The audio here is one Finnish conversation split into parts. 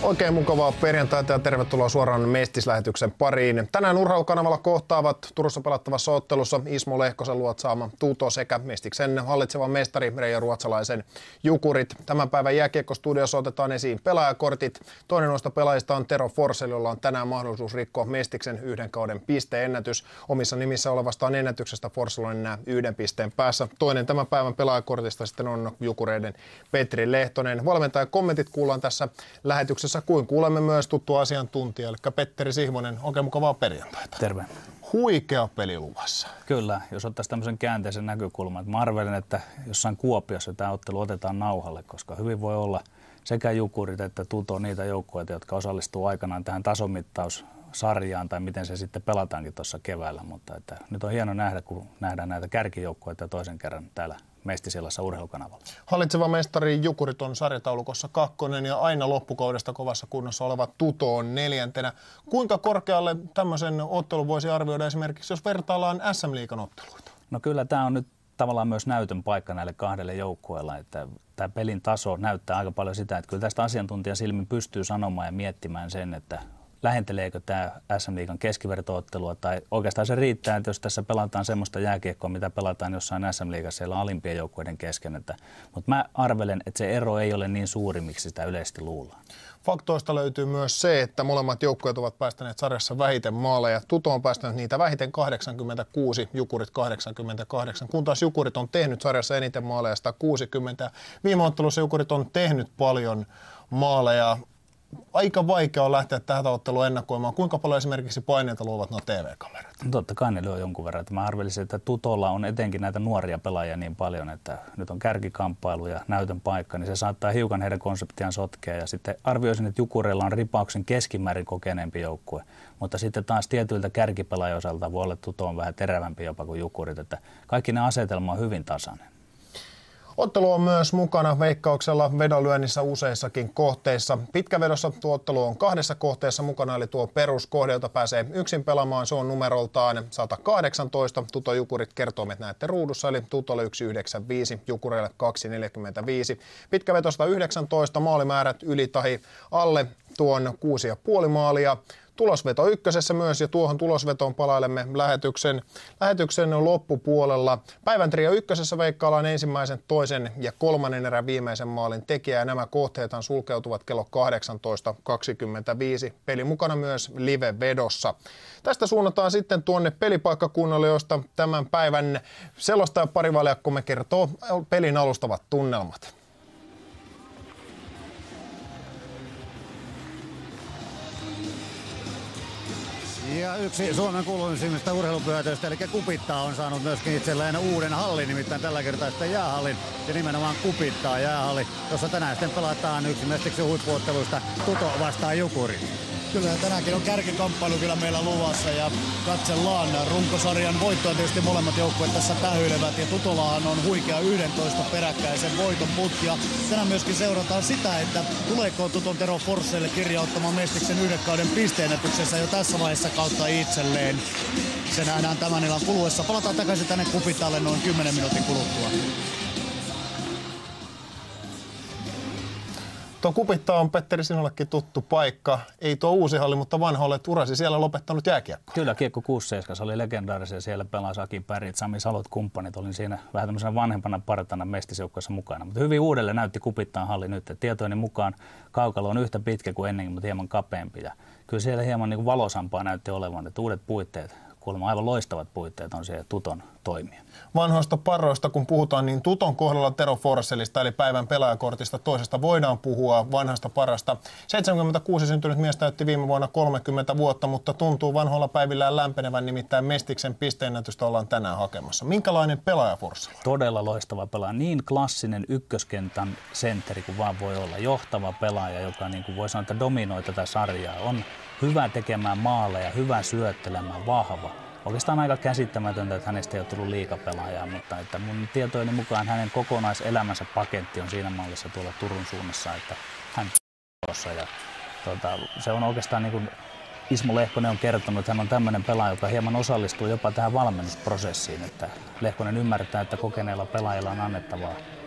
Oikein mukavaa perjantaita ja tervetuloa suoraan Mestis-lähetyksen pariin. Tänään Urheilukanavalla kohtaavat Turussa pelattavassa ottelussa Ismo Lehkosen luotsaama Tuto sekä Mestiksen hallitseva mestari Reijo Ruotsalaisen Jukurit. Tämän päivän jääkiekkostudiossa otetaan esiin pelaajakortit. Toinen noista pelaajista on Tero Forsell, jolla on tänään mahdollisuus rikkoa Mestiksen yhden kauden pisteennätys. Omissa nimissä olevastaan ennätyksestä Forsell on enää 1 pisteen päässä. Toinen tämän päivän pelaajakortista sitten on Jukureiden Petri Lehtonen. Valmentajan kommentit kuullaan tässä lähetyksessä, kuin kuulemme myös tuttua asiantuntija, eli Petteri Sihvonen. Oikein mukavaa perjantaita. Terve. Huikea peli luvassa. Kyllä, jos ottaisiin tämmöisen käänteisen näkökulman, että mä arvelen, että jossain Kuopiossa tämä ottelu otetaan nauhalle, koska hyvin voi olla sekä Jukurit että Tuto niitä joukkueita, jotka osallistuu aikanaan tähän tasomittaussarjaan tai miten se sitten pelataankin tuossa keväällä, mutta että nyt on hieno nähdä, kun nähdään näitä kärkijoukkueita toisen kerran täällä Mestisillassa Urheilukanavalla. Hallitseva mestari Jukurit on sarjataulukossa 2. ja aina loppukaudesta kovassa kunnossa oleva Tuto on 4. Kuinka korkealle tämmöisen ottelun voisi arvioida esimerkiksi, jos vertaillaan SM-liigan otteluita? No kyllä tämä on nyt tavallaan myös näytön paikka näille kahdelle joukkueelle, että tämä pelin taso näyttää aika paljon sitä, että kyllä tästä asiantuntijan silmin pystyy sanomaan ja miettimään sen, että lähenteleekö tämä SM-liigan keskiverto-ottelua, tai oikeastaan se riittää, että jos tässä pelataan semmoista jääkiekkoa, mitä pelataan jossain SM-liigassa siellä alimpien joukkueiden kesken. Mutta mä arvelen, että se ero ei ole niin suuri, miksi sitä yleisesti luullaan. Faktoista löytyy myös se, että molemmat joukkueet ovat päästäneet sarjassa vähiten maaleja. Tuto on päästänyt niitä vähiten 86, Jukurit 88, kun taas Jukurit on tehnyt sarjassa eniten maaleja 160. Viime ottelussa Jukurit on tehnyt paljon maaleja. Aika vaikea on lähteä tähän otteluun ennakoimaan. Kuinka paljon esimerkiksi paineita luovat nuo TV-kamerat? No totta kai ne lyö jonkun verran. Mä arvelisin, että Tutolla on etenkin näitä nuoria pelaajia niin paljon, että nyt on kärkikamppailu ja näytön paikka, niin se saattaa hiukan heidän konseptiaan sotkea. Ja sitten arvioisin, että Jukureilla on ripauksen keskimäärin kokeneempi joukkue. Mutta sitten taas tietyiltä kärkipelaajien osalta voi olla, että Tuto on vähän terävämpi jopa kuin Jukurit. Että kaikki ne asetelma on hyvin tasainen. Ottelu on myös mukana Veikkauksella vedonlyönnissä useissakin kohteissa. Pitkävedossa tuo ottelu on 2 kohteessa mukana, eli tuo peruskohde, jota pääsee yksin pelaamaan, se on numeroltaan 118. Tuto Jukurit kertoimet näette ruudussa, eli Tutolle 1,95, Jukureille 2,45. Pitkävetosta 19, maalimäärät yli tahi alle tuon 6,5 maalia. Tulosveto ykkösessä myös, ja tuohon tulosvetoon palailemme lähetyksen loppupuolella. Päivän trio ykkösessä veikkaillaan ensimmäisen, toisen ja 3. erän viimeisen maalin tekijä, ja nämä kohteethan sulkeutuvat kello 18.25. Peli mukana myös live-vedossa. Tästä suunnataan sitten tuonne pelipaikkakunnalle, josta tämän päivän selostaja Pari Valjakkomme kertoo pelin alustavat tunnelmat. Ja yksi Suomen kuuluisimmista urheilupyhätöistä, eli Kupittaa, on saanut myöskin itselleen uuden hallin, nimittäin tällä kertaa sitten jäähallin, ja nimenomaan Kupittaa jäähalli, jossa tänään sitten pelataan yksi Mestiksen huippuotteluista Tuto vastaan Jukuri. Kyllä tänäänkin on kärkikamppailu kyllä meillä luvassa ja katsellaan runkosarjan voittoa. Tietysti molemmat joukkueet tässä tähyilevät ja Tutolahan on huikea 11 peräkkäisen voiton putki. Ja tänään myöskin seurataan sitä, että tuleeko Tuton Tero Forsell kirjauttamaan Mestiksen 1 kauden pisteennätyksessä jo tässä vaiheessa kautta itselleen. Se nähdään tämän illan kuluessa. Palataan takaisin tänne Kupitalle noin 10 minuutin kuluttua. Tuo Kupittaa on, Petteri, sinullekin tuttu paikka. Ei tuo uusi halli, mutta vanha, olet urasi siellä lopettanut jääkiekkoa. Kyllä, Kiekko 67, se oli legendaarisia. Siellä pelasi Aki Pärit, Sami Salot, kumppanit. Olin siinä vähän tämmöisenä vanhempana partana Mestisjoukkueessa mukana. Mutta hyvin uudelleen näytti Kupittaan halli nyt. Tietojeni mukaan kaukalo on yhtä pitkä kuin ennenkin, mutta hieman kapeampi. Ja kyllä siellä hieman niin kuin valosampaa näytti olevan, että uudet puitteet, kuulemma aivan loistavat puitteet on siellä Tuton toimia. Vanhoista paroista kun puhutaan, niin Tuton kohdalla Tero Forsellista eli päivän pelaajakortista toisesta voidaan puhua vanhasta parasta. 76 syntynyt mies täytti viime vuonna 30 vuotta, mutta tuntuu vanhoilla päivillään lämpenevän, nimittäin Mestiksen pisteennätystä ollaan tänään hakemassa. Minkälainen pelaaja Forsell? Todella loistava pelaaja. Niin klassinen ykköskentän sentteri kuin vaan voi olla. Johtava pelaaja, joka niin kuin voi sanoa, että dominoi tätä sarjaa. On hyvä tekemään maaleja, hyvä syöttelemään, vahva. Oikeastaan aika käsittämätöntä, että hänestä ei ole tullut liigapelaajaa, mutta että mun tietojeni mukaan hänen kokonaiselämänsä paketti on siinä mallissa tuolla Turun suunnassa, että hän ja se on oikeastaan niin kuin Ismo Lehkonen on kertonut, että hän on tämmöinen pelaaja, joka hieman osallistuu jopa tähän valmennusprosessiin, että Lehkonen ymmärtää, että kokeneilla pelaajilla on annettavaa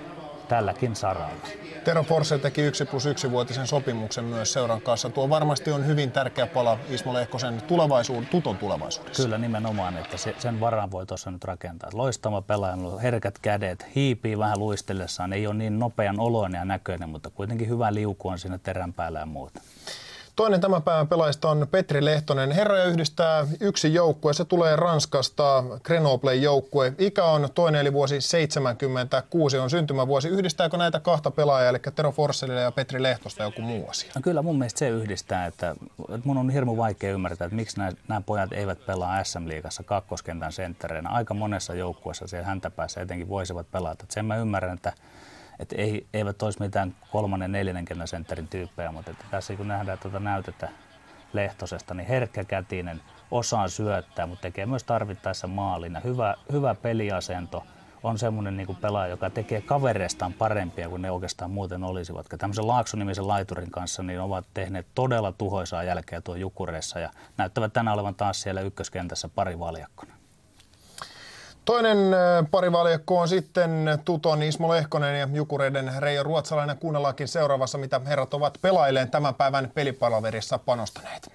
tälläkin saralla. Tero Forssell teki 1+1-vuotisen sopimuksen myös seuran kanssa. Tuo varmasti on hyvin tärkeä pala Ismo Lehkosen Tuton tulevaisuudessa. Kyllä nimenomaan, että sen varaan voi tuossa nyt rakentaa. Loistava pelaaja, herkät kädet, hiipii vähän luistellessaan, ei ole niin nopean oloinen ja näköinen, mutta kuitenkin hyvä liuku on siinä terän päällä ja muuta. Toinen tämän päivän pelaajista on Petri Lehtonen. Herroja yhdistää yksi joukkue. Se tulee Ranskasta, Grenoblen joukkue. Ikä on toinen eli vuosi 76 on syntymävuosi. Yhdistääkö näitä kahta pelaajaa, eli Tero Forssellia ja Petri Lehtosta joku muu asia? No kyllä mun mielestä se yhdistää, että mun on hirmu vaikea ymmärtää, että miksi nämä pojat eivät pelaa SM-liigassa kakkoskentän senttereinä. Aika monessa joukkueessa siellä häntäpäässä etenkin voisivat pelata. Sen mä ymmärrän, että eivät olisi mitään 3. ja 4. kentän sentterin tyyppejä, mutta että tässä kun nähdään tuota näytettä Lehtosesta, niin herkkäkätinen, osaa syöttää, mutta tekee myös tarvittaessa maalin. Hyvä peliasento, on semmoinen niin kuin pelaaja, joka tekee kavereistaan parempia kuin ne oikeastaan muuten olisivat. Tämmöisen Laakso-nimisen laiturin kanssa niin ovat tehneet todella tuhoisaa jälkeä tuo Jukureissa ja näyttävät tänään olevan taas siellä ykköskentässä parivaljakkona. Toinen parivaljakko on sitten Tuton Ismo Lehkonen ja Jukureiden Reijo Ruotsalainen. Kuunnellaankin seuraavassa, mitä herrat ovat pelailleen tämän päivän pelipalaverissa panostaneet.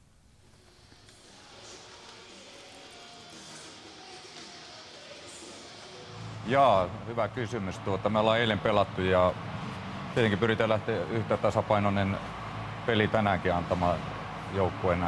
Jaa, hyvä kysymys. Me ollaan eilen pelattu ja tietenkin pyritään lähteä yhtä tasapainoinen peli tänäänkin antamaan joukkueena.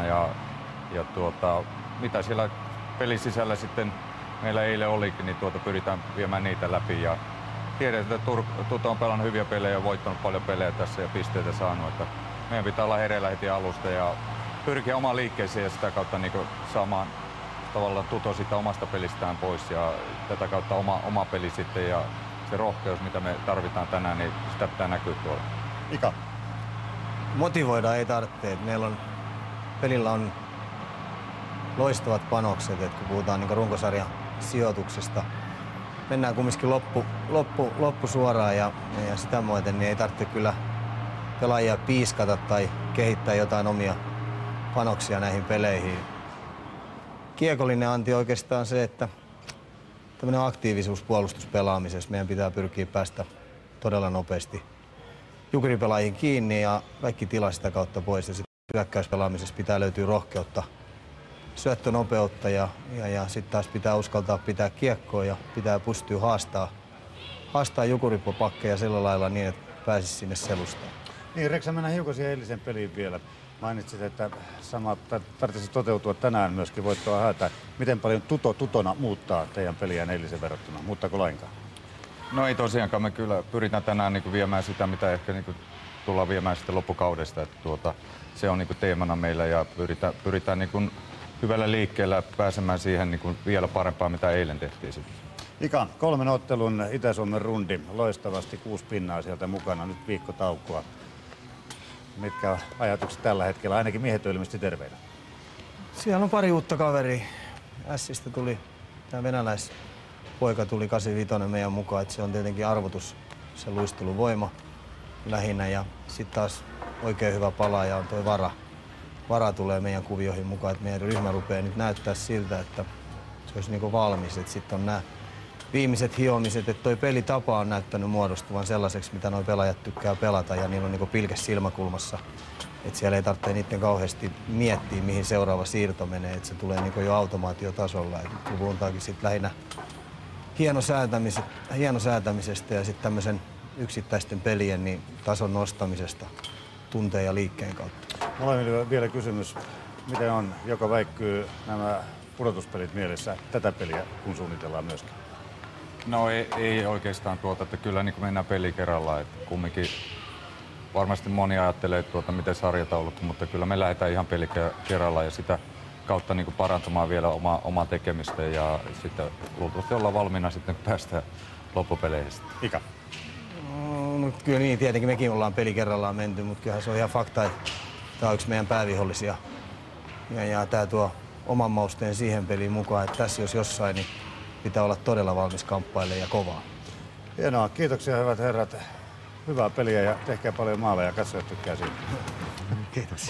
Mitä siellä pelin sisällä sitten meillä eilen olikin, niin pyritään viemään niitä läpi. Ja tiedetään, että Tuto on pelannut hyviä pelejä ja voittanut paljon pelejä tässä ja pisteitä saanut. Että meidän pitää olla hereillä heti alusta ja pyrkiä omaan liikkeeseen ja sitä kautta niin saamaan tavallaan Tuto siitä omasta pelistään pois ja tätä kautta oma peli sitten ja se rohkeus, mitä me tarvitaan tänään, niin sitä pitää näkyä tuolla. Ika. Motivoidaan ei tarvitse. Pelillä on loistavat panokset, että kun puhutaan niin runkosarjan sijoituksesta. Mennään kumminkin loppu suoraan ja sitä muuten niin ei tarvitse kyllä pelaajia piiskata tai kehittää jotain omia panoksia näihin peleihin. Kiekollinen anti oikeastaan se, että tämmöinen aktiivisuus puolustuspelaamisessa. Meidän pitää pyrkiä päästä todella nopeasti jukuripelaajiin kiinni ja kaikki tilaa sitä kautta pois. Ja sitten hyökkäyspelaamisessa pitää löytyä rohkeutta, syöttönopeutta ja sitten taas pitää uskaltaa pitää kiekkoa ja pitää pystyä haastaa jukuripakkeja sillä lailla niin, että pääsisi sinne selustaan. Niin, Reksa, mennään hiukan siihen eilisen peliin vielä. Mainitsit, että sama tarvitsisi toteutua tänään myöskin voittoa haetaan. Miten paljon Tutona muuttaa teidän peliään eilisen verrattuna? Muuttaako lainkaan? No ei tosiaankaan. Me kyllä pyritään tänään viemään sitä, mitä ehkä tullaan viemään sitten loppukaudesta. Että se on teemana meillä ja pyritään hyvällä liikkeellä pääsemään siihen vielä parempaan, mitä eilen tehtiin sitten. Ika, 3 ottelun Itä-Suomen rundi. Loistavasti 6 pinnaa sieltä mukana. Nyt viikko taukoa. Mitkä ajatukset tällä hetkellä? Ainakin miehet on ilmeisesti terveinä. Siellä on pari uutta kaveria. Ässistä tuli, tämä venäläispoika tuli 85 meidän mukaan. Että se on tietenkin arvotus, se luisteluvoima lähinnä. Ja sitten taas oikein hyvä palaaja on toi Vara tulee meidän kuvioihin mukaan. Että meidän ryhmä rupeaa nyt näyttää siltä, että se olisi valmis. Että sitten on nämä viimeiset hiomiset, että toi pelitapa on näyttänyt muodostuvan sellaiseksi, mitä nuo pelaajat tykkää pelata ja niillä on pilke silmäkulmassa. Että siellä ei tarvitse niiden kauheasti miettiä, mihin seuraava siirto menee, että se tulee jo automaatiotasolla. Et puhutaankin sitten lähinnä hienosäätämisestä ja sitten tämmöisen yksittäisten pelien tason nostamisesta tunteen ja liikkeen kautta. Molemmille vielä kysymys, miten on, joka väikkyy nämä pudotuspelit mielessä tätä peliä, kun suunnitellaan myöskin? No ei oikeastaan että kyllä mennään peli kerrallaan. Että kumminkin varmasti moni ajattelee, miten sarjataulut, mutta kyllä me lähdetään ihan peli kerrallaan ja sitä kautta parantamaan vielä omaa tekemistä ja sitten luultavasti ollaan valmiina sitten päästä loppupeleihin. Ika. No, kyllä niin, tietenkin mekin ollaan peli kerrallaan menty, mutta kyllähän se on ihan fakta, että tämä on yksi meidän päävihollisia. Ja tämä tuo oman mausteen siihen peliin mukaan, että tässä jos jossain, niin pitää olla todella valmis kamppailemaan ja kovaa. Hienoa. Kiitoksia hyvät herrat. Hyvää peliä ja tehkää paljon maaleja ja katsojat tykkää siitä. Kiitos.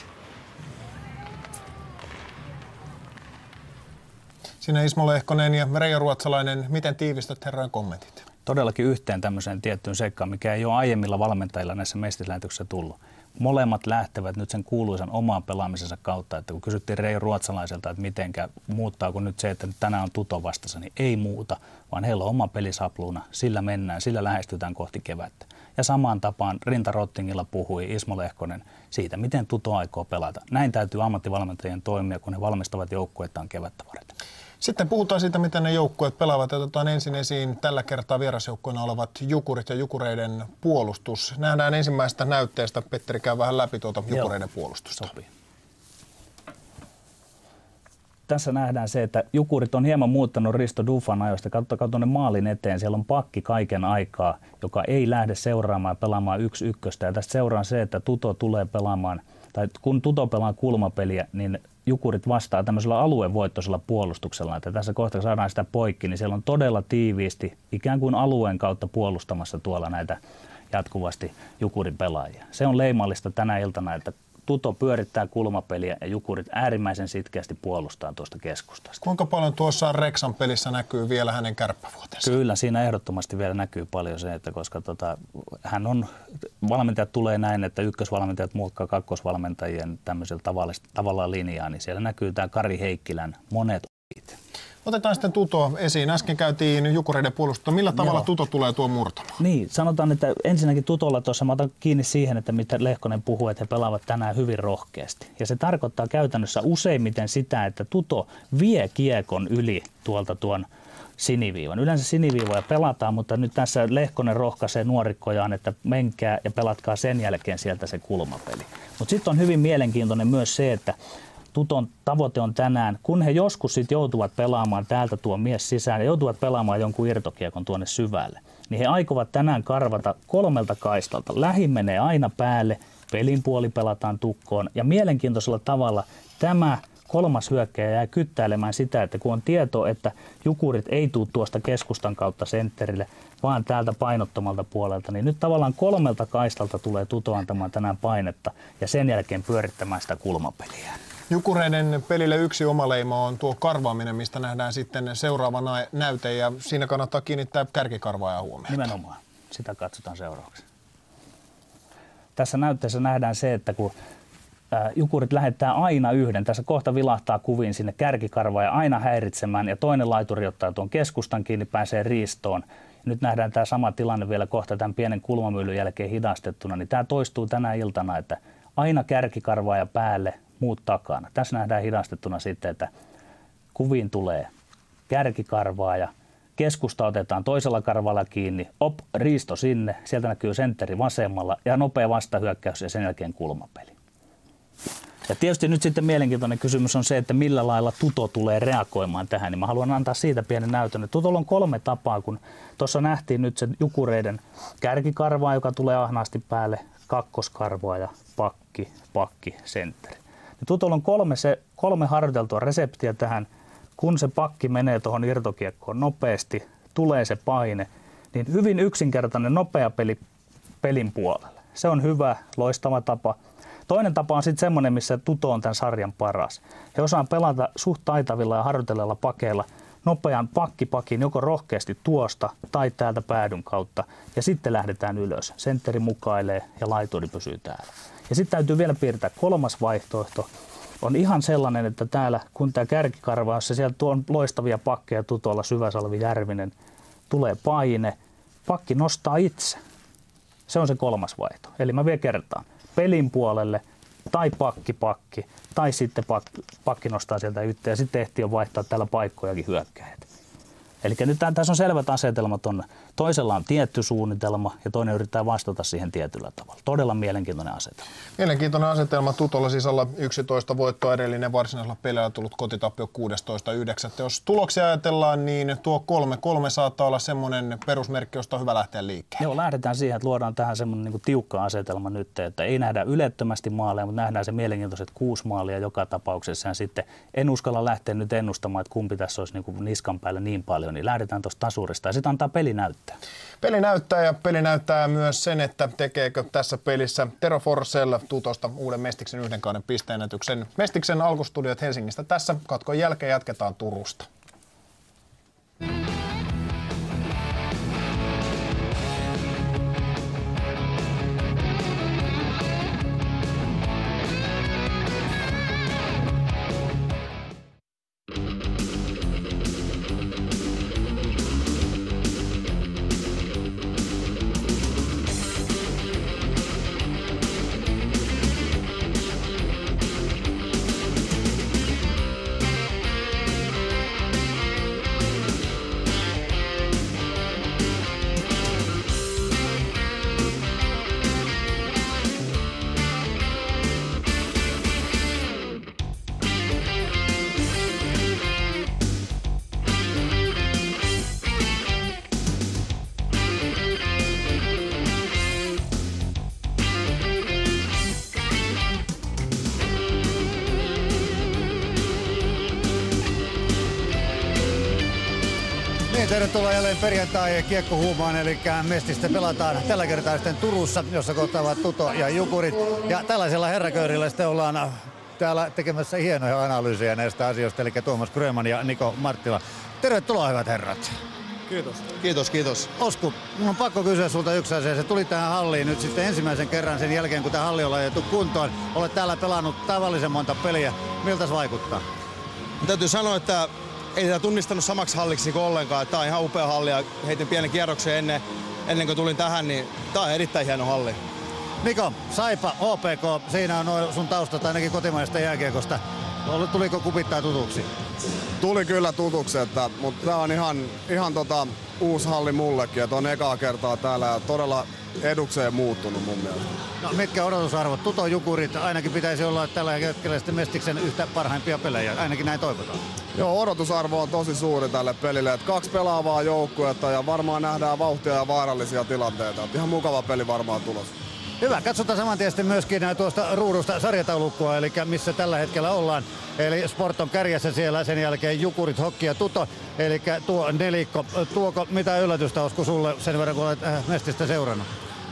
Siinä Ismo Lehkonen ja Reijo Ruotsalainen. Miten tiivistät herrojen kommentit? todellakin yhteen tämmöiseen tiettyyn seikkaan, mikä ei ole aiemmilla valmentajilla näissä mestislähetyksissä tullut. Molemmat lähtevät nyt sen kuuluisan oman pelaamisensa kautta, että kun kysyttiin Reijo Ruotsalaiselta, että mitenkä muuttaako nyt se, että tänään on Tuto vastassa, niin ei muuta, vaan heillä on oma pelisapluuna, sillä mennään, sillä lähestytään kohti kevättä. Ja samaan tapaan Rinta Rottingilla puhui Ismo Lehkonen siitä, miten Tuto aikoo pelata. Näin täytyy ammattivalmentajien toimia, kun he valmistavat joukkuettaan kevättä varten. Sitten puhutaan siitä, miten ne joukkueet pelaavat. Otetaan ensin esiin tällä kertaa vierasjoukkueena olevat Jukurit ja Jukureiden puolustus. Nähdään ensimmäisestä näytteestä. Petteri käy vähän läpi tuota Jukureiden puolustusta. Sopii. Tässä nähdään se, että Jukurit on hieman muuttanut Risto Dufan ajoista. Katsokaa tuonne maalin eteen. Siellä on pakki kaiken aikaa, joka ei lähde seuraamaan ja pelaamaan 1-1. Ja tästä seuraa se, että Tuto tulee pelaamaan, tai kun Tuto pelaa kulmapeliä, niin Jukurit vastaa tämmöisellä aluevoittoisella puolustuksella, että tässä kohtaa saadaan sitä poikki, niin siellä on todella tiiviisti ikään kuin alueen kautta puolustamassa tuolla näitä jatkuvasti Jukurin pelaajia. Se on leimallista tänä iltana, että Tuto pyörittää kulmapeliä ja Jukurit äärimmäisen sitkeästi puolustaa tuosta keskustasta. Kuinka paljon tuossa Reksan pelissä näkyy vielä hänen kärppävuotensa? Kyllä, siinä ehdottomasti vielä näkyy paljon se, että koska hän on, valmentajat tulee näin, että ykkösvalmentajat muokkaa kakkosvalmentajien tämmöisellä tavalla linjaa, niin siellä näkyy tämä Kari Heikkilän monet opit. Otetaan sitten Tuto esiin. Äsken käytiin Jukureiden puolustusta. Millä tavalla Tuto tulee tuon murtamaan? Niin, sanotaan, että ensinnäkin Tutolla tuossa, mä otan kiinni siihen, että mitä Lehkonen puhuu, että he pelaavat tänään hyvin rohkeasti. Ja se tarkoittaa käytännössä useimmiten sitä, että Tuto vie kiekon yli tuolta tuon siniviivan. Yleensä siniviivoja pelataan, mutta nyt tässä Lehkonen rohkaisee nuorikkojaan, että menkää ja pelatkaa sen jälkeen sieltä se kulmapeli. Mutta sitten on hyvin mielenkiintoinen myös se, että Tuton tavoite on tänään, kun he joskus sit joutuvat pelaamaan täältä tuo mies sisään ja joutuvat pelaamaan jonkun irtokiekon tuonne syvälle, niin he aikovat tänään karvata 3 kaistalta. Lähin menee aina päälle, pelin puoli pelataan tukkoon ja mielenkiintoisella tavalla tämä 3. hyökkäjä jää kyttäilemään sitä, että kun on tieto, että Jukurit ei tule tuosta keskustan kautta sentterille, vaan täältä painottomalta puolelta, niin nyt tavallaan 3 kaistalta tulee Tuto antamaan tänään painetta ja sen jälkeen pyörittämään sitä kulmapeliä. Jukureiden pelille yksi oma leima on tuo karvaaminen, mistä nähdään sitten seuraava näyte, ja siinä kannattaa kiinnittää kärkikarvaajan huomioon. Nimenomaan. Sitä katsotaan seuraavaksi. Tässä näytteessä nähdään se, että kun Jukurit lähettää aina yhden, tässä kohta vilahtaa kuviin sinne kärkikarvaaja aina häiritsemään, ja toinen laituri ottaa tuon keskustan kiinni, pääsee riistoon. Nyt nähdään tämä sama tilanne vielä kohta tämän pienen kulmamyllyn jälkeen hidastettuna, niin tämä toistuu tänä iltana, että aina kärkikarvaaja päälle, muut takana. Tässä nähdään hidastettuna sitten, että kuviin tulee kärkikarvaaja, keskusta otetaan toisella karvalla kiinni, riisto sinne, sieltä näkyy sentteri vasemmalla ja nopea vastahyökkäys ja sen jälkeen kulmapeli. Ja tietysti nyt sitten mielenkiintoinen kysymys on se, että millä lailla Tuto tulee reagoimaan tähän, niin mä haluan antaa siitä pienen näytön. Tutolla on 3 tapaa, kun tuossa nähtiin nyt se Jukureiden kärkikarvaa, joka tulee ahnaasti päälle, kakkoskarvaa ja pakki, sentteri. Tutolla on 3 harjoiteltua reseptiä tähän. Kun se pakki menee tuohon irtokiekkoon nopeasti, tulee se paine, niin hyvin yksinkertainen nopea peli pelin puolelle. Se on hyvä, loistava tapa. Toinen tapa on sitten semmoinen, missä Tuto on tämän sarjan paras. He osaa pelata suht taitavilla ja harjoitellella pakeilla nopean pakkipakin joko rohkeasti tuosta tai täältä päädyn kautta. Ja sitten lähdetään ylös. Sentteri mukailee ja laituri pysyy täällä. Ja sitten täytyy vielä piirtää 3. vaihtoehto. On ihan sellainen, että täällä kun tämä kärkikarva, jossa sieltä on loistavia pakkeja Tutolla, Syväsalvi, Järvinen, tulee paine, pakki nostaa itse. Se on se 3. vaihto. Eli mä vielä kertaan. Pelin puolelle tai pakki tai sitten pakki nostaa sieltä yhteen ja sitten ehtii jo vaihtaa täällä paikkojakin hyökkäjät. Eli nyt tässä on selvät asetelmat. Toisella on tietty suunnitelma ja toinen yrittää vastata siihen tietyllä tavalla. Todella mielenkiintoinen asetelma. Mielenkiintoinen asetelma. Tutolla sisällä 11 voittoa, edellinen varsinaisella pelillä tullut kotitappio 16.9. Jos tuloksia ajatellaan, niin tuo 3-3 saattaa olla semmoinen perusmerkki, josta on hyvä lähteä liikkeelle. Joo, lähdetään siihen, että luodaan tähän semmoinen niin tiukka asetelma nyt, että ei nähdä ylettömästi maaleja, mutta nähdään se mielenkiintoiset 6 maalia joka tapauksessa. Ja sitten en uskalla lähteä nyt ennustamaan, että kumpi tässä olisi niin niskan päällä niin paljon, niin lähdetään tuosta tasurista ja sitten antaa peli näyttää. Peli näyttää myös sen, että tekeekö tässä pelissä Tero Forsell Tutosta uuden Mestiksen 1 kauden pisteennätyksen. Mestiksen alkustudiot Helsingistä tässä. Katkon jälkeen jatketaan Turusta. niin, tervetuloa jälleen perjantai kiekkohuumaan, eli Mestistä pelataan tällä kertaa sitten Turussa, jossa kohtaavat Tuto ja Jukurit. Ja tällaisella herraköyrillä sitten ollaan täällä tekemässä hienoja analyysejä näistä asioista, eli Tuomas Gröman ja Niko Marttila. Tervetuloa hyvät herrat. Kiitos. Osku, mun on pakko kysyä sulta yksi asia. Se tuli tähän halliin nyt sitten ensimmäisen kerran sen jälkeen, kun tämä halli on laitettu kuntoon. Olet täällä pelannut tavallisen monta peliä. Miltä se vaikuttaa? Täytyy sanoa, että ei tätä tunnistanut samaksi halliksi kuin ollenkaan. Tämä on ihan upea halli ja heitin pienen kierroksen ennen kuin tulin tähän, niin tämä on erittäin hieno halli. Niko, Saipa, HPK, siinä on sun taustat ainakin kotimaisesta jääkiekosta. Tuliko Kupittaa tutuksi? Tuli kyllä tutuksi, mutta tämä on ihan uusi halli mullekin, että on ekaa kertaa täällä ja todella edukseen muuttunut mun mielestä. No, mitkä odotusarvot? Tuto Jukurit ainakin pitäisi olla tällä hetkellä sitten Mestiksen yhtä parhaimpia pelejä, ainakin näin toivotaan. Joo, odotusarvo on tosi suuri tälle pelille, että 2 pelaavaa joukkuetta ja varmaan nähdään vauhtia ja vaarallisia tilanteita. Ihan mukava peli varmaan tulossa. Hyvä, katsotaan saman tien sitten myöskin tuosta ruudusta sarjataulukkoa, eli missä tällä hetkellä ollaan. Eli Sport on kärjessä siellä, sen jälkeen Jukurit, Hokki ja Tuto, eli tuo nelikko. Tuoko mitä yllätystä, Osku, sulle sen verran, kun olet Mestistä seurannut?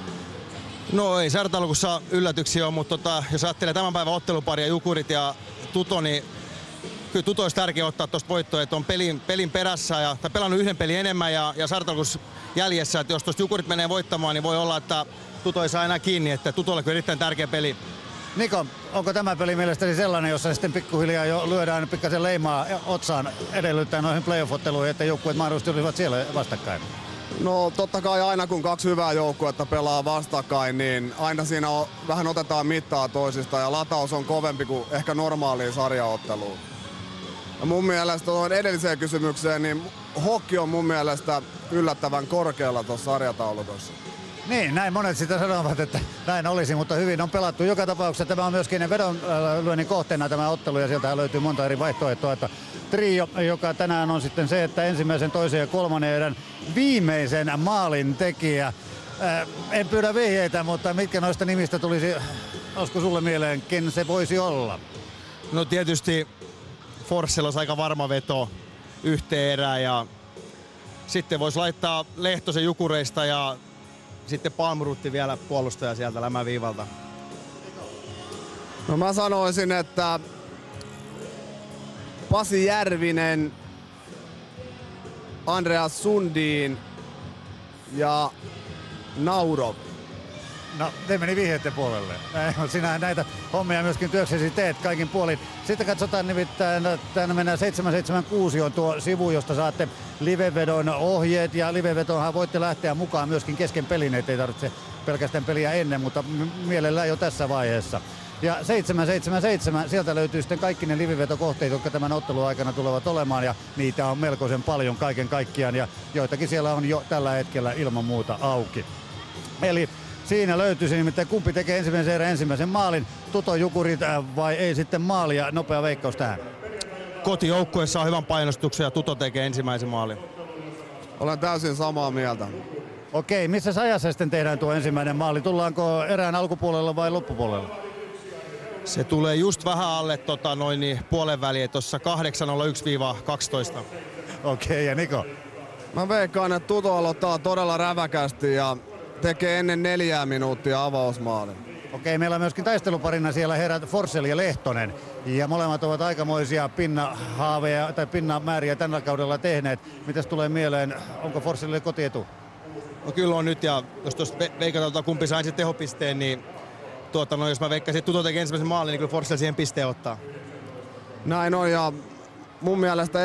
No ei sarjataulukossa yllätyksiä ole, mutta jos ajattelee tämän päivän otteluparia Jukurit ja Tuto, niin kyllä Tuto olisi tärkeää ottaa tuosta voittoa, että on pelin perässä tai pelannut yhden pelin enemmän ja sarjataulukossa jäljessä, että jos tuosta Jukurit menee voittamaan, niin voi olla, että Tuto ei saa enää kiinni, että Tutolle on erittäin tärkeä peli. Niko, onko tämä peli mielestäni sellainen, jossa sitten pikkuhiljaa jo lyödään pikkasen leimaa otsaan edellyttää noihin playoff-otteluihin, että joukkueet mahdollisesti olisivat siellä vastakkain? No totta kai aina kun 2 hyvää joukkuetta pelaa vastakkain, niin aina siinä vähän otetaan mittaa toisista ja lataus on kovempi kuin ehkä normaaliin sarjaotteluun. Ja mun mielestä tuohon edelliseen kysymykseen, niin Hokki on mun mielestä yllättävän korkealla tuossa sarjataulukossa. Niin, näin monet sitä sanovat, että näin olisi, mutta hyvin on pelattu. Joka tapauksessa tämä on myöskin vedonlyönnin kohteena tämä ottelu ja sieltä löytyy monta eri vaihtoehtoa. Että trio, joka tänään on sitten se, että ensimmäisen, toisen ja kolmannen erän viimeisen maalin tekijä. En pyydä vihjeitä, mutta mitkä noista nimistä tulisi, olisiko sulle mieleen, ken se voisi olla? No tietysti Forssell olisi aika varma veto yhteen erään ja sitten voisi laittaa Lehtosen Jukureista ja sitten Palmruutti vielä puolustaja sieltä lämäviivalta. No mä sanoisin, että Pasi Järvinen, Andreas Sundin ja Naurov. No, te meni vihjeiden puolelle. Sinä näitä hommia myöskin työksesi teet kaikin puolin. Sitten katsotaan nimittäin, tänne mennään 776 on tuo sivu, josta saatte livevedon ohjeet. Ja livevetoonhan voitte lähteä mukaan myöskin kesken pelin, ettei tarvitse pelkästään peliä ennen, mutta mielellään jo tässä vaiheessa. Ja 777, sieltä löytyy sitten kaikki ne livivetokohteet, jotka tämän ottelun aikana tulevat olemaan. Ja niitä on melkoisen paljon kaiken kaikkiaan ja joitakin siellä on jo tällä hetkellä ilman muuta auki. Eli siinä löytyisi nimittäin kumpi tekee ensimmäisen erän ensimmäisen maalin, Tuto Jukurit vai ei sitten maalia, nopea veikkaus tähän. Kotijoukkueessa on hyvän painostuksen ja Tuto tekee ensimmäisen maalin. Olen täysin samaa mieltä. Okei, missä ajassa sitten tehdään tuo ensimmäinen maali? Tullaanko erään alkupuolella vai loppupuolella? Se tulee just vähän alle puolen väliin, tuossa 8:01-12. Okei, ja Niko? Mä veikkaan, että Tuto aloittaa todella räväkästi ja tekee ennen 4 minuuttia avausmaalin. Okei, meillä on myöskin taisteluparina siellä herrat Forssell ja Lehtonen. Ja molemmat ovat aikamoisia pinnahaaveja tai pinnamääriä tällä kaudella tehneet. Mitäs tulee mieleen, onko Forssellille kotietu? No kyllä on nyt, ja jos tuosta veikataan kumpi sai sitten tehopisteen, niin jos mä veikkaisin, että Tuto tekee ensimmäisen maalin, niin kyllä Forssell siihen pisteen ottaa. Näin on, ja mun mielestä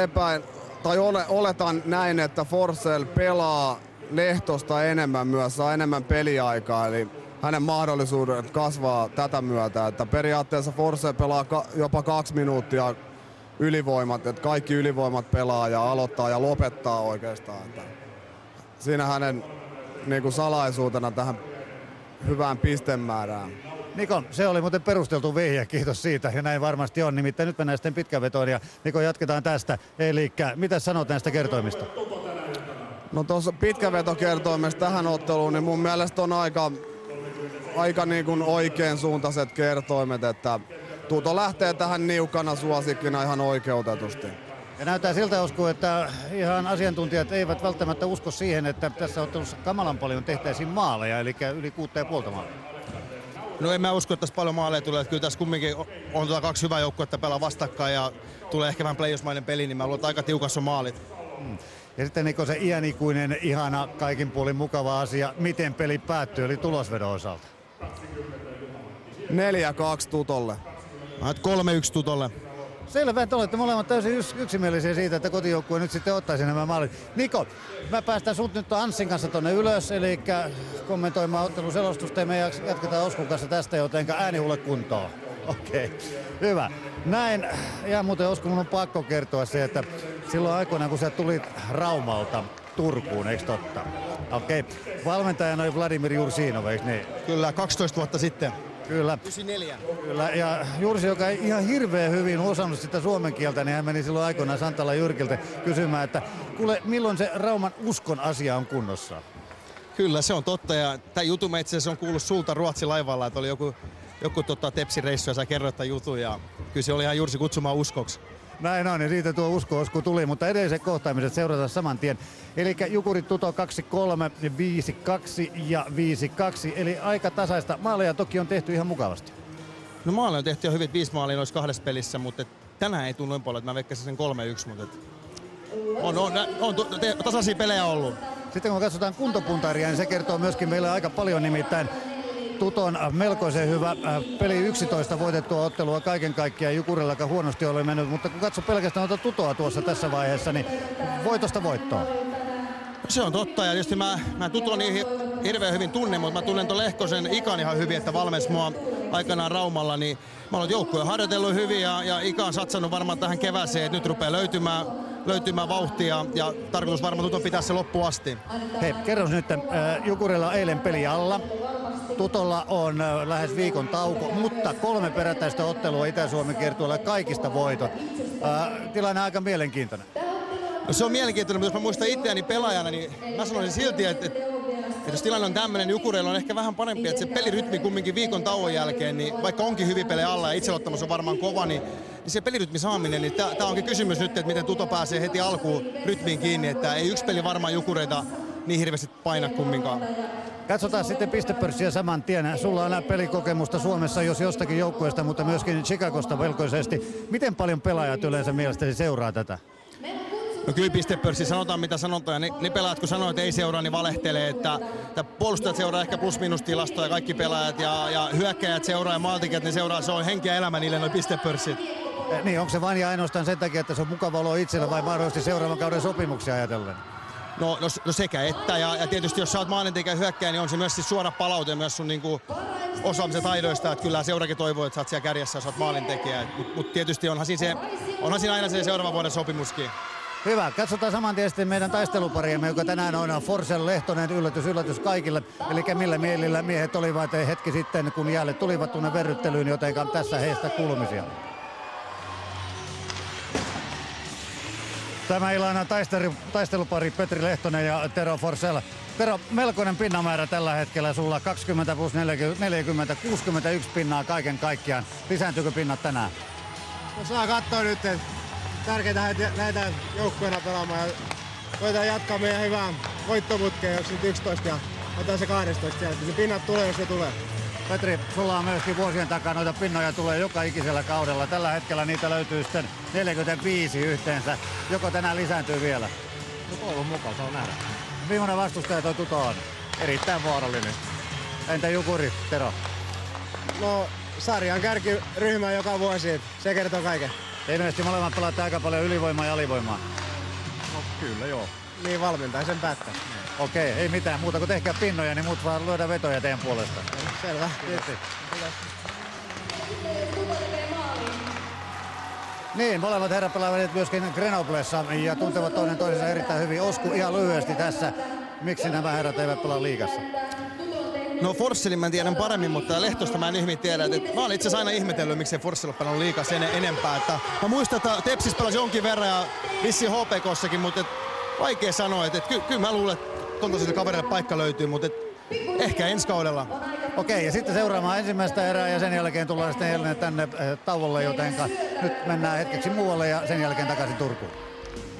oletan näin, että Forssell pelaa Lehtosta enemmän myös, saa enemmän peliaikaa, eli hänen mahdollisuudet kasvaa tätä myötä, että periaatteessa Forssell pelaa jopa 2 minuuttia ylivoimat, että kaikki ylivoimat pelaa ja aloittaa ja lopettaa oikeastaan. Että siinä hänen salaisuutena tähän hyvään pistemäärään. Niko, se oli muuten perusteltu vihje, kiitos siitä, ja näin varmasti on. Nimittäin nyt mennään sitten pitkävetoon, ja Niko, jatketaan tästä. Eli mitä sanot näistä kertoimista? No tuossa pitkävetokertoimesta tähän otteluun, niin mun mielestä on aika niin kuin oikein suuntaiset kertoimet, että Tuto lähtee tähän niukkana suosikkina ihan oikeutetusti. Ja näyttää siltä, Osku, että ihan asiantuntijat eivät välttämättä usko siihen, että tässä ottelussa kamalan paljon tehtäisiin maaleja, eli yli 6,5 maalia. No en mä usko, että tässä paljon maaleja tulee. Kyllä tässä kumminkin on kaksi hyvää joukkuetta pelaa vastakkain ja tulee ehkä vähän playoffsmainen peli, niin mä luulen, että aika tiukassa on maalit. Ja sitten Niko, se iänikuinen, ihana, kaikin puolin mukava asia, miten peli päättyy, eli tulosvedon osalta. 4-2 Tutolle. 3-1 Tutolle. Selvä, että olette molemmat täysin yksimielisiä siitä, että kotijoukkue nyt sitten ottaisi nämä maalit. Niko, mä päästän sut nyt Anssin kanssa tonne ylös, eli kommentoimaan ottelun selostusta ja me jatketaan Oskun kanssa tästä, jotenka äänihulle kuntoon. Okei, hyvä. Näin, ja muuten Osku, mun on pakko kertoa se, että silloin aikoinaan kun sä tulit Raumalta Turkuun, eikö totta? Okei, valmentajana oli Vladimir Jursinov, eikö niin? Kyllä, 12 vuotta sitten. Kyllä. 94. Kyllä, ja Jursi, joka ei ihan hirveän hyvin osannut sitä suomen kieltä, niin hän meni silloin aikoinaan Santala Jyrkiltä kysymään, että kuule, milloin se Rauman uskon asia on kunnossa? Kyllä, se on totta, ja tämä jutu itse asiassa on kuullut sulta Ruotsin laivalla, että oli joku Tepsi-reissu ja sä kerroit tämän jutun, ja kyllä se oli ihan Jursi kutsumaan uskoksi. Näin on, ja siitä tuo usko tuli, mutta edelliset kohtaamiset seurataan saman tien. Eli Jukurit Tuto 2-3, 5-2 ja 5-2, eli aika tasaista. Maaleja toki on tehty ihan mukavasti. No maaleja on tehty jo hyvin, 5 maalia noissa 2 pelissä, mutta tänään ei tunnu niin paljon, että mä veikkasin sen 3-1, mutta on tasaisia pelejä ollut. Sitten kun katsotaan kuntopuntaria, niin se kertoo myöskin meille aika paljon, nimittäin Tuton melkoisen hyvä peli 11 voitettua ottelua kaiken kaikkiaan. Jukurillakaan huonosti ole mennyt, mutta kun katsoo pelkästään Tutoa tuossa tässä vaiheessa, niin voitosta voittoon. Se on totta, ja tietysti mä Tuton niin hirveän hyvin tunnen, mutta mä tunnen tuon Lehkosen Ikan ihan hyvin, että valmensi mua aikanaan Raumalla, niin mä olen joukkueen harjoitellut hyvin ja Ika on satsannut varmaan tähän kevääseen, että nyt rupeaa löytymään vauhtia ja tarkoitus varmaan Tuton pitää se loppuun asti. Hei, kerros nyt, Jukurilla on eilen peli alla. Tutolla on lähes viikon tauko, mutta 3 perättäistä ottelua Itä-Suomen kiertueella kaikista voitot. Tilanne aika mielenkiintoinen. No se on mielenkiintoinen, mutta jos mä muistan itseäni pelaajana, niin mä sanoisin silti, että jos tilanne on tämmöinen, niin Jukureilla on ehkä vähän parempi, että se pelirytmi kumminkin viikon tauon jälkeen, niin vaikka onkin hyvin pelejä alla ja itseluottamus on varmaan kova, niin se pelirytmi saaminen, niin tää onkin kysymys nyt, että miten Tuto pääsee heti alkuun rytmiin kiinni, että ei yksi peli varmaan Jukureita niin hirveästi paina kumminkaan. Katsotaan sitten pistepörssiä saman tien. Sulla on pelikokemusta Suomessa, jos jostakin joukkueesta, mutta myöskin Chicagosta velkoisesti. Miten paljon pelaajat yleensä mielestäsi seuraa tätä? No kyllä pistepörssi, sanotaan mitä sanotaan. Ne pelaajat, kun sanoo, että ei seuraa, niin valehtelee. Että puolustajat seuraa ehkä plus-minus-tilastoa ja kaikki pelaajat ja hyökkäjät seuraa ja maaltikijat, niin seuraa. Se on henki ja elämä niille nuo pistepörssit. Niin, onko se vain ja ainoastaan sen takia, että se on mukava olo itsellä vai mahdollisesti seuraavan kauden sopimuksia ajatellen? No sekä että, ja tietysti jos sä oot maalintekijä hyökkääjä, niin on se myös siis suora palaute myös sun niinku osaamisen taidoista, että kyllä seurakin toivoo, että sä oot siellä kärjessä, jos sä oot maalintekijä. Mutta tietysti onhan siinä aina se seuraavan vuoden sopimuskin. Hyvä, katsotaan saman tien sitten meidän taistelupariamme, joka tänään on Forsell Lehtonen, yllätys kaikille. Eli millä mielillä miehet olivat hetki sitten, kun jäälle tulivat tuonne verryttelyyn, jotenka tässä heistä kuulumisia. Tämä illan taistelupari Petri Lehtonen ja Tero Forsell. Tero, melkoinen pinnamäärä tällä hetkellä sulla, 20 plus 40, 61 pinnaa kaiken kaikkiaan. Lisääntyykö pinnat tänään? No saa katsoa nyt, että tärkeintä lähdetään joukkueena pelaamaan ja voidaan jatkaa meidän hyvää voittoputkeen, jos nyt 11 ja otetaan se 12 sieltä. Se pinnat tulee, jos se tulee. Petri, sulla on myöskin vuosien takaa noita pinnoja tulee joka ikisellä kaudella. Tällä hetkellä niitä löytyy sitten 45 yhteensä. Joko tänään lisääntyy vielä? No toivon mukaan, se on nähdä. Viimeinen vastustaja toi Tuto on. Erittäin vaarallinen. Entä Jukuri, Tero? No sarjan kärkiryhmä joka vuosi, se kertoo kaiken. Ilmeisesti molemmat pelaatte aika paljon ylivoimaa ja alivoimaa. No kyllä joo. Niin valmentaja sen päättää. Okei, ei mitään muuta kuin tehkää pinnoja, niin muut vaan lyödä vetoja teidän puolesta. Selvä. Kiitos. Niin, molemmat herrat pelaavat myöskin Grenoblessa ja tuntevat toinen toisensa erittäin hyvin. Osku, ihan lyhyesti tässä, miksi nämä herrat eivät pelaa liigassa? No Forsellin mä tiedän paremmin, mutta Lehtosta mä en ihmin tiedä. Mä olen itse asiassa aina ihmetellyt, miksei Forssell ole pelannut liigassa enempää. Että mä muistan, että Tepsis pelasi jonkin verran ja vissiin HPKssakin, mutta vaikea sanoa. Että kyllä mä luulen, että tuollaisille kavereille paikka löytyy, mutta ehkä ensi kaudella. Okei, ja sitten seuraamaan ensimmäistä erää ja sen jälkeen tullaan sitten jälleen tänne tauolle, jotenka nyt mennään hetkeksi muualle ja sen jälkeen takaisin Turkuun.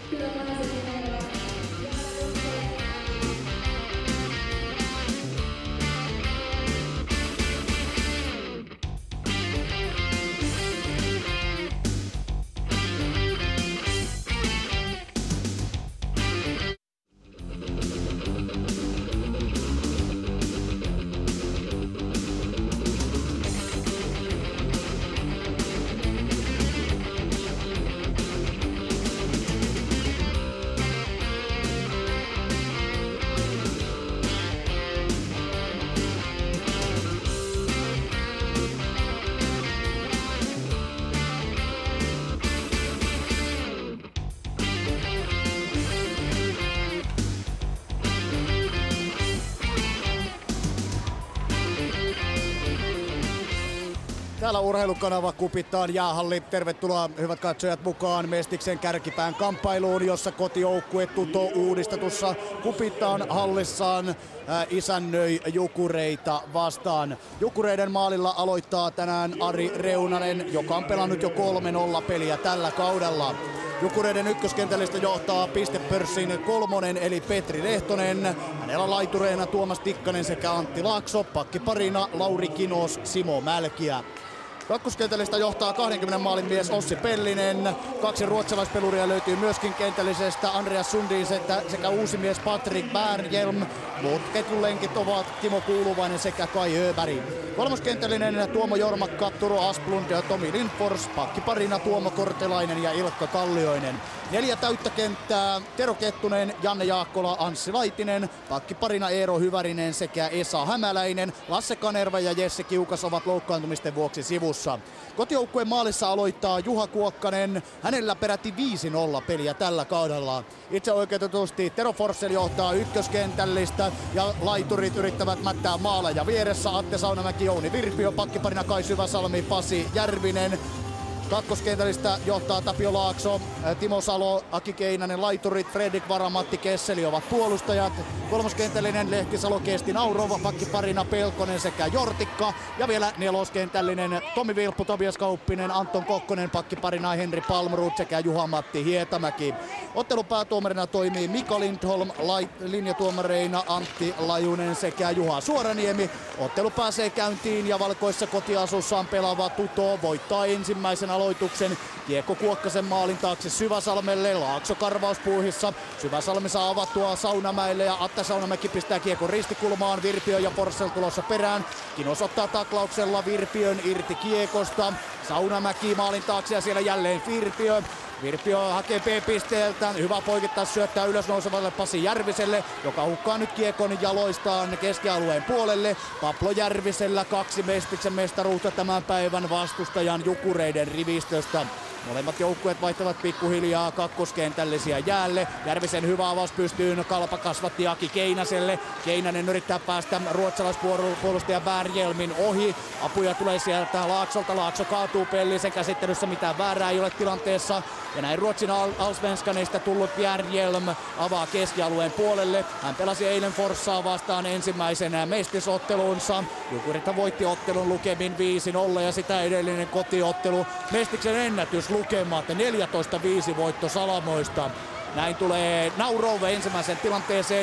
Täällä Urheilukanava Kupittaan jäähalli. Tervetuloa hyvät katsojat mukaan Mestiksen kärkipään kamppailuun, jossa kotijoukkue Tuto uudistetussa Kupittaan hallissaan isännöi Jukureita vastaan. Jukureiden maalilla aloittaa tänään Ari Reunanen, joka on pelannut jo 3-0 peliä tällä kaudella. Jukureiden ykköskentällistä johtaa pistepörssin kolmonen eli Petri Lehtonen. Hänellä laitureina Tuomas Tikkanen sekä Antti Laakso, pakkiparina Lauri Kinos, Simo Mälkiä. Kakkoskentällistä johtaa 20 maalin mies Ossi Pellinen. 2 ruotsalaispeluria löytyy myöskin kentällisestä Andreas Sundin sekä uusi mies Patrik Bärnjelm. Muut ketjulenkit ovat Timo Kuuluvainen sekä Kai Öberg. Kolmoskentällinen Tuomo Jormakka, Turo Asplund ja Tomi Lindfors. Pakkiparina Tuomo Kortelainen ja Ilkka Kallioinen. 4 täyttä kenttää Tero Kettunen, Janne Jaakkola, Anssi Laitinen. Pakkiparina Eero Hyvärinen sekä Esa Hämäläinen. Lasse Kanerva ja Jesse Kiukas ovat loukkaantumisten vuoksi sivussa. Kotijoukkueen maalissa aloittaa Juha Kuokkanen. Hänellä peräti 5-0 peliä tällä kaudella. Itse oikeutetusti Tero Forssell johtaa ykköskentällistä ja laiturit yrittävät mättää maaleja vieressä. Atte Saunamäki, Jouni Virpio, pakkiparina Kai Syväsalmi, Pasi Järvinen. Kakkoskentällistä johtaa Tapio Laakso, Timo Salo, Aki Keinänen, laiturit Fredrik Vara, Matti Kesseli ovat puolustajat. Kolmoskentällinen Lehtisalo, Kesti Naurova, pakkiparina Pelkonen sekä Jortikka. Ja vielä neloskentällinen Tomi Vilppu, Tobias Kauppinen, Anton Kokkonen, pakkiparina Henri Palmroth sekä Juha-Matti Hietamäki. Ottelun päätuomarina toimii Mika Lindholm, linjatuomareina Antti Lajunen sekä Juha Suoraniemi. Ottelu pääsee käyntiin ja valkoissa kotiasussaan pelaava Tuto voittaa ensimmäisen aloituksen. Kiekko Kuokkasen maalin taakse Syväsalmelle, Laakso karvauspuuhissa. Syväsalmi saa avattua Saunamäelle ja Atte Saunamäki pistää kiekon ristikulmaan. Virpio ja Forssell tulossa perään. Kinos ottaa taklauksella Virpiön irti kiekosta. Saunamäki maalin taakse ja siellä jälleen Virpio. Virpio hakee B-pisteeltä. Hyvä poikittais syöttää ylösnousevalle Pasi Järviselle, joka hukkaa nyt kiekon jaloistaan keskialueen puolelle. Pablo Järvisellä 2 Mestiksen mestaruutta tämän päivän vastustajan Jukureiden rivistöstä. Molemmat joukkueet vaihtavat pikkuhiljaa kakkoskentällisiä jäälle. Järvisen hyvä avaus pystyyn, Kalpa kasvatti Aki Keinäselle. Keinänen yrittää päästä ruotsalaispuolustaja Bärnjelmin ohi. Apuja tulee sieltä Laaksolta. Laakso kaatuu Pellisen käsittelyssä, mitään väärää ei ole tilanteessa. Ja näin Ruotsin Allsvenskanista tullut Bärnjelm avaa keskialueen puolelle. Hän pelasi eilen Forssaa vastaan ensimmäisen mestisottelunsa. Jukurit voitti ottelun lukemin 5-0 ja sitä edellinen kotiottelu Mestiksen ennätyslukemat 14-5 voitto Salamoista. Näin tulee Naurove ensimmäisen tilanteeseen,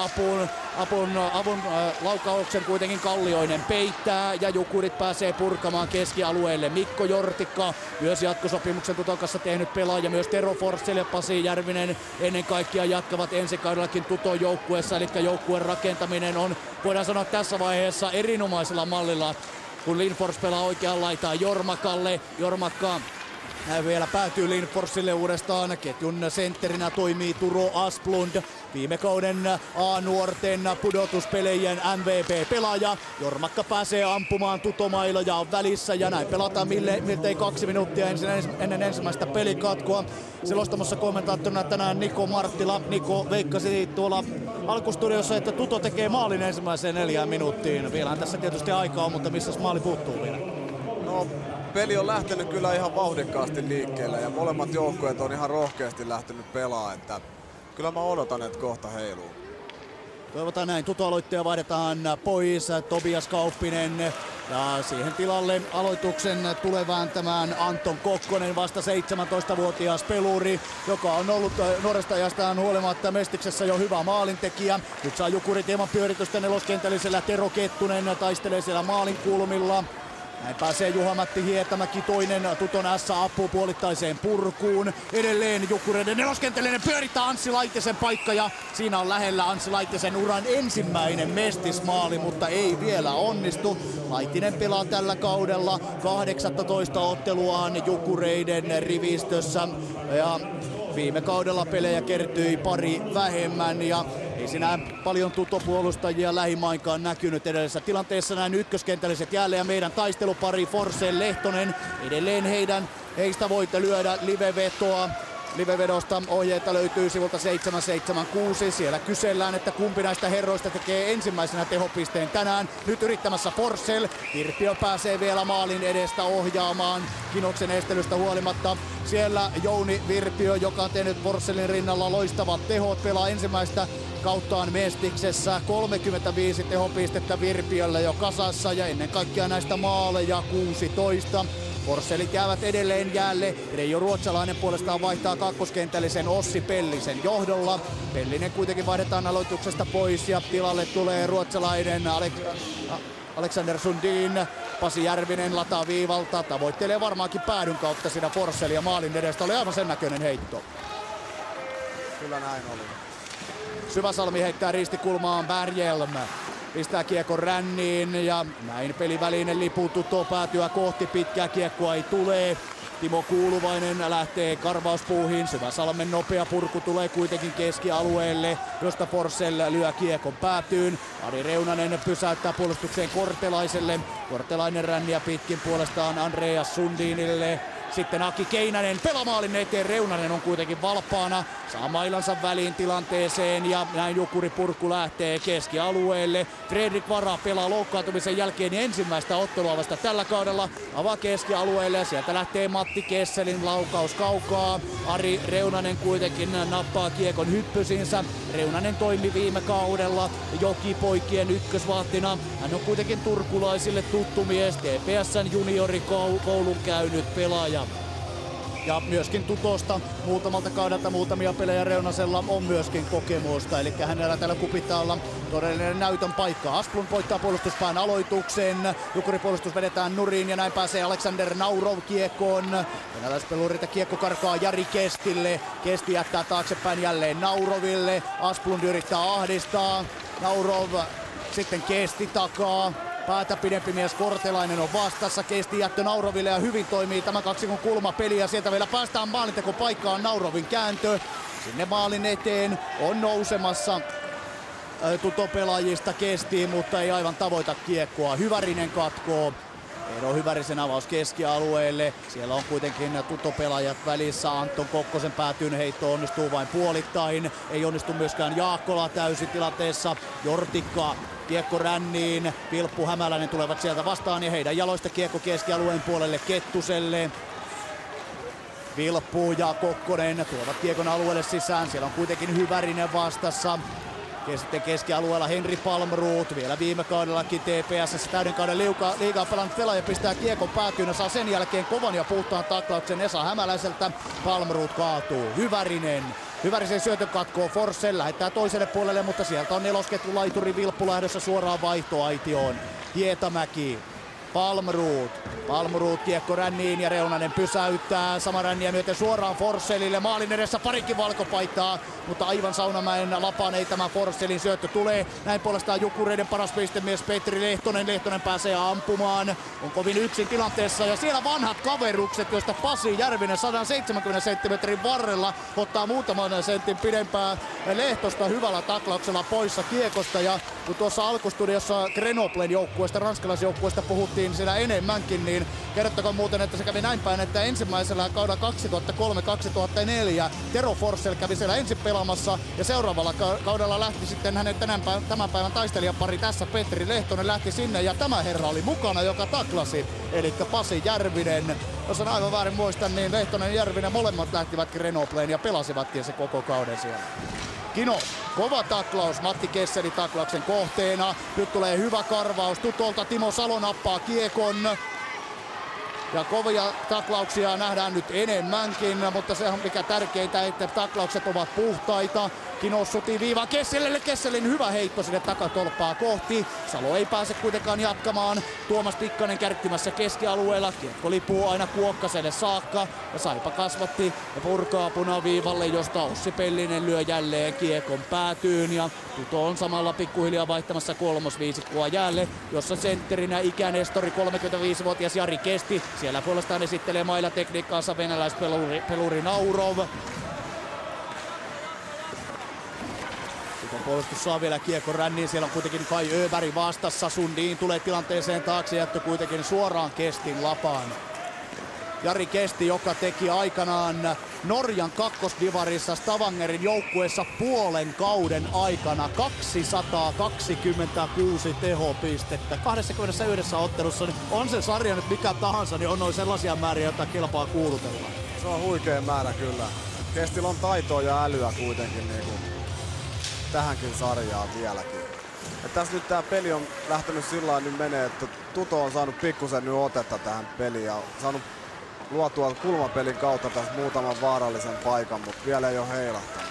avun laukauksen kuitenkin Kallioinen peittää ja Jukurit pääsee purkamaan keskialueelle. Mikko Jortikka, myös jatkosopimuksen Tuton kanssa tehnyt pelaaja, myös Tero Forssell ja Pasi Järvinen ennen kaikkea jatkavat ensi kaudellakin Tuton joukkueessa, eli joukkueen rakentaminen on, voidaan sanoa tässä vaiheessa, erinomaisella mallilla, kun Lindfors pelaa oikean laitaan Jormakalle. Jormakka vielä päätyy Lindforsille uudestaan. Ketjun sentterinä toimii Turo Asplund. Viime kauden A-nuorten pudotuspelejen MVP-pelaaja. Jormakka pääsee ampumaan Tutomailla ja on välissä ja näin pelataan miltei 2 minuuttia ennen ensimmäistä pelikatkoa. Selostamossa kommentaattorina tänään Niko Marttila. Niko veikkasi tuolla alkustudiossa, että Tuto tekee maalin ensimmäiseen 4 minuuttiin. Vielähän tässä tietysti aikaa on, mutta missäs maali puuttuu vielä? No, peli on lähtenyt kyllä ihan vauhdikkaasti liikkeelle ja molemmat joukkueet on ihan rohkeasti lähtenyt pelaamaan, että kyllä mä odotan, että kohta heiluu. Toivotaan näin. Tuto-aloittaja vaihdetaan pois. Tobias Kauppinen Ja siihen tilalle aloituksen tulee vääntämään Anton Kokkonen, vasta 17-vuotias peluri, joka on ollut nuoresta ajastaan huolimatta Mestiksessä jo hyvä maalintekijä. Nyt saa Jukurit hieman pyöritystä neloskentällisellä. Tero Kettunen taistelee siellä maalin kulmilla. Näin pääsee Juha-Matti Hietämäki, toinen Tuton S-apu puolittaiseen purkuun. Edelleen Jukureiden neloskentällinen pyörittää Anssi Laitisen paikka ja siinä on lähellä Anssi Laitisen uran ensimmäinen mestismaali, mutta ei vielä onnistu. Laitinen pelaa tällä kaudella 18 otteluaan Jukureiden rivistössä ja viime kaudella pelejä kertyi pari vähemmän ja ei siinä paljon tutopuolustajia lähimainkaan näkynyt edellisessä tilanteessa. Näin ykköskentälliset jälleen ja meidän taistelupari Forsell Lehtonen. Edelleen heistä voitte lyödä livevetoa. Livevedosta ohjeita löytyy sivulta 776. Siellä kysellään, että kumpi näistä herroista tekee ensimmäisenä tehopisteen tänään. Nyt yrittämässä Forsell. Virpio pääsee vielä maalin edestä ohjaamaan Kinoksen estelystä huolimatta. Siellä Jouni Virpio, joka on tehnyt Forsellin rinnalla loistavat tehot, pelaa ensimmäistä kauttaan Mestiksessä. 35 tehopistettä Virpiolle jo kasassa ja ennen kaikkea näistä maaleja 16. Forssellit jäävät edelleen jäälle. Reijo Ruotsalainen puolestaan vaihtaa kakkoskentällisen Ossi Pellisen johdolla. Pellinen kuitenkin vaihdetaan aloituksesta pois ja tilalle tulee ruotsalainen Alexander Sundin. Pasi Järvinen lataa viivalta. Tavoittelee varmaankin päädyn kautta siinä Forssellia maalin edestä. Oli aivan sen näköinen heitto. Kyllä näin oli. Syväsalmi heittää ristikulmaan Berghelm. Pistää kiekon ränniin ja näin pelivälinen lipututo päätyä kohti. Pitkää kiekkoa ei tule. Timo Kuuluvainen lähtee karvauspuuhiin. Syväsalmen nopea purku tulee kuitenkin keskialueelle, josta Forsell lyö kiekon päätyyn. Ari Reunanen pysäyttää puolustukseen Kortelaiselle. Kortelainen ränniä pitkin puolestaan Andreas Sundinille. Sitten Aki Keinänen pelamaalin eteen. Reunanen on kuitenkin valppaana. Saa mailansa väliin tilanteeseen ja näin Jukuri-purku lähtee keskialueelle. Fredrik Vara pelaa loukkaantumisen jälkeen ensimmäistä ottelua vasta tällä kaudella. Avaa keskialueelle ja sieltä lähtee Matti Kesselin laukaus kaukaa. Ari Reunanen kuitenkin nappaa kiekon hyppysinsä. Reunanen toimi viime kaudella Jokipoikien ykkösvaattina. Hän on kuitenkin turkulaisille tuttu mies. TPS:n juniorikoulun käynyt pelaaja. Ja myöskin Tutosta muutamalta kaudelta muutamia pelejä Reunasella on myöskin kokemusta. Eli hänellä tällä kupittaa olla todellinen näytön paikka. Asplund voittaa puolustuspään aloituksen. Jukuri-puolustus vedetään nurin ja näin pääsee Alexander Naurov kiekkoon. Venäläispelurilta kiekko karkaa Jari Kestille. Kesti jättää taaksepäin jälleen Nauroville. Asplund yrittää ahdistaa. Naurov sitten Kesti takaa. Päätä pidempi mies Kortelainen on vastassa. Kesti jättö Nauroville ja hyvin toimii tämä kaksikon kulmapeli ja sieltä vielä päästään maalintekopaikkaan. Naurovin kääntö sinne maalin eteen on nousemassa tutopelaajista Kestiin, mutta ei aivan tavoita kiekkoa. Hyvärinen katkoo. Eero Hyvärisen avaus keskialueelle. Siellä on kuitenkin tutopelaajat välissä. Anton Kokkosen päätyyn heitto onnistuu vain puolittain. Ei onnistu myöskään Jaakkola täysitilanteessa. Jortikka kiekko ränniin. Vilppu Hämäläinen tulevat sieltä vastaan ja heidän jaloista kiekko keskialueen puolelle Kettuselle. Vilppu ja Kokkonen tuovat kiekon alueelle sisään. Siellä on kuitenkin Hyvärinen vastassa. Ja sitten keskialueella Henri Palmroth, vielä viime kaudellakin TPS:ssä täyden kauden liigaa pelannut pelaaja pistää kiekon päätyyn ja saa sen jälkeen kovan ja puhtaan taklauksen Esa Hämäläiseltä. Palmroth kaatuu. Hyvärisen syötö katkoo. Forsell lähettää toiselle puolelle, mutta sieltä on nelosketju laituri Vilppu lähdössä suoraan vaihtoaitioon. Hietämäki. Palmroth kiekko ränniin ja Reunanen pysäyttää. Sama ränniä myöten suoraan Forsellille. Maalin edessä parikin valkopaittaa, mutta aivan Saunamäen lapaan ei tämä Forsellin syöttö tulee. Näin puolestaan Jukureiden paras pistemies Petri Lehtonen. Lehtonen pääsee ampumaan. On kovin yksin tilanteessa ja siellä vanhat kaverukset, joista Pasi Järvinen 170 senttimetrin varrella ottaa muutaman sentin pidempää Lehtosta hyvällä taklauksella poissa kiekosta. Ja kun tuossa alkustudiossa Grenoblen joukkueesta, ranskalaisjoukkueesta puhuttiin siellä enemmänkin, niin kerrottakoon muuten, että se kävi näin päin, että ensimmäisellä kaudella 2003-2004 Tero Forsell kävi siellä ensin pelaamassa ja seuraavalla kaudella lähti sitten hänen tämän päivän taistelijapari tässä Petri Lehtonen lähti sinne ja tämä herra oli mukana, joka taklasi, eli Pasi Järvinen. Jos on aivan väärin muistan, niin Lehtonen ja Järvinen molemmat lähtivät Grenobleen ja pelasivatkin se koko kauden siellä. Kinos, kova taklaus, Matti Kesseli taklauksen kohteena. Nyt tulee hyvä karvaus Tutolta, Timo Salo nappaa kiekon. Ja kovia taklauksia nähdään nyt enemmänkin, mutta se on mikä tärkeintä, että taklaukset ovat puhtaita. Kinos sutii viivaan Kesselille, Kesselin hyvä heitto sinne takatolppaa kohti. Salo ei pääse kuitenkaan jatkamaan. Tuomas Tikkanen kärkkymässä keskialueella. Kiekko lipuu aina Kuokkaselle saakka. Ja Saipa kasvatti ja purkaa punaviivalle, josta Ossi Pellinen lyö jälleen kiekon päätyyn. Ja Tuto on samalla pikkuhiljaa vaihtamassa kolmosviisikkoa jäälle, jossa sentterinä ikänestori 35-vuotias Jari Kesti. Siellä puolestaan esittelee mailatekniikkaansa venäläispeluri Naurov. Puolustus saa vielä kiekon ränniin, siellä on kuitenkin Kai Öberg vastassa. Sundin tulee tilanteeseen taakse, jättö kuitenkin suoraan Kestin lapaan. Jari Kesti, joka teki aikanaan Norjan kakkosdivarissa Stavangerin joukkueessa puolen kauden aikana 226 tehopistettä. 21 ottelussa, niin on se sarja nyt mikä tahansa, niin on noin sellaisia määriä, joita kelpaa kuulutella. Se on huikea määrä kyllä. Kestillä on taitoa ja älyä kuitenkin niin kuin tähänkin sarjaan vieläkin. Et tässä nyt tää peli on lähtenyt sillä lailla nyt menee, että Tuto on saanut pikkusen nyt otetta tähän peliin ja saanut luotua kulmapelin kautta tässä muutaman vaarallisen paikan, mutta vielä ei ole heilahtanut.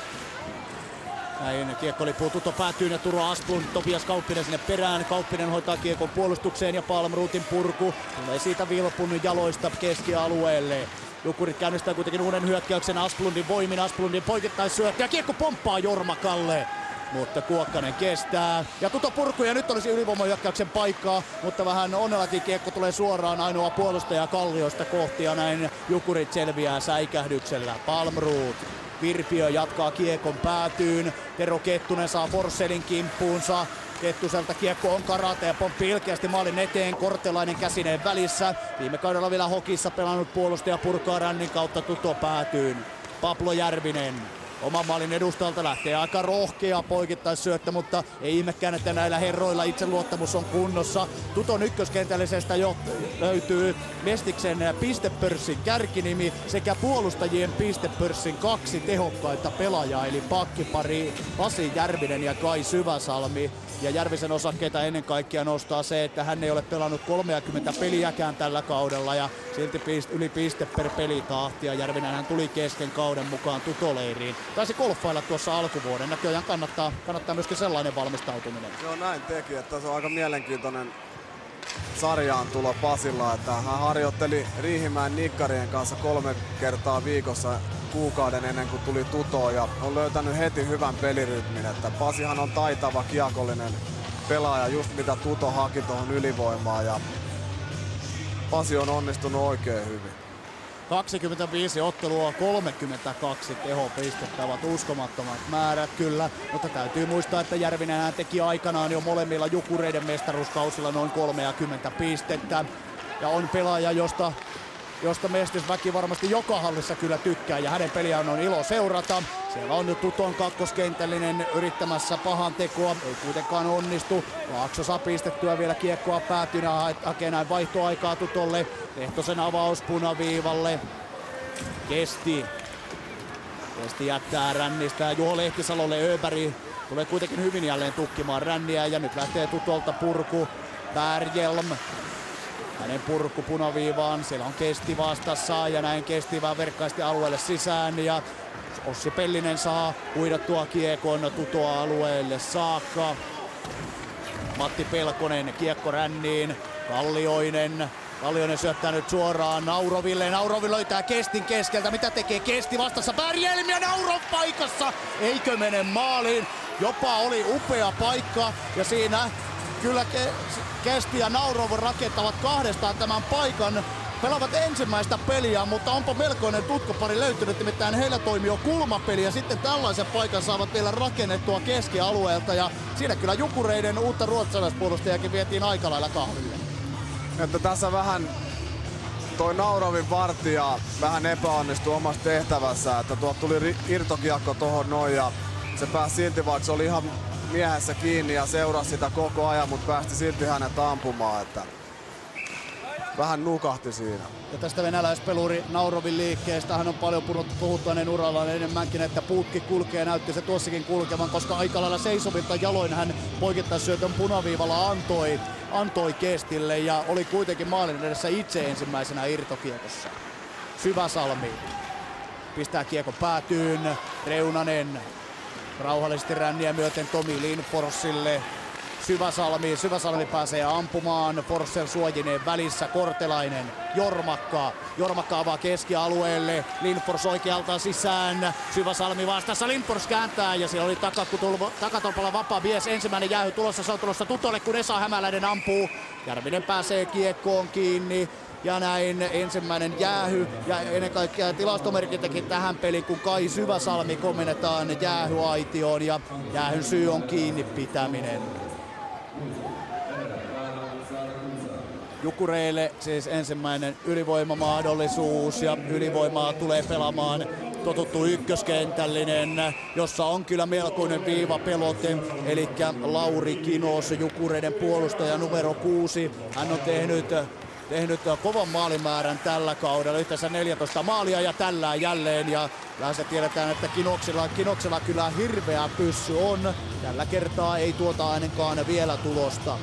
Näin kiekko lipuu, Tuto päätyy ja Turo Asplund, Topias Kauppinen sinne perään. Kauppinen hoitaa kiekon puolustukseen ja Palmrootin purku tulee siitä Vilpun jaloista keskialueelle. Jukurit käynnistää kuitenkin uuden hyökkäyksen Asplundin voimin, Asplundin poikittaisyöttö ja kiekko pomppaa Jormakalle. Mutta Kuokkanen kestää. Ja Tuto purku ja nyt olisi ylivoimahyökkäyksen paikkaa, mutta vähän onnellakin kiekko tulee suoraan ainoa puolustaja Kalliosta kohti ja näin Jukurit selviää säikähdyksellä. Palmroth. Virpiö jatkaa kiekon päätyyn. Tero Kettunen saa Forsellin kimppuunsa. Kettuselta kiekko on karate ja pomppii ilkeästi maalin eteen. Kortelainen Käsinen välissä. Viime kaudella vielä hokissa pelannut puolustaja purkaa rännin kautta Tuto päätyyn. Pablo Järvinen. Oman maalin edustalta lähtee aika rohkea poikittaisyöttö, mutta ei ihmekään, että näillä herroilla itseluottamus on kunnossa. Tuton ykköskentällisestä löytyy Mestiksen pistepörssin kärkinimi sekä puolustajien pistepörssin 2 tehokkaita pelaajaa, eli pakkipari Pasi Järvinen ja Kai Syväsalmi. Ja Järvisen osakkeita ennen kaikkea nostaa se, että hän ei ole pelannut 30 peliäkään tällä kaudella ja silti yli piste per pelitahti. Ja Järvinen hän tuli kesken kauden mukaan Tutoleiriin. Taisi golfailla tuossa alkuvuoden. Näköjään kannattaa myöskin sellainen valmistautuminen. Joo, näin teki, että se on aika mielenkiintoinen sarjaan tulo Pasilla, että hän harjoitteli Riihimäen nikkarien kanssa 3 kertaa viikossa kuukauden ennen kuin tuli Tutoon ja on löytänyt heti hyvän pelirytmin, että Pasihan on taitava kiekollinen pelaaja, just mitä Tuto haki tuohon ylivoimaan ja Pasi on onnistunut oikein hyvin. 25 ottelua, 32 tehopistettä ovat uskomattomat määrät kyllä, mutta täytyy muistaa, että Järvinen hän teki aikanaan jo molemmilla Jukureiden mestaruuskausilla noin 30 pistettä ja on pelaaja, josta Mestisväki varmasti joka hallissa kyllä tykkää ja hänen peliään on ilo seurata. Siellä on nyt Tuton kakkoskentällinen yrittämässä pahan tekoa, ei kuitenkaan onnistu. Laakso saa pistettyä vielä kiekkoa päätyyn ja hakee näin vaihtoaikaa Tutolle. Lehtosen avaus punaviivalle. Kesti jättää rännistä Juho Lehtisalolle. Öberg tulee kuitenkin hyvin jälleen tukkimaan ränniä ja nyt lähtee Tutolta purku. Berghelm. Hänen purku punaviivaan, siellä on Kesti vastassa ja näin Kesti vaan verkkaisesti alueelle sisään ja Ossi Pellinen saa huidattua kiekon Tuto-alueelle saakka. Matti Pelkonen kiekko ränniin, Kallioinen syöttää nyt suoraan Nauroville. Naurov löytää Kestin keskeltä. Mitä tekee Kesti vastassa? Berghelm ja Naurov paikassa. Eikö mene maaliin? Jopa oli upea paikka ja siinä kyllä Kesti ja Naurov rakentavat kahdestaan tämän paikan. Pelaavat ensimmäistä peliä, mutta onpa melkoinen tutkopari löytynyt, nimittäin heillä toimii jo kulmapeli ja sitten tällaisen paikan saavat vielä rakennettua keskialueelta ja siinä kyllä Jukureiden uutta ruotsalaispuolustajakin vietiin aika lailla kahville. Että tässä vähän toi Naurovin vartija vähän epäonnistui omassa tehtävässä, että tuolta tuli irtokiekko tohon noin ja se pääsi silti, vaikka se oli ihan miehessä kiinni ja seurasi sitä koko ajan, mutta päästi silti hänet ampumaan. Että vähän nukahti siinä. Ja tästä venäläispeluri Naurovin liikkeestä hän on paljon puhuttu hänen urallaan enemmänkin, että puutki kulkee, näytti se tuossakin kulkevan, koska aika lailla seisovilta jaloin hän poikittaisyötön punaviivalla antoi Kestille ja oli kuitenkin maalin edessä itse ensimmäisenä irtokiekossa. Syväsalmi pistää kiekon päätyyn, Reunanen rauhallisesti ränniä myöten Tomi Lindforsille. Syväsalmi pääsee ampumaan, Forssell suojineen välissä, Kortelainen, Jormakka avaa keskialueelle, Lindfors oikealta sisään, Syväsalmi vastassa, Lindfors kääntää ja siellä oli takatolpalla vapaa mies, ensimmäinen jäähy tulossa, se on tulossa Tutolle, kun Esa Hämäläinen ampuu, Järvinen pääsee kiekkoon kiinni. Ja näin ensimmäinen jäähy ja ennen kaikkea tilastomerkintäkin tähän peliin, kun Kai Syväsalmi komennetaan jäähyaitioon ja jäähyn syy on kiinni pitäminen. Jukureille siis ensimmäinen ylivoimamahdollisuus ja ylivoimaa tulee pelaamaan totuttu ykköskentällinen, jossa on kyllä melkoinen viivapelote, eli Lauri Kinos, Jukureiden puolustaja numero 6. Hän on tehnyt kovan maalimäärän tällä kaudella, yhteensä 14 maalia ja tällä jälleen. Ja se tiedetään, että Kinoksella kyllä hirveä pyssy on. Tällä kertaa ei tuota ainakaan vielä tulosta.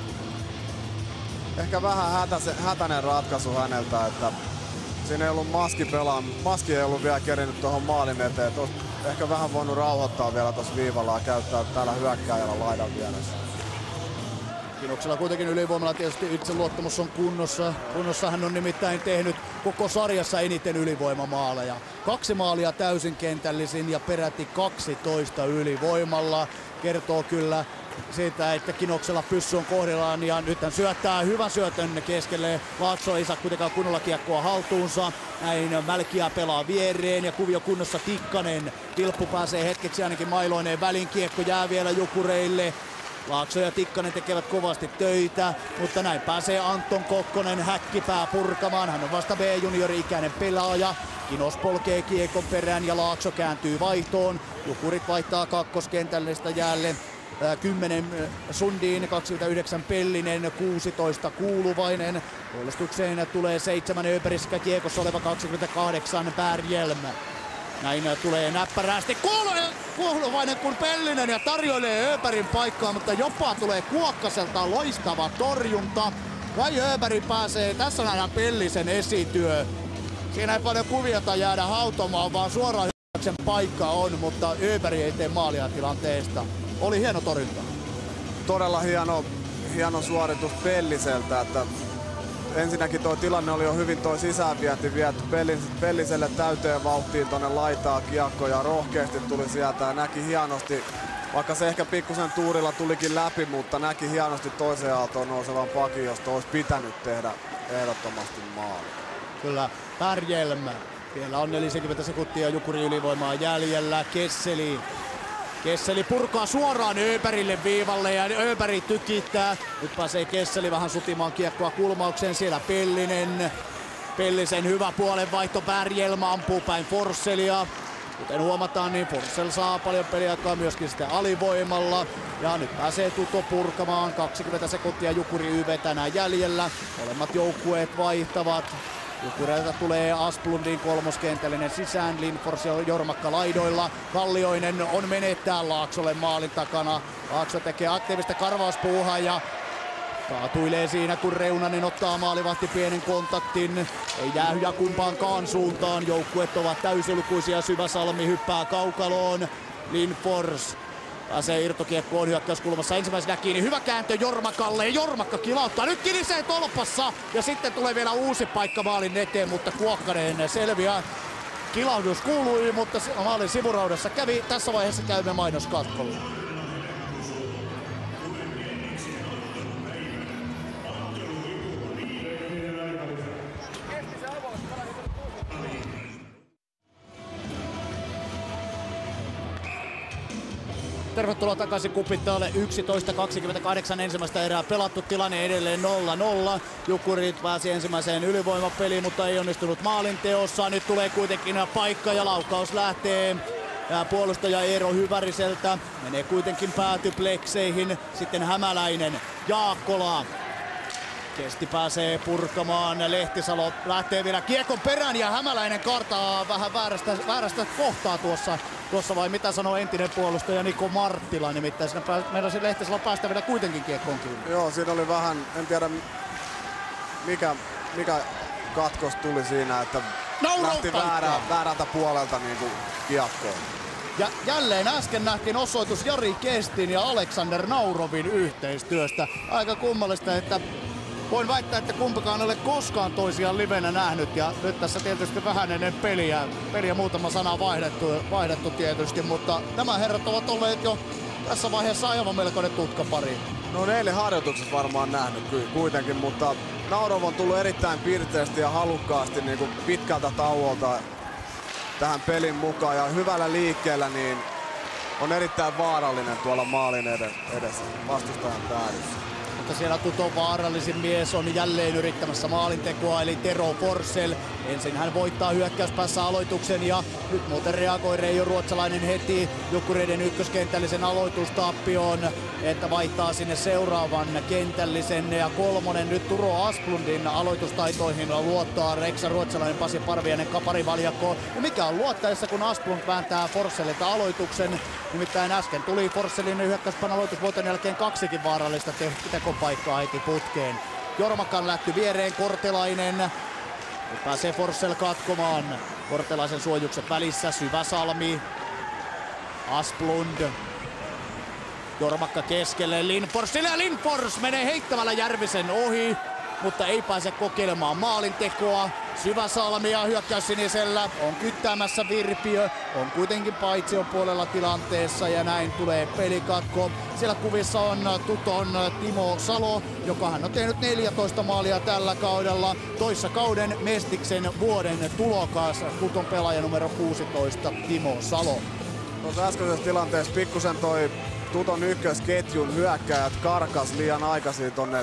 Ehkä vähän hätäinen ratkaisu häneltä, että siinä ei ollut maski ei ollut vielä kerinyt tuohon maalin eteen. Ehkä vähän voinut rauhoittaa vielä tuossa viivalla ja käyttää täällä hyökkääjällä laidan vieressä. Kinoksella kuitenkin ylivoimalla tietysti itseluottamus on kunnossa. Hän on nimittäin tehnyt koko sarjassa eniten ylivoimamaaleja. 2 maalia täysin kentällisin ja peräti 12 ylivoimalla. Kertoo kyllä siitä, että Kinoksella pyssy on kohdillaan ja nyt hän syöttää hyvän syötön keskelle. Laakso ei saa kuitenkaan kunnolla kiekkoa haltuunsa. Näin Mälkiä pelaa viereen ja kuvio kunnossa Tikkanen. Vilppu pääsee hetkeksi ainakin mailoineen väliin. Kiekko jää vielä Jukureille. Laakso ja Tikkanen tekevät kovasti töitä, mutta näin pääsee Anton Kokkonen häkkipää purkamaan. Hän on vasta B-juniori-ikäinen pelaaja. Kinos polkee kiekon perään ja Laakso kääntyy vaihtoon. Jukurit vaihtaa kakkoskentällistä jälleen. 10 Sundin, 29 Pellinen, 16 Kuuluvainen. Puolustukseen tulee 7 Öberiskä kiekossa oleva 28 Berghelm. Näin tulee näppärästi Kuuluvainen kun Pellinen ja tarjoilee Öberin paikkaa, mutta jopa tulee Kuokkaselta loistava torjunta. Kai Öberi pääsee, tässä nähdään Pellisen esityö. Siinä ei paljon kuviota jäädä hautomaan, vaan suoraan hyökkäyksen paikka on, mutta Öberi ei tee maalia tilanteesta. Oli hieno torjunta. Todella hieno suoritus Pelliseltä, että ensinnäkin tuo tilanne oli jo hyvin toi sisäänvieti viety Pelliselle täyteen vauhtiin tonne laitaa kiekko ja rohkeasti tuli sieltä ja näki hienosti, vaikka se ehkä pikkusen tuurilla tulikin läpi, mutta näki hienosti toiseen aaltoon nousevan pakin, josta olisi pitänyt tehdä ehdottomasti maali. Kyllä, Berghelm. Vielä on 40 sekuntia Jukuri ylivoimaa jäljellä. Kesseli purkaa suoraan Öberille viivalle ja Öberi tykittää. Nyt pääsee Kesseli vähän sutimaan kiekkoa kulmaukseen. Siellä Pellisen hyvä puolenvaihto. Berghelm ampuu päin Forssellia. Kuten huomataan, niin Forssell saa paljon peliaikaa myöskin sitten alivoimalla. Ja nyt pääsee Tuto purkamaan. 20 sekuntia Jukuri YV tänään jäljellä. Molemmat joukkueet vaihtavat. Jukureilta tulee Asplundin kolmoskentällinen sisään, Lindfors ja Jormakka laidoilla. Kallioinen on menettää Laaksolle maalin takana. Laakso tekee aktiivista karvauspuuhaa ja kaatuilee siinä, kun Reunanen ottaa maalivahti pienen kontaktin. Ei jäähyjä kumpaankaan suuntaan. Joukkueet ovat täysulkuisia. Syväsalmi hyppää kaukaloon. Lindfors pääsee irtokiekkoon hyökkäyskulmassa ensimmäisenä kiinni. Hyvä kääntö Jormakalle ja Jormakka kilauttaa. Nyt kilisee tolpassa ja sitten tulee vielä uusi paikka maalin eteen, mutta Kuokkanen selviää. Kilahdus kuului, mutta maalin sivuraudassa kävi. Tässä vaiheessa käymme mainoskatkolla. Tervetuloa takaisin Kupittaalle. 11.28 ensimmäistä erää pelattu, tilanne edelleen 0-0. Jukurit pääsi ensimmäiseen ylivoimapeliin, mutta ei onnistunut maalinteossa. Nyt tulee kuitenkin paikka ja laukaus lähtee puolustaja Eero Hyväriseltä. Menee kuitenkin päätyplekseihin. Sitten Hämäläinen, Jaakkola. Kesti pääsee purkamaan, Lehtisalo lähtee vielä kiekon perään ja Hämäläinen kaartaa vähän väärästä kohtaa tuossa vai mitä sanoo entinen puolustaja Niko Marttila, nimittäin siinä meinasi Lehtisalo päästä vielä kuitenkin kiekkoon kiinni. Joo, siinä oli vähän, en tiedä mikä katkos tuli siinä, että lähti väärältä puolelta niin kuin kiekkoon. Ja jälleen äsken nähtiin osoitus Jari Kestin ja Aleksander Naurovin yhteistyöstä. Aika kummallista, että voin väittää, että kumpikaan ei ole koskaan toisiaan livenä nähnyt. Ja nyt tässä tietysti vähän ennen peliä muutama sana vaihdettu tietysti, mutta nämä herrat ovat olleet jo tässä vaiheessa aivan melkoinen tutkapari. No on eilen harjoituksessa varmaan nähnyt kuitenkin, mutta Naurov on tullut erittäin pirteästi ja halukkaasti niin kuin pitkältä tauolta tähän pelin mukaan ja hyvällä liikkeellä niin on erittäin vaarallinen tuolla maalin edessä vastustajan päädyssä. Mutta siellä Tuton vaarallisin mies on jälleen yrittämässä maalintekoa, eli Tero Forssell. Ensin hän voittaa hyökkäyspäässä aloituksen ja nyt muuten reagoi Reijo Ruotsalainen heti Jukureiden ykköskentällisen aloitustappioon, että vaihtaa sinne seuraavan kentällisen ja kolmonen nyt Turo Asplundin aloitustaitoihin luottaa Reksa Ruotsalainen, Pasi Parviainen, Kapari Valjakko. Ja mikä on luottaessa, kun Asplund vääntää Forssellilta aloituksen, nimittäin äsken tuli Forssellin hyökkäyspään aloitusvuoton jälkeen 2 vaarallista tekopaikkaa heti putkeen. Jormakan lähti viereen Kortelainen. Nyt pääsee Forssell katkomaan. Kortelaisen suojukset välissä, Syväsalmi. Asplund. Jormakka keskelle Lindforsille ja Lindfors menee heittämällä Järvisen ohi, mutta ei pääse kokeilemaan maalintekoa. Syväsalmi ja hyökkäys sinisellä on kyttäämässä Virpiö, on kuitenkin paitsion puolella tilanteessa ja näin tulee pelikatko. Siellä kuvissa on Tuton Timo Salo, joka hän on tehnyt 14 maalia tällä kaudella. Toissa kauden Mestiksen vuoden tulokas, Tuton pelaaja numero 16 Timo Salo. Tuossa äskeisessä tilanteessa pikkusen toi Tuton ykkösketjun hyökkäjät karkas liian aikaisin tonne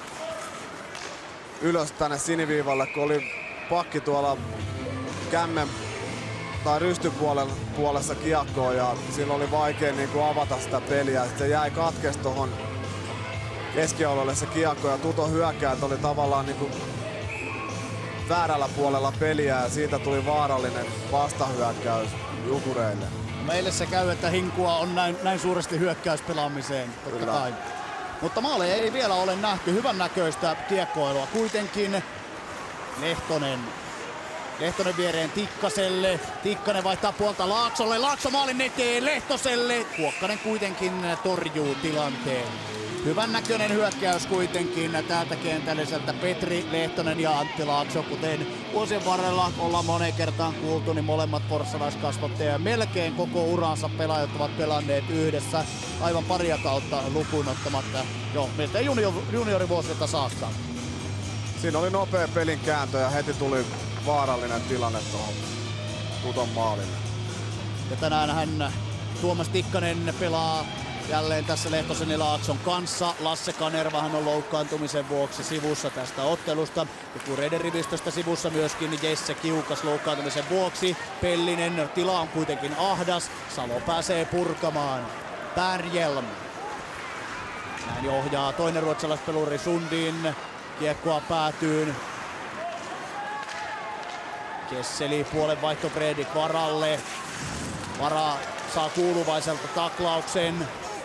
ylös tänne siniviivalle, kun oli pakki tuolla kämmen tai rystypuolessa kiekkoon ja siinä oli vaikea niin kuin avata sitä peliä. Sitten se jäi katkes tuohon keskialueelle se kiekko ja Tuton hyökkäjät oli tavallaan niin kuin väärällä puolella peliä ja siitä tuli vaarallinen vastahyökkäys Jukureille. Meille se käy, että hinkua on näin suuresti hyökkäyspelaamiseen, totta kai. Mutta maaleja ei vielä ole nähty. Hyvän näköistä kiekkoilua kuitenkin. Lehtonen viereen Tikkaselle. Tikkanen vaihtaa puolta Laaksolle. Laakso maalin eteen Lehtoselle. Kuokkanen kuitenkin torjuu tilanteen. Hyvän näköinen hyökkäys kuitenkin täältä kentälliseltä Petri Lehtonen ja Antti Laakso. Kuten vuosien varrella ollaan moneen kertaan kuultu, niin molemmat forssalaiskasvattajat melkein koko uransa pelaajat ovat pelanneet yhdessä. Aivan paria kautta lukuun ottamatta jo miltei juniorivuosilta saakka. Siinä oli nopea pelin kääntö ja heti tuli vaarallinen tilanne tuohon Tuton maalille. Ja tänään Tuomas Tikkanen pelaa jälleen tässä Lehtosen ja Laakson kanssa. Lasse Kanervahan on loukkaantumisen vuoksi sivussa tästä ottelusta. Jukureiden rivistöstä sivussa myöskin Jesse Kiukas loukkaantumisen vuoksi. Pellinen tila on kuitenkin ahdas. Salo pääsee purkamaan. Berghelm. Näin ohjaa toinen ruotsalaispeluri Sundin. Kiekkoa päätyyn. Kesseli puolenvaihto Fredrik Varalle. Vara saa kuuluvaiselta taklauksen.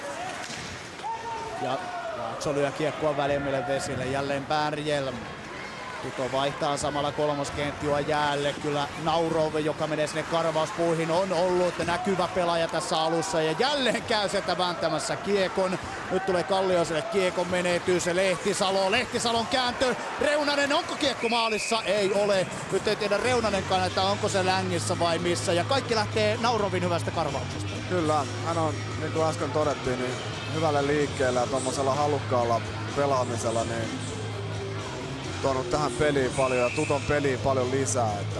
Ja Laakso lyö kiekkoa välimmille vesille. Jälleen Berghelm. Tuto vaihtaa samalla kolmoskenttiä jäälle. Kyllä Naurov, joka menee sinne karvauspuihin, on ollut näkyvä pelaaja tässä alussa. Ja jälleen käy sieltä vääntämässä kiekon. Nyt tulee Kallioselle kiekon menetys. Lehtisalo. Lehtisalon kääntö. Reunanen, onko kiekko maalissa? Ei ole. Nyt ei tiedä Reunanenkaan, että onko se längissä vai missä. Ja kaikki lähtee Naurovin hyvästä karvauksesta. Kyllä, hän on, niin kuin äsken todettiin, niin hyvällä liikkeellä ja tuommoisella halukkaalla pelaamisella niin tuonut tähän peliin paljon ja Tuton peliin paljon lisää. Että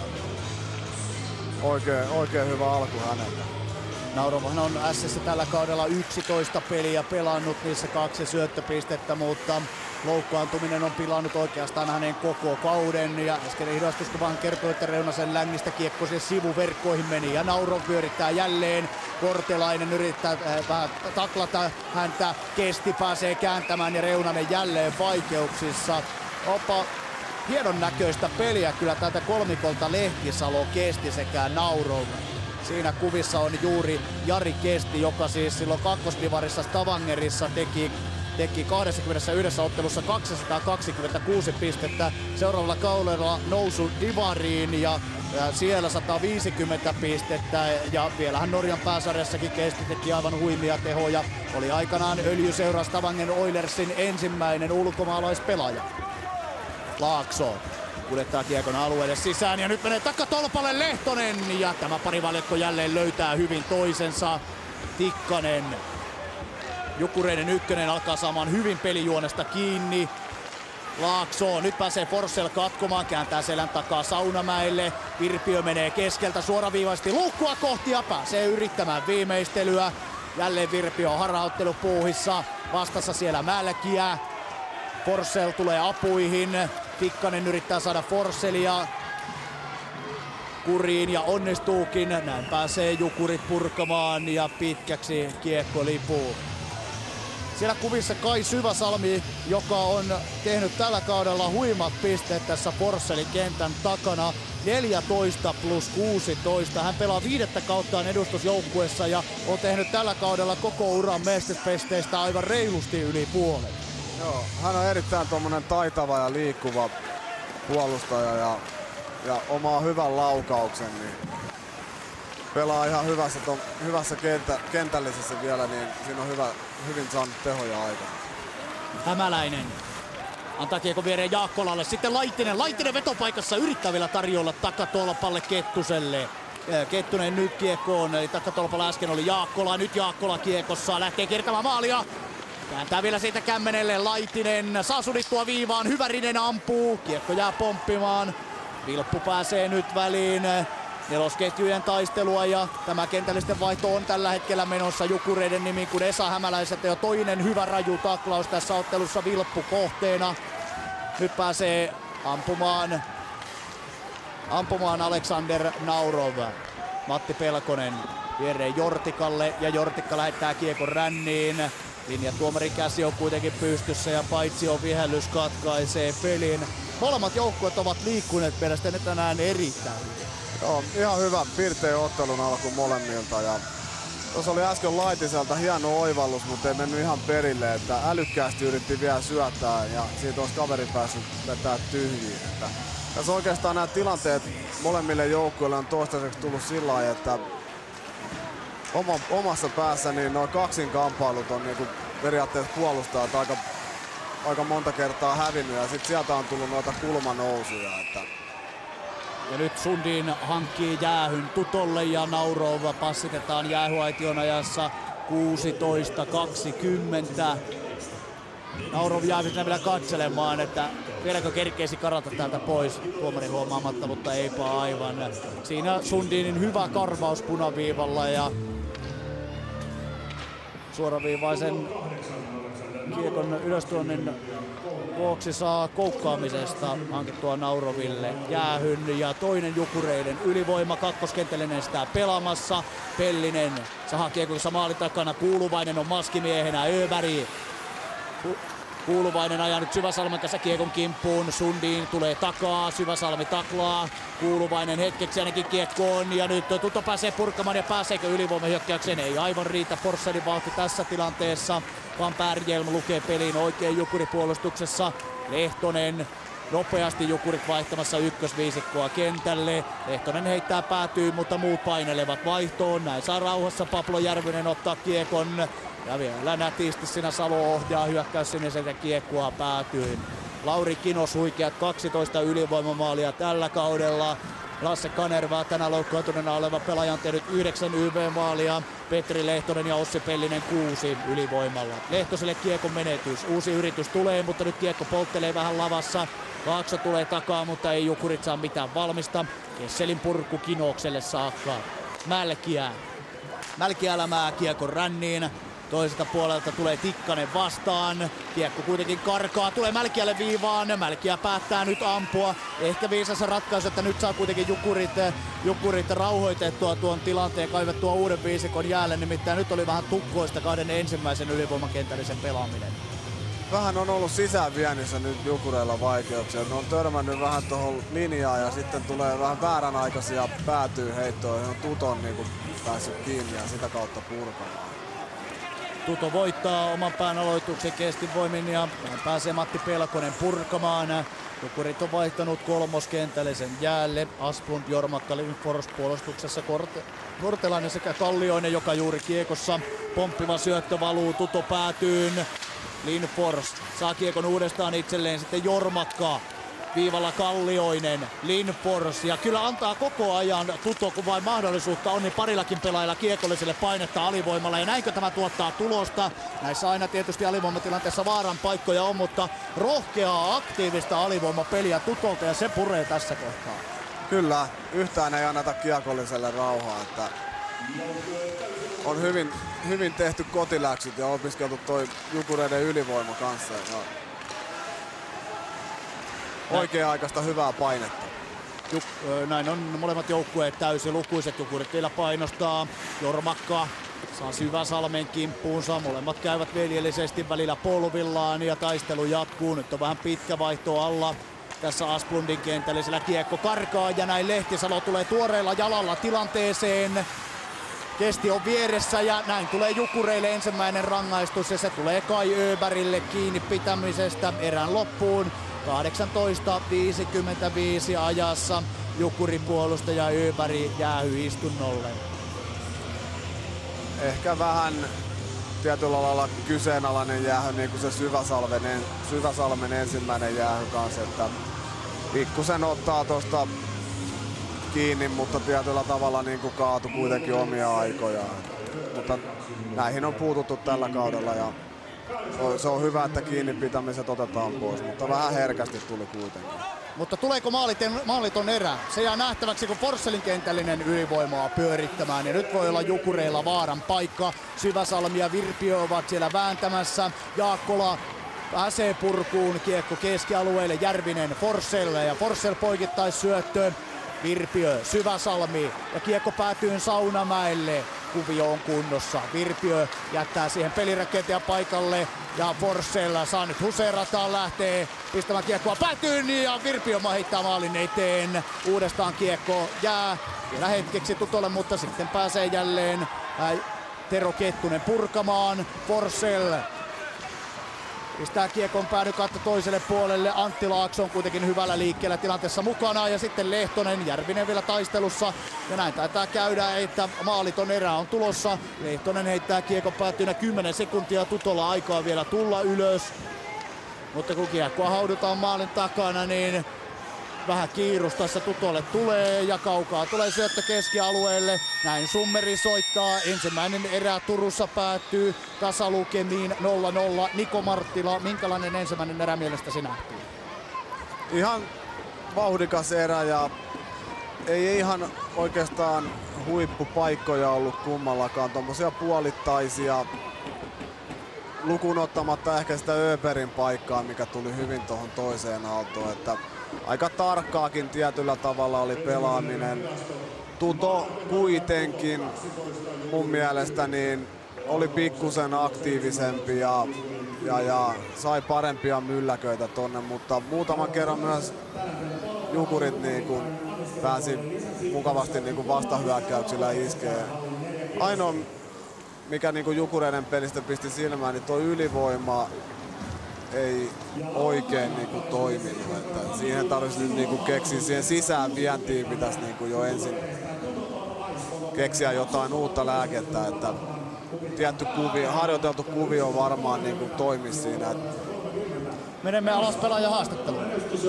oikein hyvä alku häneltä. Naurovahan on S:ssä tällä kaudella 11 peliä pelannut, niissä 2 syöttöpistettä, mutta loukkaantuminen on pilannut oikeastaan hänen koko kauden. Ja äsken hidastus vaan kertoi, että Reunasen längistä kiekko sen sivuverkkoihin meni ja Naurov pyörittää jälleen. Kortelainen yrittää taklata häntä, Kesti pääsee kääntämään ja Reunanen jälleen vaikeuksissa. Opa, hienon näköistä peliä kyllä tältä kolmikolta Lehtisalo, Kesti sekä Naurov. Siinä kuvissa on juuri Jari Kesti, joka siis silloin kakkosdivarissa Stavangerissa teki 21 ottelussa 226 pistettä. Seuraavalla kaudella nousu divariin ja siellä 150 pistettä. Ja vielähän Norjan pääsarjassakin Kesti teki aivan huimia tehoja. Oli aikanaan öljyseura Stavanger Oilersin ensimmäinen ulkomaalaispelaaja. Laakso kuljettaa kiekon alueelle sisään ja nyt menee takatolpalle Lehtonen. Ja tämä parivaljakko jälleen löytää hyvin toisensa. Tikkanen. Jukureiden ykkönen alkaa saamaan hyvin pelijuonesta kiinni. Laakso, nyt pääsee Forssell katkomaan, kääntää selän takaa Saunamäelle. Virpiö menee keskeltä suoraviivaisesti luukkua kohti ja pääsee yrittämään viimeistelyä. Jälleen Virpiö on harhauttelupuuhissa, vastassa siellä Mälkiä. Forssell tulee apuihin, Tikkanen yrittää saada Forssellia kuriin ja onnistuukin. Näin pääsee Jukurit purkamaan ja pitkäksi kiekko lipuu. Siellä kuvissa Kai Syväsalmi, joka on tehnyt tällä kaudella huimat pisteet tässä Forssellin kentän takana. 14 plus 16. Hän pelaa 5. kauttaan edustusjoukkuessa ja on tehnyt tällä kaudella koko uran mestispisteistä aivan reilusti yli puolet. Joo, hän on erittäin tommonen taitava ja liikkuva puolustaja ja omaa hyvän laukauksen, niin pelaa ihan hyvässä kentällisessä vielä, niin siinä on hyvin saanut tehoja aikana. Hämäläinen antaa kiekon viereen Jaakkolalle, sitten Laitinen vetopaikassa yrittää vielä tarjolla takatolpalle Kettuselle. Kettunen nyt kiekkoon, eli takatolpalla äsken oli Jaakkola, nyt Jaakkola kiekossa, lähtee kiertämään maalia. Kääntää vielä siitä Kämmenelle, Laitinen saa sudittua viivaan, Hyvärinen ampuu, kiekko jää pomppimaan. Vilppu pääsee nyt väliin. Nelosketjujen taistelua ja tämä kentällisten vaihto on tällä hetkellä menossa Jukureiden nimi, kun Esa Hämäläiseltä jo toinen hyvä raju taklaus tässä ottelussa Vilppu kohteena. Nyt pääsee ampumaan Alexander Naurov. Matti Pelkonen viereen Jortikalle ja Jortikka lähettää kiekon ränniin. Linjatuomarin käsi on kuitenkin pystyssä ja paitsi on vihellys katkaisee pelin. Molemmat joukkueet ovat liikkuneet mielestäni tänään erittäin. Joo, ihan hyvä pirteä ottelun alku molemmilta ja tuossa oli äsken Laitiselta hieno oivallus, mutta ei mennyt ihan perille, että älykkäästi yritti vielä syöttää ja siitä olisi kaveri päässyt vetää tyhjiin. Että tässä oikeastaan nämä tilanteet molemmille joukkueille on toistaiseksi tullut sillä lailla, että omassa päässä niin noin kaksinkamppailut on niinku periaatteessa puolustajat aika monta kertaa hävinnyt ja sit sieltä on tullut noita kulmanousuja. Ja nyt Sundin hankkii jäähyn Tutolle ja Naurov passitetaan jäähyaition ajassa 16:20. Naurov jää vielä katselemaan, että vieläkö kerkeisi karata täältä pois tuomarin huomaamatta, mutta eipä aivan. Siinä Sundinin hyvä karvaus punaviivalla ja suoraviivaisen kiekon ylöstuonnin vuoksi saa koukkaamisesta hankittua Nauroville jäähyn ja toinen Jukureiden ylivoima, kakkoskentällinen sitä pelaamassa. Pellinen sahaa kiekossa maalin takana, Kuuluvainen on maskimiehenä, Öberg. Kuuluvainen ajaa nyt Syväsalmen kanssa kiekon kimppuun, Sundin tulee takaa, Syväsalmi taklaa, Kuuluvainen hetkeksi ainakin kiekkoon ja nyt Tutto pääsee purkamaan ja pääseekö ylivoimahyökkäykseen, ei aivan riitä Forssellin vauhti tässä tilanteessa, vaan Pärjelm lukee pelin oikein Jukuripuolustuksessa, Lehtonen nopeasti Jukurit vaihtamassa ykkösviisikkoa kentälle, Lehtonen heittää päätyyn, mutta muut painelevat vaihtoon, näin saa rauhassa Pablo Järvinen ottaa kiekon. Ja vielä nätisti siinä Salo ohjaa hyökkäys siniseltä kiekkoa päätyyn. Lauri Kinos huikeat 12 ylivoimamaalia tällä kaudella. Lasse Kanerva tänään loukkaantuneena oleva pelaaja on tehnyt 9 YV-maalia. Petri Lehtonen ja Ossi Pellinen 6 ylivoimalla. Lehtoselle kiekon menetys. Uusi yritys tulee, mutta nyt kiekko polttelee vähän lavassa. Laakso tulee takaa, mutta ei Jukurit saa mitään valmista. Kesselin purku Kinokselle saakka. Mälkiä lämää kiekon ränniin. Toiselta puolelta tulee Tikkanen vastaan. Kiekko kuitenkin karkaa. Tulee Mälkiälle viivaan. Mälkiä päättää nyt ampua. Ehkä viisas ratkaisu, että nyt saa kuitenkin Jukurit rauhoitettua tuon tilanteen, kaivettua uuden viisikon jäälle. Nimittäin nyt oli vähän tukkoista kahden ensimmäisen ylivoimakentällisen pelaaminen. vähän on ollut sisäänviennissä nyt Jukureilla vaikeuksia. Ne on törmännyt vähän tuohon linjaan ja sitten tulee vähän vääränaikaisia päätyy heittoja, johon Tuton niin päässyt kiinni ja sitä kautta purkamaan. Tuto voittaa oman pään aloituksen kestinvoimin ja pääsee Matti Pelkonen purkamaan. Jukurit on vaihtanut kolmoskentälle sen jäälle. Asplund, Jormakka, Lindfors puolustuksessa Kortelainen sekä Kallioinen, joka juuri kiekossa. Pomppiva syöttö valuu Tuto päätyyn. Lindfors saa kiekon uudestaan itselleen, sitten Jormakka. Viivalla Kallioinen, Lindfors ja kyllä antaa koko ajan Tuto, kun vain mahdollisuutta on, niin parillakin pelaajalla kiekolliselle painetta alivoimalla. Ja näinkö tämä tuottaa tulosta? Näissä aina tietysti alivoimatilanteessa vaaran paikkoja on, mutta rohkeaa aktiivista alivoimapeliä Tutolta ja se puree tässä kohtaa. Kyllä, yhtään ei anneta kiekolliselle rauhaa. Että on hyvin tehty kotiläksyt ja opiskeltu toi Jukureiden ylivoima kanssa. Ja oikea-aikaista hyvää painetta. Näin on molemmat joukkueet täysin lukuiset. Jukurit vielä painostaa. Jormakka saa Syväsalmen kimppuunsa. Molemmat käyvät veljellisesti välillä polvillaan ja taistelu jatkuu. Nyt on vähän pitkä vaihto alla tässä Asplundin kentällä. Sillä kiekko karkaa ja näin Lehtisalo tulee tuoreella jalalla tilanteeseen. Kesti on vieressä ja näin tulee Jukureille ensimmäinen rangaistus ja se tulee Kai Öbergille kiinni pitämisestä erän loppuun. 18.55 ajassa Jukurin puolustaja Öberg jäähy istunnolle. Ehkä vähän tietyllä lailla kyseenalainen jäähy, niin kuin se Syväsalmen ensimmäinen jäähy kanssa, että pikkusen ottaa tuosta kiinni, mutta tietyllä tavalla niin kuin kaatu kuitenkin omia aikojaan. Mutta näihin on puututtu tällä kaudella ja se on hyvä, että kiinni pitämiset otetaan pois, mutta vähän herkästi tuli kuitenkin. Mutta tuleeko maaliton erä? Se jää nähtäväksi, kun Forsellin kentällinen ylivoimaa pyörittämään. Ja nyt voi olla Jukureilla vaaran paikka. Syväsalmi ja Virpiö ovat siellä vääntämässä. Jaakkola pääsee purkuun, kiekko keskialueelle, Järvinen Forsell ja Forsell poikittaisyöttö. Virpiö, Syväsalmi ja kiekko päätyy Saunamäelle. Kuvio on kunnossa. Virpiö jättää siihen pelirakenteen paikalle ja Forsell saa nyt huseerataan, lähtee pistämään kiekkoa päätyyn ja Virpiö mahittaa maalin eteen. Uudestaan kiekko jää vielä hetkeksi Tutolle, mutta sitten pääsee jälleen Tero Kettunen purkamaan. Forsell pistää kiekon päädykatta toiselle puolelle. Antti Laakso on kuitenkin hyvällä liikkeellä tilanteessa mukana. Ja sitten Lehtonen, Järvinen vielä taistelussa. Ja näin taitaa käydä, että maaliton erä on tulossa. Lehtonen heittää kiekon päättyynä 10 sekuntia. Tutolla aikaa vielä tulla ylös. Mutta kun kiekkoa haudutaan maalin takana, niin vähän kiirus tässä Tutolle tulee ja kaukaa tulee syöttö keskialueelle. Näin Summeri soittaa. Ensimmäinen erä Turussa päättyy tasalukemiin 0-0. Niko Marttila, minkälainen ensimmäinen erä mielestäsi nähtiin? Ihan vauhdikas erä ja ei ihan oikeastaan huippupaikkoja ollut kummallakaan. Tommosia puolittaisia lukuun ottamatta ehkä sitä Öbergin paikkaa, mikä tuli hyvin tuohon toiseen aaltoon. Että aika tarkkaakin tietyllä tavalla oli pelaaminen. Tuto kuitenkin mun mielestä niin oli pikkusen aktiivisempi ja sai parempia mylläköitä tonne, mutta muutaman kerran myös Jukurit niin kun pääsi mukavasti niin kun vastahyökkäyksillä iskee. Ainoa mikä niin kun Jukureiden pelistä pisti silmään, niin tuo ylivoima ei oikein niinku toiminut, että siihen tarvitsisi nyt niinku keksiä, siihen sisään vientiin pitäisi niinku jo ensin keksiä jotain uutta lääkettä, että tietty kuvio, harjoiteltu kuvio varmaan niinku toimisi siinä. Menemme alas pelaajan haastatteluun.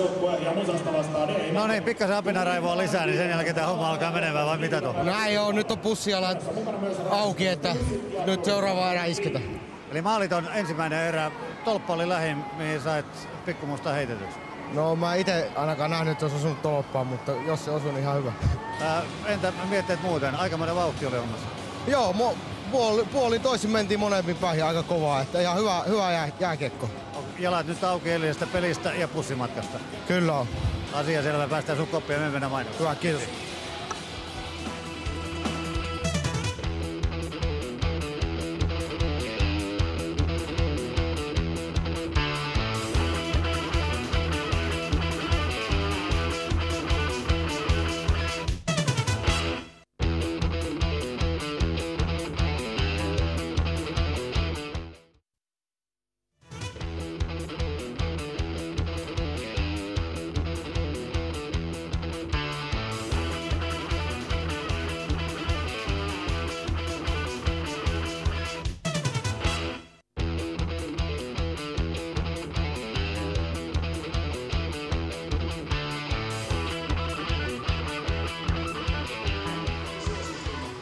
No niin, pikkasen apinaraivoa lisää, niin sen jälkeen tämä homma alkaa menemään, vai mitä tuo? Näin on, nyt on pussiala auki, että nyt seuraava erä isketä. Eli maaliton ensimmäinen erä. Tolppa oli lähin, mihin sait pikkumusta heitetyksi. No mä ite ainakaan nähnyt, että olisi osunut tolppaan, mutta jos se osui, niin ihan hyvä. Entä mietteet muuten? Aikamoinen vauhti oli hommassa. Joo, puolin toisin mentiin molemmin päihin aika kovaa, että ihan hyvä jääkiekko. Jalat nyt auki edellisestä pelistä ja pussimatkasta. Kyllä on. Asia selvä, päästään sun koppia ja me mennään mainokseen. Hyvä, kiitos.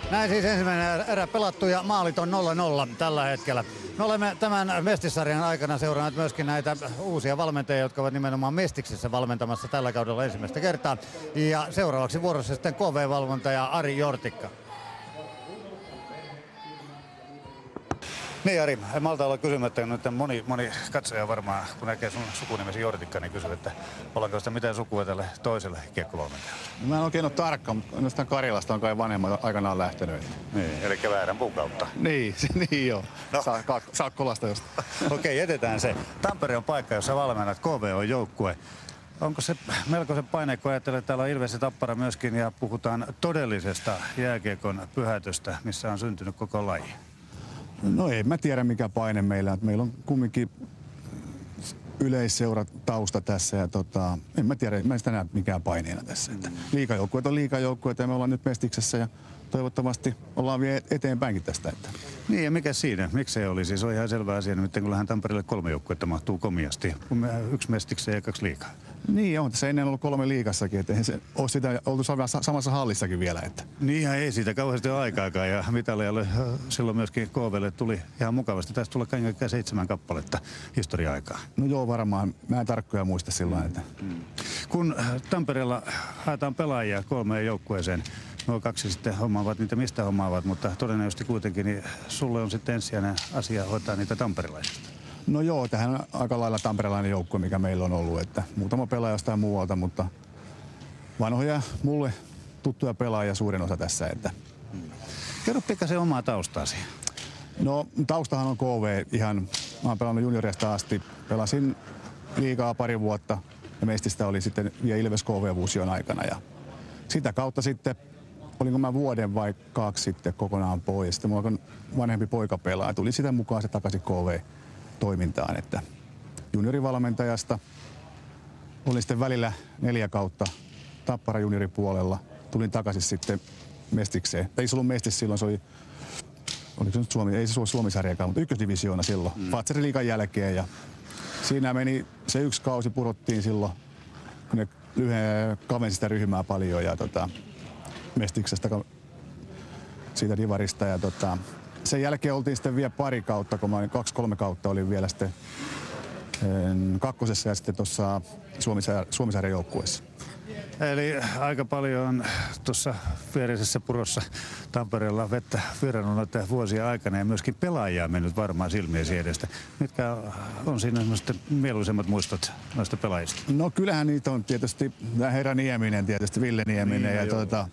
Näin siis ensimmäinen erä pelattu ja maalit on 0-0 tällä hetkellä. Me olemme tämän Mestis-sarjan aikana seuranneet myöskin näitä uusia valmentajia, jotka ovat nimenomaan Mestiksessä valmentamassa tällä kaudella ensimmäistä kertaa. Ja seuraavaksi vuorossa sitten KV-valmentaja Ari Jortikka. Niin Ari, en malta olla kysymättä, että moni katsoja varmaan, kun näkee sun sukunimesi Jortikka, niin kysyy, että ollaanko sitä mitään sukua tälle toiselle kiekkovalmentajalle? Mä en oikein ole tarkka, mutta jostain Karjalasta on kai vanhemmat aikanaan lähtenyt. Niin, eli väärän puun kautta. Niin joo. No. Saakkolasta jostain. Okei, jätetään se. Tampere on paikka, jossa valmennat, KV on joukkue. Onko se melkoisen paine, kun ajattelee, että täällä on Ilves ja Tappara myöskin ja puhutaan todellisesta jääkiekon pyhätöstä, missä on syntynyt koko laji? No ei mä tiedä mikä paine meillä on. Meillä on kumminkin yleisseurat tausta tässä ja en mä tiedä, mä en sitä näe mikään paineena tässä. Liigajoukkueet on liigajoukkueet ja me ollaan nyt Mestiksessä ja toivottavasti ollaan vielä eteenpäinkin tästä. Niin ja mikä siinä? Miksei olisi? Se on ihan selvä asia, nimittäin kun lähdetään Tampereelle 3 joukkuetta mahtuu komiasti. 1 Mestikseen ja 2 liigaa. Niin on, tässä ennen ollut 3 liigassakin, että se olisi sitä oltu samassa hallissakin vielä. Että. Niin ei siitä kauheasti ole aikaakaan ja mitalejalle silloin myöskin KVlle tuli ihan mukavasti. Tästä tulee kaikkiaan 7 kappaletta historia-aikaa. No joo varmaan, mä en tarkkoja muista sillä että. Kun Tampereella haetaan pelaajia 3 joukkueeseen, nuo 2 sitten hommaavat niitä mistä hommaavat, mutta todennäköisesti kuitenkin niin sulle on sitten ensisijainen asia hoitaa niitä tamperilaisista. No joo, tähän on aika lailla tamperelainen joukkue, mikä meillä on ollut, että muutama pelaaja jostain muualta, mutta vanhoja mulle tuttuja pelaajia suurin osa tässä. Että. Kerro pikkasen omaa taustaasi. No taustahan on KV ihan, mä oon pelannut juniorista asti, pelasin liigaa 2 vuotta ja Mestistä oli sitten vielä Ilves KV-vuosion aikana ja sitä kautta sitten olinko mä vuoden vai 2 sitten kokonaan pois. Sitten mulla on vanhempi poika pelaa. Tuli sitä mukaan se takaisin KV-toimintaan. Että juniorivalmentajasta olin sitten välillä 4 kautta Tappara junioripuolella. Tulin takaisin sitten Mestikseen. Ei se ollut Mestis silloin, se oli, oliko se nyt Suomi, ei se ollut Suomi-sarjakaan, mutta ykkösdivisioona silloin. Fatserin liigan jälkeen ja siinä meni se 1 kausi purottiin silloin, kun ne kavensi sitä ryhmää paljon ja Mestiksestä siitä divarista ja sen jälkeen oltiin sitten vielä 2 kautta, kun mä olin 2-3 kautta olin vielä sitten kakkosessa ja sitten tuossa Suomi-sarjan joukkueessa. Eli aika paljon tuossa viereisessä purossa Tampereella vettä virrannut noita vuosia aikana ja myöskin pelaajia mennyt varmaan silmiesi edestä. Mitkä on siinä mieluisemmat muistot noista pelaajista? No kyllähän niitä on tietysti herra Nieminen, tietysti Ville Nieminen niin, ja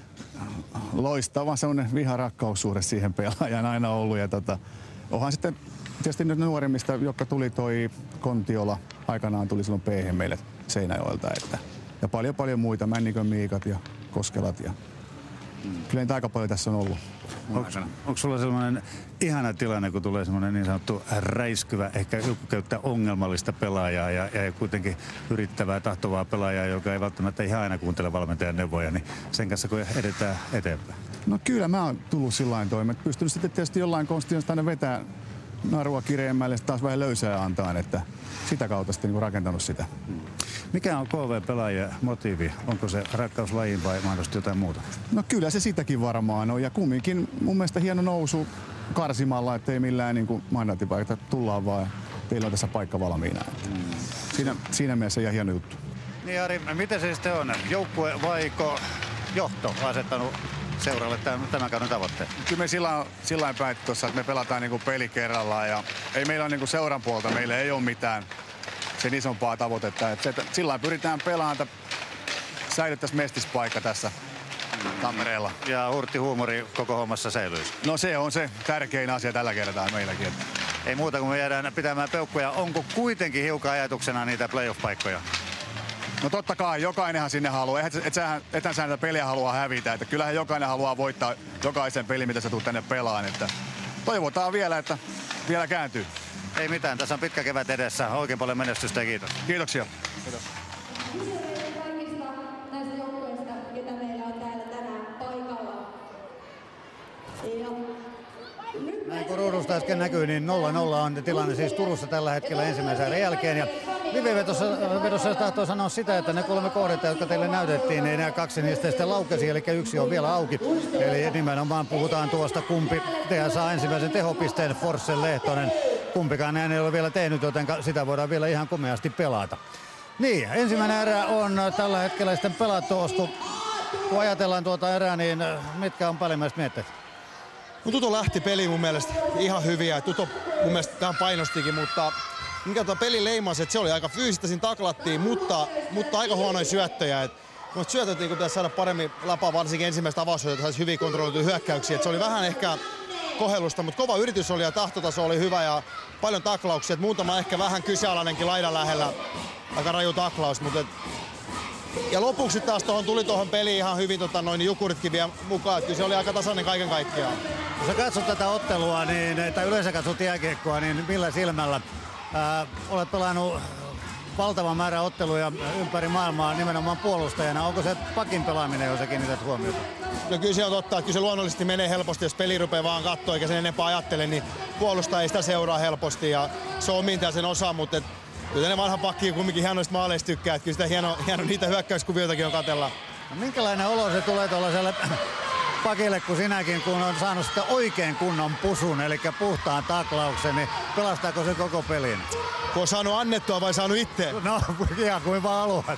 loistava semmoinen viharakkaussuhde siihen pelaajan aina ollut ja onhan sitten tietysti nyt nuoremmista, jotka tuli toi Kontiola aikanaan tuli silloin P-hen meille Seinäjoelta ja paljon muita, Männikön Miikat ja Koskelat ja kyllä niitä aika paljon tässä on ollut. Onko sulla sellainen ihana tilanne, kun tulee semmoinen niin sanottu räiskyvä, ehkä joku käyttää ongelmallista pelaajaa ja kuitenkin yrittävää, tahtovaa pelaajaa, joka ei välttämättä ihan aina kuuntele valmentajan neuvoja, niin sen kanssa kun edetään eteenpäin? No kyllä mä oon tullut sillain toimeen, että pystynyt sitten tietysti jollain konstilla aina vetää narua kireemmälle ja taas vähän löysää antaa, että sitä kautta sitten niin rakentanut sitä. Mikä on KV-pelaajien motiivi? Onko se rakkaus lajiin vai mahdollisesti jotain muuta? No kyllä se sitäkin varmaan on ja kumminkin mun mielestä hieno nousu karsimalla, ettei millään niin mandaattipaikka tullaan vaan teillä on tässä paikka valmiina. Siinä mielessä ihan hieno juttu. Niin Ari, miten se sitten on? Joukkue vaiko johto asettanut seuralle tämän kauden tavoitteen? Kyllä me sillä päätti tuossa, että me pelataan niin kuin peli kerrallaan ja ei meillä ole niin kuin seuran puolta, meillä ei ole mitään sen isompaa tavoitetta. Että sillä pyritään pelaamaan, että säilyttäisiin mestispaikka tässä Tampereella. Ja hurtti-huumori koko hommassa säilyisi? No se on se tärkein asia tällä kertaa meilläkin. Ei muuta kuin me jäädään pitämään peukkuja. Onko kuitenkin hiukan ajatuksena niitä playoff-paikkoja? No totta kai, jokainenhan sinne haluaa. Ethän sä näitä peliä halua hävitä. Että kyllähän jokainen haluaa voittaa jokaisen pelin, mitä sä tulet tänne pelaan. Että toivotaan vielä, että vielä kääntyy. Ei mitään, tässä on pitkä kevät edessä. Oikein paljon menestystä ja kiitos. Kiitoksia. Kiitos. Kaikista näistä joukkueista, ketä meillä on täällä tänään paikalla. Näin kun ruudusta äsken näkyy, niin 0-0 on tilanne siis Turussa tällä hetkellä ensimmäisen erän jälkeen. Ja Live-vedossa tahtoo sanoa sitä, että ne 3 kohdetta, jotka teille näytettiin, niin nämä 2 niistä sitten laukesi, eli 1 on vielä auki. Eli nimenomaan puhutaan tuosta, kumpi saa ensimmäisen tehopisteen, Forssell, Lehtonen. Kumpikaan näin ei ole vielä tehnyt, joten sitä voidaan vielä ihan komeasti pelata. Niin, ensimmäinen erä on tällä hetkellä sitten pelattu, Osku. Kun ajatellaan tuota erää, niin mitkä on päällimmäiset mietteet? No, Tuto lähti peliin mun mielestä ihan hyviä. Tuto mun mielestä tähän painostikin, mutta mikä tuo peli leimasi, että se oli aika fyysistä, siinä taklattiin, mutta aika huonoja syöttöjä. Mutta syötöt niin pitäisi saada paremmin läpää, varsinkin ensimmäistä avaussyötöä, saisi hyvin kontrolloituja hyökkäyksiä. Et se oli vähän ehkä kohellusta, mutta kova yritys oli ja tahtotaso oli hyvä ja paljon taklauksia. Et muutama ehkä vähän kyseenalainenkin laidan lähellä, aika raju taklaus. Ja lopuksi taas tuli tuohon peliin ihan hyvin Jukuritkin vielä mukaan, että se oli aika tasainen kaiken kaikkiaan. Kun sä katsot tätä ottelua, tai yleensä katsot jääkiekkoa, niin millä silmällä? Olet pelannut valtavan määrän otteluja ympäri maailmaa nimenomaan puolustajana. Onko se pakin pelaaminen, jos sä kiinnität huomiota? No kyllä se on totta, että kyllä se luonnollisesti menee helposti, jos peli rupeaa vaan katsoa eikä sen enempää ajattele, niin puolustaja ei sitä seuraa helposti ja se on omintaan sen osa, mutta kyllä ne vanha pakki kumminkin hienoista maaleista tykkää, että kyllä sitä hieno niitä hyökkäyskuvioitakin on katsella. No, minkälainen olo se tulee tuollaiselle pakille kuin sinäkin, kun on saanut sitä oikein kunnon pusun, eli puhtaan taklauksen, niin pelastaako se koko pelin? Kun on saanut annettua vai saanut itse? No, ihan kuin vaan haluat.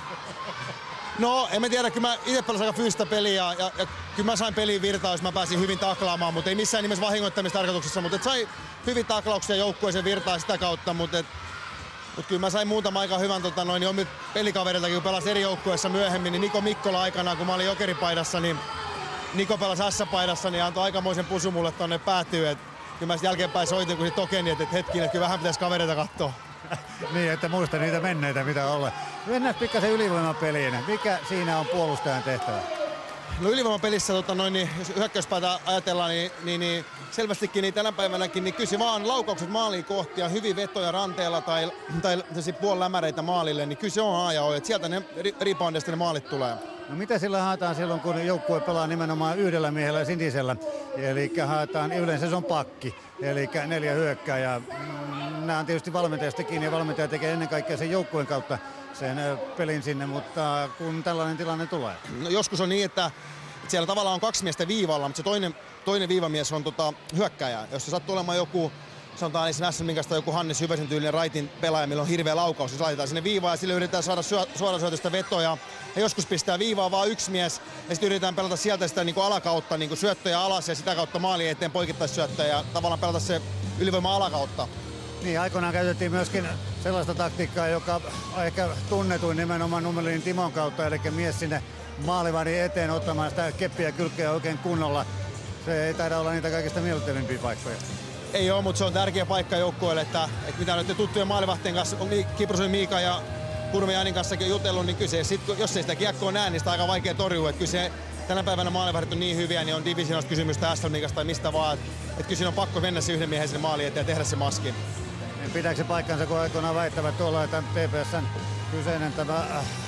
No, en mä tiedä, kyllä mä itse pelasin aika fyysistä peliä ja kyllä mä sain peliin virtaa, jos mä pääsin hyvin taklaamaan, mutta ei missään nimessä vahingoittamistarkoituksessa, mutta sai hyvin taklauksia joukkueeseen virtaa sitä kautta, mutta kyllä mä sain muutama aika hyvän omilta pelikaveriltakin, kun pelasin eri joukkueessa myöhemmin, niin Niko Mikkola aikanaan, kun mä olin Jokeripaidassa, niin Niko pelasi S-paidassa, niin antoi aikamoisen pusu mulle tonne päätyyn, että kyllä mä jälkeenpäin soitin, kun se tokeni, että hetkinen, että kyllä vähän pitäisi kavereita katsoa. Niin, että muista niitä menneitä, mitä olla. Mennään pikkasen ylivoimapeliin. Mikä siinä on puolustajan tehtävä? No ylivoimapelissä, jos hyökkäyspäätä ajatellaan, niin selvästikin niin tänä päivänäkin, niin kyllä vaan laukaukset maaliin kohti ja hyvin vetoja ranteella tai puolilämäreitä maalille, niin kyllä se on A ja O, että sieltä ne reboundista ne maalit tulee. No mitä sillä haetaan silloin, kun joukkue pelaa nimenomaan yhdellä miehellä sinisellä? Eli haetaan, yleensä se on pakki, eli 4 hyökkääjää. Nämä on tietysti valmentajasta kiinni ja valmentaja tekee ennen kaikkea sen joukkueen kautta sen pelin sinne, mutta kun tällainen tilanne tulee? No joskus on niin, että siellä tavallaan on 2 miestä viivalla, mutta se toinen viivamies on hyökkääjä. Jos se sattuu olemaan joku, sanotaan ensin SM-minkasta joku Hannes Hyvesen tyylinen raitin pelaaja, millä on hirveä laukaus, niin laitetaan sinne viivaan ja sille yritetään saada suorasyötöstä vetoja. Ja joskus pistää viivaa vaan 1 mies ja sitten yritetään pelata sieltä sitä niin kuin alakautta, niin kuin syöttöjä alas ja sitä kautta maaliin eteen poikittaisyöttöjä ja tavallaan pelata se ylivoima alakautta. Niin, aikoinaan käytettiin myöskin sellaista taktiikkaa, joka ehkä tunnetuin nimenomaan Nummelinin Timon kautta, eli mies sinne maalivahdin eteen ottamaan sitä keppiä kylkeä oikein kunnolla. Se ei taida olla niitä kaikista miellyttävimpiä paikkoja. Ei ole, mutta se on tärkeä paikka joukkueelle, että mitä nyt tuttujen maalivahtien kanssa, Kiprosen Miika ja Kurmi Janin kanssakin jutellut, niin kyse, jos ei sitä kiekkoa näe, niin sitä on aika vaikea torjua. Että kyse, tänä päivänä maalivahdit on niin hyviä, niin on divisionaalista kysymystä SM-liigasta tai mistä vaan. Että kyllä siinä on pakko mennä se yhden miehen sinne maaliin eteen ja tehdä se maski. Pitääkö se paikkansa, kun aikoinaan väittävät tuolla, että TPS:n kyseinen tämä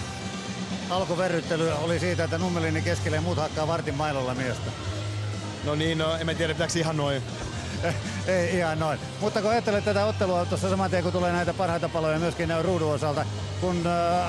alkuverryttely oli siitä, että Nummelinin keskelle ja muut hakkaa vartin mailolla miestä? No niin, en tiedä, pitääkö ihan noin. Ei ihan noin. Mutta kun ajattelet tätä ottelua tuossa saman tien, kun tulee näitä parhaita paloja myöskin ruudun osalta, kun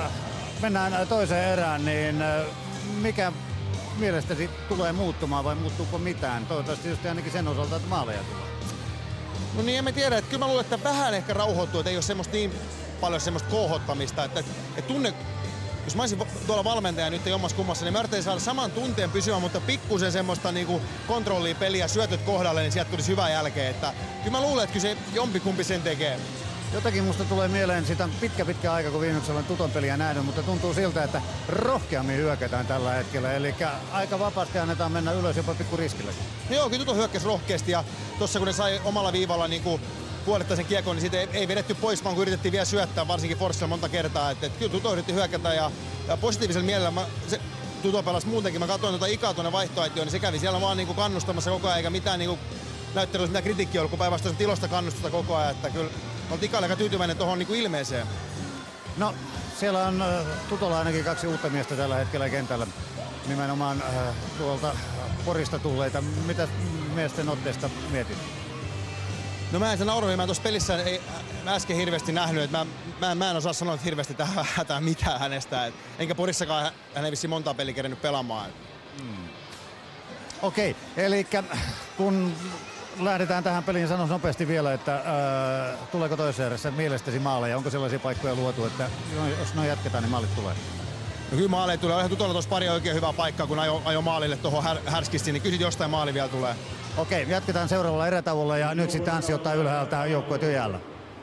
mennään toiseen erään, niin mikä mielestäsi tulee muuttumaan vai muuttuuko mitään? Toivottavasti just ainakin sen osalta, että maaleja tulee. No niin, emme tiedä. Että kyllä mä luulen, että vähän ehkä rauhoittuu, että ei ole semmoista niin paljon semmoista kohottamista. Että tunne, jos mä olisin tuolla valmentaja nyt jommassa kummassa, niin mä yrittäisin saada saman tunteen pysymään, mutta pikkusen semmoista niinku kontrollia peliä, syötöt kohdalle, niin sieltä tulisi hyvää jälkeen. Että kyllä mä luulen, että kyllä se jompikumpi sen tekee. Jotakin musta tulee mieleen, siitä on pitkä aika, kun viimeksi olen Tuton peliä nähnyt, mutta tuntuu siltä, että rohkeammin hyökätään tällä hetkellä. Eli aika vapaasti annetaan mennä ylös jopa pikku riskilläkin. No joo, kyllä Tuto hyökkäsi rohkeasti ja tuossa kun ne sai omalla viivalla niin puolittaisen kiekon, niin siitä ei vedetty pois, vaan kun yritettiin vielä syöttää, varsinkin Forssell monta kertaa. Että kyllä Tuto yritti hyökätä ja positiivisella mielellä Tuto pelasi muutenkin. Mä katsoin Ikaa tuonne vaihtoaitioon, niin se kävi siellä vaan niin kannustamassa koko ajan, eikä mitään niin näyttelyssä mitään kritiikkiä ollut, kun päinvastoin tilosta kannustusta koko ajan. Että kyllä olet Ikalle aika tyytyväinen tuohon niin ilmeeseen. No, siellä on Tutolla ainakin 2 uutta miestä tällä hetkellä kentällä. Nimenomaan tuolta Porista tulleita. Mitä miesten otteesta mietit? No mä en sen nauroihin, mä tuossa pelissä mä äsken hirveästi nähnyt, että mä en osaa sanoa hirveästi tähän hätään mitään hänestä. Enkä Porissakaan hän ei vissiin montaa peliä kerennyt pelaamaan. Okei, eli kun lähdetään tähän peliin, sanon nopeasti vielä, että tuleeko toisessa erässä mielestäsi maaleja? Onko sellaisia paikkoja luotu, että jos noin jatketaan, niin maalit tulee? No kyllä maaleja tulee. Ihan Tutolla tuossa pari oikein hyvää paikkaa, kun ajo maalille tuohon härskisti, niin kyllä jostain maali vielä tulee. Okei, jatketaan seuraavalla erätauolla ja nyt sitten Anssi ottaa ylhäältä joukkueet jo jäällä.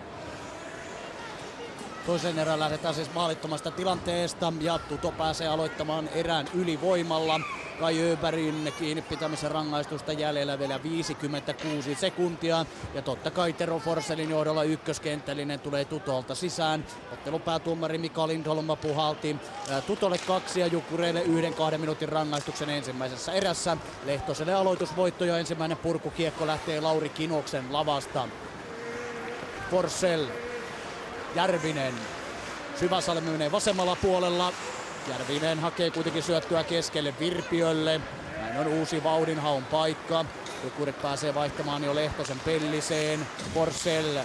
Toisen erään lähdetään siis maalittomasta tilanteesta ja Tuto pääsee aloittamaan erään ylivoimalla. Kai Öbergin kiinni pitämisen rangaistusta jäljellä vielä 56 sekuntia. Ja totta kai Tero Forsellin johdolla ykköskenttällinen tulee Tutolta sisään. Ottelun päätuomari Mika Lindholm puhalti Tutolle 2 ja Jukureille 1-2 minuutin rangaistuksen ensimmäisessä erässä. Lehtoselle aloitusvoitto ja ensimmäinen purkukiekko lähtee Lauri Kinoksen lavasta. Forsell. Järvinen. Syväsalmi menee vasemmalla puolella. Järvinen hakee kuitenkin syöttöä keskelle Virpiölle. Näin on uusi vauhdinhaun paikka. Jukurit pääsee vaihtamaan jo Lehtosen Pelliseen. Forsell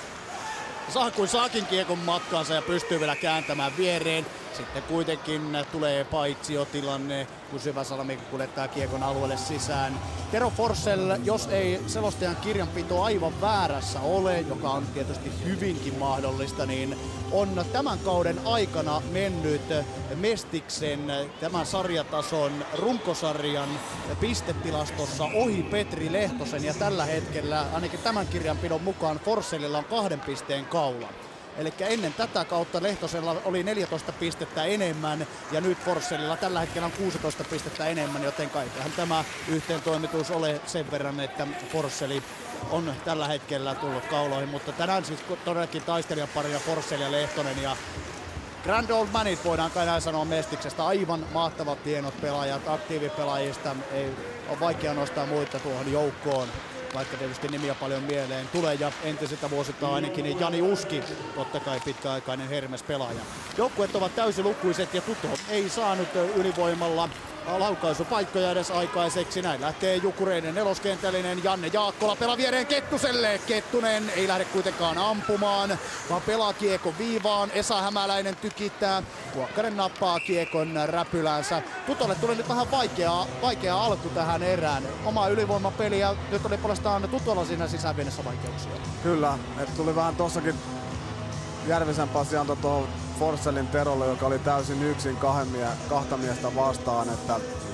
saa kuin saakin kiekon matkaansa ja pystyy vielä kääntämään viereen. Sitten kuitenkin tulee paitsiotilanne, kun Syväsalmi kuljettaa kiekon alueelle sisään. Tero Forsell, jos ei selostajan kirjanpito aivan väärässä ole, joka on tietysti hyvinkin mahdollista, niin on tämän kauden aikana mennyt Mestiksen tämän sarjatason runkosarjan pistetilastossa ohi Petri Lehtosen ja tällä hetkellä ainakin tämän kirjanpidon mukaan Forsellilla on 2 pisteen kaula. Eli ennen tätä kautta Lehtosella oli 14 pistettä enemmän ja nyt Forsellilla tällä hetkellä on 16 pistettä enemmän, joten kaikkihan tämä yhteentoimitus ole sen verran, että Forsell on tällä hetkellä tullut kauloihin, mutta tänään siis todellakin taistelijaparia Forsell ja Lehtonen ja Grand Old Manit voidaan kai näin sanoa Mestiksestä, aivan mahtavat hienot pelaajat, aktiivipelaajista, ei ole vaikea nostaa muita tuohon joukkoon. Vaikka tietysti nimiä paljon mieleen tulee ja entisiltä vuosilta ainakin niin Jani Uski, totta kai pitkäaikainen Hermes-pelaaja. Joukkueet ovat täysilukuiset ja Tuto ei saanut ylivoimalla laukaisupaikkoja edes aikaiseksi. Näin lähtee Jukureiden neloskentällinen Janne Jaakkola pelaa viereen Kettuselle. Kettunen ei lähde kuitenkaan ampumaan, vaan pelaa kiekon viivaan. Esa Hämäläinen tykittää. Kuokkanen nappaa kiekon räpylänsä. Tutolle tuli nyt vähän vaikea alku tähän erään. Oma ylivoimapeli ja nyt oli puolestaan Tutolla siinä sisäpienessä vaikeuksia. Kyllä, että tuli vähän tossakin Järvisen passi antoi tuohon Forsellin Terolle, joka oli täysin yksin kahta miestä vastaan, että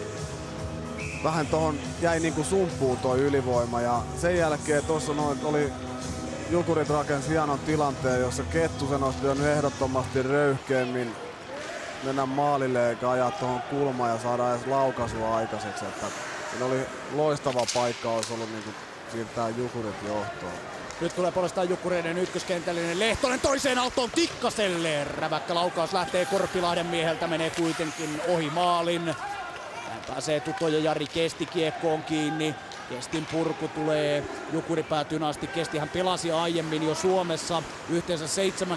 vähän tohon jäi niinku sumppuun toi ylivoima ja sen jälkeen tuossa oli Jukurit rakensi hienon tilanteen, jossa Kettusen olisi pitänyt ehdottomasti röyhkeämmin mennä maalille eikä ajaa tuohon kulmaan ja saada edes laukaisua aikaiseksi, että siinä oli loistava paikka, olisi ollut niinku siirtää Jukurit johtoon. Nyt tulee puolestaan Jukureiden ykköskentällinen Lehtonen toiseen aaltoon Tikkaselle. Räväkkä laukaus lähtee Korpilahden mieheltä, menee kuitenkin ohi maalin. Näin pääsee Tuto ja Jari Kesti kiekkoon kiinni. Kestin purku tulee Jukuripäätyyn asti. Kestihän pelasi aiemmin jo Suomessa yhteensä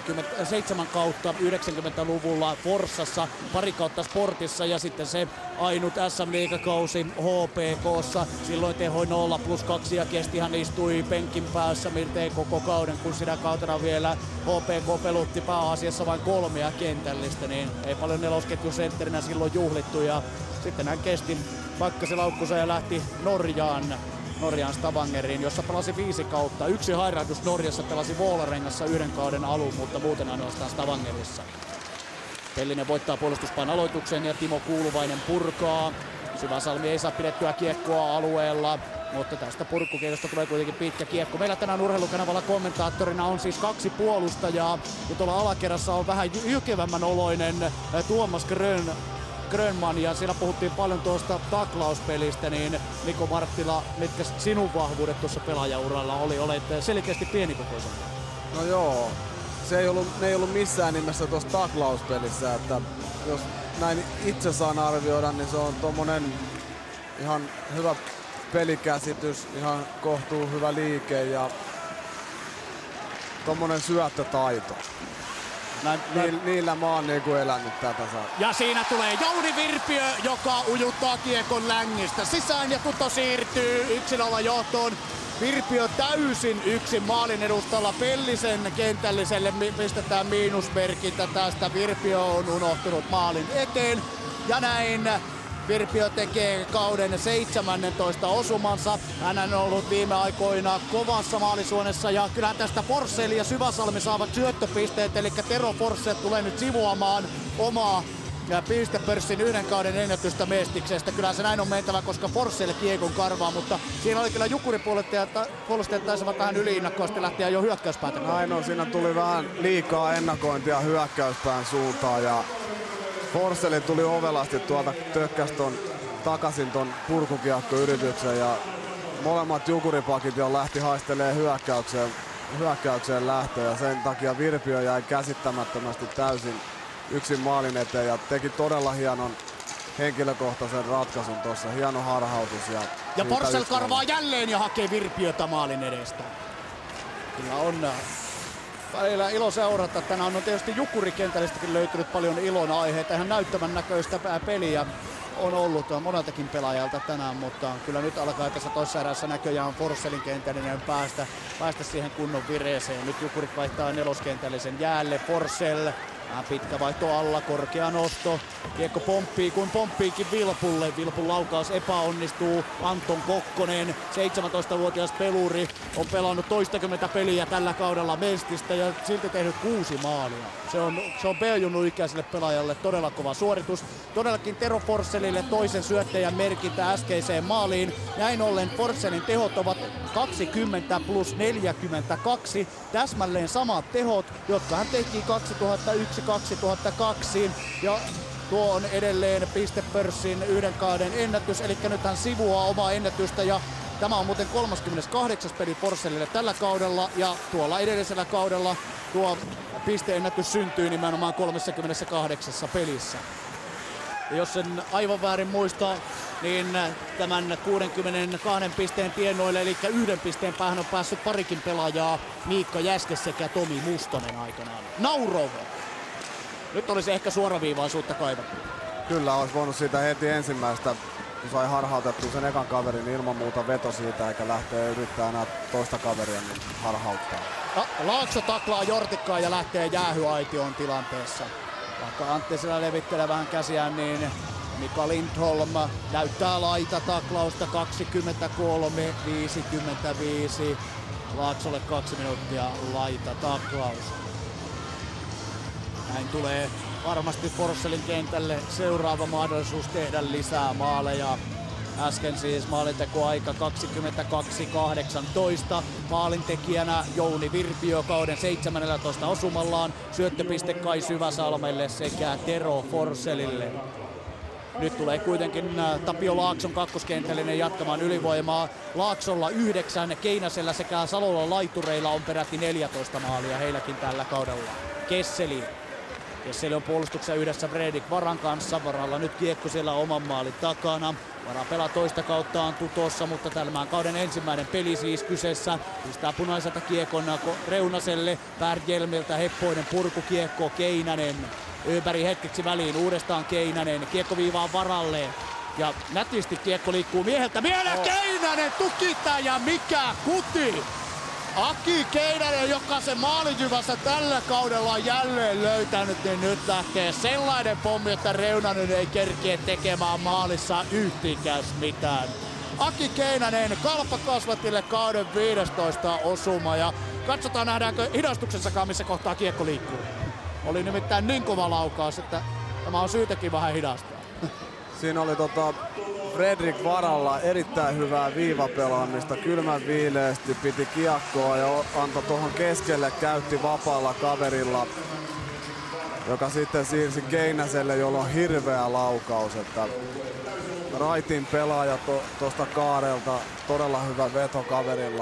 7 kautta 90-luvulla Forssassa, pari kautta Sportissa ja sitten se ainut SM-liigakausi HPK:ssa. Silloin tehoi 0+2 ja Kestihän istui penkin päässä miltei koko kauden, kun sinä kautena vielä HPK pelutti pääasiassa vain 3 kentällistä, niin ei paljon nelosketjusentterinä silloin juhlittu ja sitten hän Kesti pakkasi laukkunsa ja lähti Norjaan Stavangeriin, jossa pelasi 5 kautta. Yksi hairahdus Norjassa, pelasi Vålerengassa 1 kauden alun, mutta muuten ainoastaan Stavangerissa. Pellinen voittaa puolustuspain aloituksen ja Timo Kuuluvainen purkaa. Syväsalmi ei saa pidettyä kiekkoa alueella, mutta tästä purkkukiekosta tulee kuitenkin pitkä kiekko. Meillä tänään Urheilukanavalla kommentaattorina on siis 2 puolustajaa, ja tuolla alakerrassa on vähän jykevämmän oloinen Tuomas Grönman ja siellä puhuttiin paljon tuosta taklauspelistä, niin Niko Marttila, mitkä sinun vahvuudet tuossa pelaajauralla oli? Olet selkeästi pienikokoisempi. No joo, ne ei ollut missään nimessä tuossa taklauspelissä, että jos näin itse saan arvioida, niin se on tommonen ihan hyvä pelikäsitys, ihan kohtuu hyvä liike ja tommonen syöttötaito. Niillä mä oon niinku elänyt tätä saa. Ja siinä tulee Jouni Virpiö, joka ujuttaa kiekon längistä sisään ja Tuto siirtyy 1-0 johtoon. Virpiö täysin yksin maalin edustalla. Pellisen kentälliselle pistetään miinusmerkintä tästä. Virpiö on unohtunut maalin eteen. Ja näin Virpiö tekee kauden 17 osumansa. Hän on ollut viime aikoina kovassa maalisuonessa ja kyllä tästä Forssell ja Syväsalmi saavat syöttöpisteet. Eli Tero Forssell tulee nyt sivuamaan omaa ja pistepörssin yhden kauden ennätystä Mestiksestä. Kyllä se näin on mentävä, koska Forssell kiekon karvaa, mutta siinä oli kyllä Jukuripuolustajat taisivat vähän yliinnakkoasti lähteä jo hyökkäyspäätä. Näin on, siinä tuli vähän liikaa ennakointia hyökkäyspään suuntaan ja Forssell tuli ovelasti tuolta tökkäston takaisin ton purkukiekkoyrityksen ja molemmat Jukuripakit jo lähti haistelemaan hyökkäykseen lähtöä ja sen takia Virpiö jäi käsittämättömästi täysin yksin maalin eteen ja teki todella hienon henkilökohtaisen ratkaisun tuossa. Hieno harhautus. Ja Forssell karvaa jälleen ja hakee Virpiötä maalin edestä. Kyllä on välillä ilo seurata. Tänään on tietysti Jukurikentällistäkin löytynyt paljon ilon aiheita. Ihan näyttävän näköistä peliä on ollut moneltakin pelaajalta tänään, mutta kyllä nyt alkaa tässä toisessa erässä näköjään Forssellin kentällinen päästä siihen kunnon vireeseen. Nyt Jukurit vaihtaa neloskentällisen jäälle. Forssell pitkä vaihto alla, korkea nosto. Kiekko pomppii, kun pomppiikin Vilpulle. Vilpun laukaus epäonnistuu. Anton Kokkonen, 17-vuotias peluri, on pelannut toistakymmentä peliä tällä kaudella Mestistä ja silti tehnyt 6 maalia. Se on B-junnu ikäiselle pelaajalle todella kova suoritus. Todellakin Tero Forssellille toisen syöttäjän merkintä äskeiseen maaliin. Näin ollen Forssellin tehot ovat 20 plus 42. Täsmälleen samat tehot, jotka hän teki 2001-2002. Ja tuo on edelleen pistepörssin yhden kauden ennätys, eli nyt hän sivuaa omaa ennätystä ja tämä on muuten 38. peli Forssellille tällä kaudella ja tuolla edellisellä kaudella tuo pisteennätys syntyy nimenomaan 38 pelissä. Ja jos sen aivan väärin muistaa, niin tämän 62 pisteen tienoille, eli 1 pisteen päähän on päässyt parikin pelaajaa, Miikka Jäske sekä Tomi Mustonen aikanaan. Naurov! Nyt olisi ehkä suoraviivaisuutta kaivattu. Kyllä, olisi voinut siitä heti ensimmäistä, kun sai harhautettua sen ekan kaverin, niin ilman muuta veto siitä, eikä lähtee yrittää enää toista kaveria niin harhauttaa. Laakso taklaa Jortikkaa ja lähtee jäähyaitioon tilanteessa. Vaikka Antti siellä levittelee vähän käsiään, niin Mika Lindholm näyttää laitataklausta 23-55. Laaksolle 2 minuuttia laitataklaus. Näin tulee varmasti Forssellin kentälle seuraava mahdollisuus tehdä lisää maaleja. Äsken siis maalintekoaika 22-18. Maalintekijänä Jouni Virpiö kauden 17 osumallaan. Syöttöpiste Kai Syväsalmelle sekä Tero Forssellille. Nyt tulee kuitenkin Tapio Laakson kakkoskentällinen jatkamaan ylivoimaa. Laaksolla 9, Keinäsellä sekä Salolla laitureilla on peräti 14 maalia heilläkin tällä kaudella. Kesseli on puolustuksessa yhdessä Fredrik Varan kanssa. Varalla nyt kiekko siellä oman maalin takana. Vara pelaa toista kauttaan Tutossa, mutta tämän kauden ensimmäinen peli siis kyseessä. Pistää punaiselta kiekon Reunaselle. Pärjelmiltä heppoinen purkukiekko Keinänen. Öberg hetkeksi väliin, uudestaan Keinänen. Kiekko viivaa Varalle. Ja nätisti kiekko liikkuu mieheltä. Keinänen tukittaa ja mikä kuti! Aki Keinänen, joka se maalijyvässä tällä kaudella on jälleen löytänyt, niin nyt lähtee sellainen pommi, että Reunanen ei kerkeä tekemään maalissa yhtikäs mitään. Aki Keinänen, Kalpa-kasvatille kauden 15 osuma ja katsotaan nähdäänkö hidastuksessakaan missä kohtaa kiekko liikkuu. Oli nimittäin niin kova laukaus, että tämä on syytäkin vähän hidastaa. Siinä oli Fredrik Varalla erittäin hyvää viivapelaamista, kylmän viileesti piti kiekkoa ja antoi tuohon keskelle, käytti vapaalla kaverilla, joka sitten siirsi Keinäselle, jolla on hirveä laukaus. Että raitin pelaaja tuosta kaarelta, todella hyvä veto kaverilla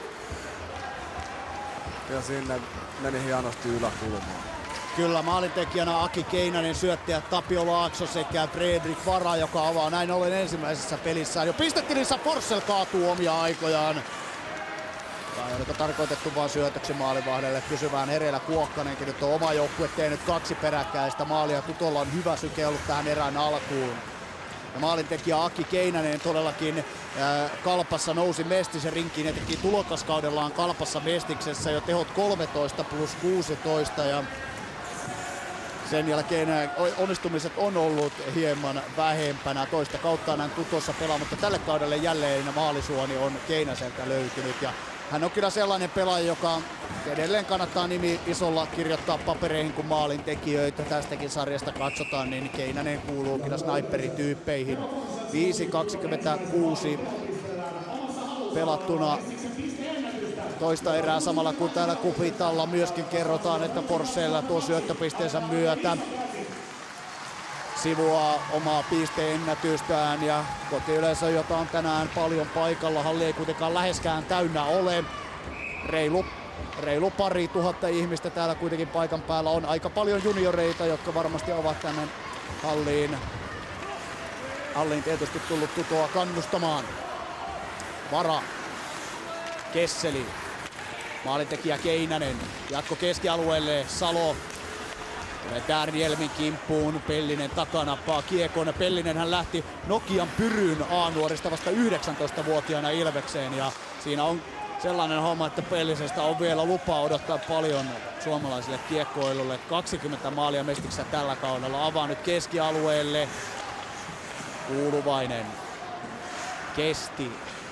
ja sinne meni hienosti yläkulmaan. Kyllä maalintekijänä Aki Keinänen, syöttäjä Tapio Laakso sekä Fredrik Vara, joka avaa näin ollen ensimmäisessä pelissään. Jo pistetilissä Forssell kaatuu omia aikojaan. Tai oliko tarkoitettu vaan syötöksi maalivahdelle? Kysyvään hereillä Kuokkanenkin. Nyt on oma joukkue tehnyt 2 peräkkäistä maalia. Tutolla on hyvä syke ollut tähän erään alkuun. Ja maalintekijä Aki Keinänen todellakin Kalpassa nousi Mestisen rinkiin ja teki tulokaskaudellaan Kalpassa Mestiksessä jo tehot 13+16 ja sen jälkeen onnistumiset on ollut hieman vähempänä. Toista kautta hän Tutossa pelaa, mutta tälle kaudelle jälleen maalisuoni on Keinäseltä löytynyt. Ja hän on kyllä sellainen pelaaja, joka edelleen kannattaa nimi isolla kirjoittaa papereihin, kun maalintekijöitä tästäkin sarjasta katsotaan, niin Keinänen kuuluu kyllä sniperityyppeihin. 5.26 pelattuna toista erää samalla kun täällä Kupitalla myöskin kerrotaan, että Forssell tuo syöttöpisteensä myötä sivuaa omaa pisteennätystään ja kotiyleisö, jota on tänään paljon paikalla. Halli ei kuitenkaan läheskään täynnä ole. Reilu pari tuhatta ihmistä täällä kuitenkin paikan päällä on. Aika paljon junioreita, jotka varmasti ovat tänne halliin tietysti tullut Tutoa kannustamaan. Vara. Kesseli. Maalintekijä Keinänen. Jatko keskialueelle. Salo. Tulee Därjelmin kimppuun. Pellinen takanappaa kiekon. Pellinen hän lähti Nokian Pyryyn A-nuorista vasta 19-vuotiaana Ilvekseen. Ja siinä on sellainen homma, että Pellisestä on vielä lupa odottaa paljon suomalaisille kiekkoilulle. 20 maalia Mestiksessä tällä kaudella. Avaa nyt keskialueelle. Kuuluvainen. Kesti.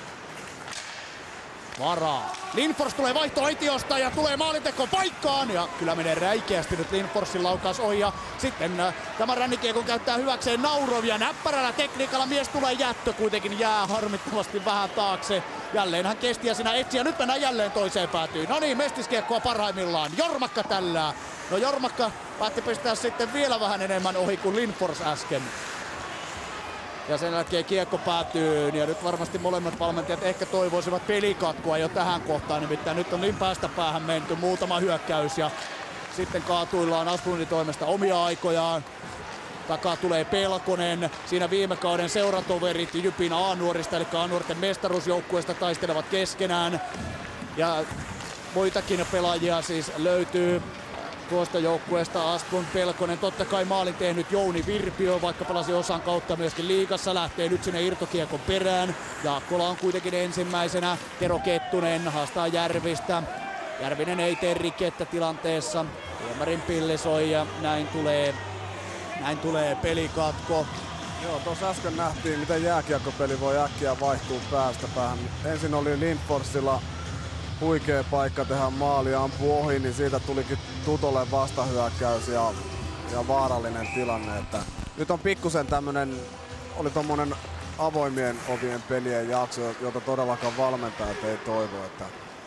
Varaa. Lindfors tulee vaihtoaitiosta ja tulee maalinteko paikkaan. Ja kyllä menee räikeästi nyt Lindforsin laukaus ohi. Ja sitten tämä rännikiekon käyttää hyväkseen Naurov ja näppärällä tekniikalla mies tulee jättö. Kuitenkin jää harmittavasti vähän taakse. Jälleen hän kesti ja siinä etsi ja nyt mennään jälleen toiseen päätyyn. No niin, Mestiskiekkoa parhaimmillaan. Jormakka tällä. No Jormakka päätti pistää sitten vielä vähän enemmän ohi kuin Lindfors äsken. Ja sen jälkeen kiekko päätyy ja nyt varmasti molemmat valmentajat ehkä toivoisivat pelikatkoa jo tähän kohtaan. Nimittäin nyt on niin päästä päähän menty, muutama hyökkäys ja sitten kaatuillaan Asplundin toimesta omia aikojaan. Takaa tulee Pelkonen, siinä viime kauden seuratoverit Jypin A-nuorista eli A-nuorten mestaruusjoukkueesta taistelevat keskenään. Ja muitakin pelaajia siis löytyy tuosta joukkueesta. Asplund, Pelkonen, totta kai maalin tehnyt Jouni Virpio, vaikka pelasi osan kautta myöskin liigassa, lähtee nyt sinne irtokiekon perään. Jaakkola on kuitenkin ensimmäisenä, Tero Kettunen haastaa Järvistä. Järvinen ei tee rikettä tilanteessa, tuomarin pilli soi ja näin tulee pelikatko. Joo, tuossa äsken nähtiin, miten jääkiekkopeli voi äkkiä vaihtua päästä päähän. Ensin oli Lindforsilla huikea paikka tehdä maali ja ampuu ohi, niin siitä tulikin Tutolle vastahyökkäys ja vaarallinen tilanne. Että nyt on pikkusen oli tommonen avoimien ovien pelien jakso, jota todellakaan valmentajat ei toivo. Että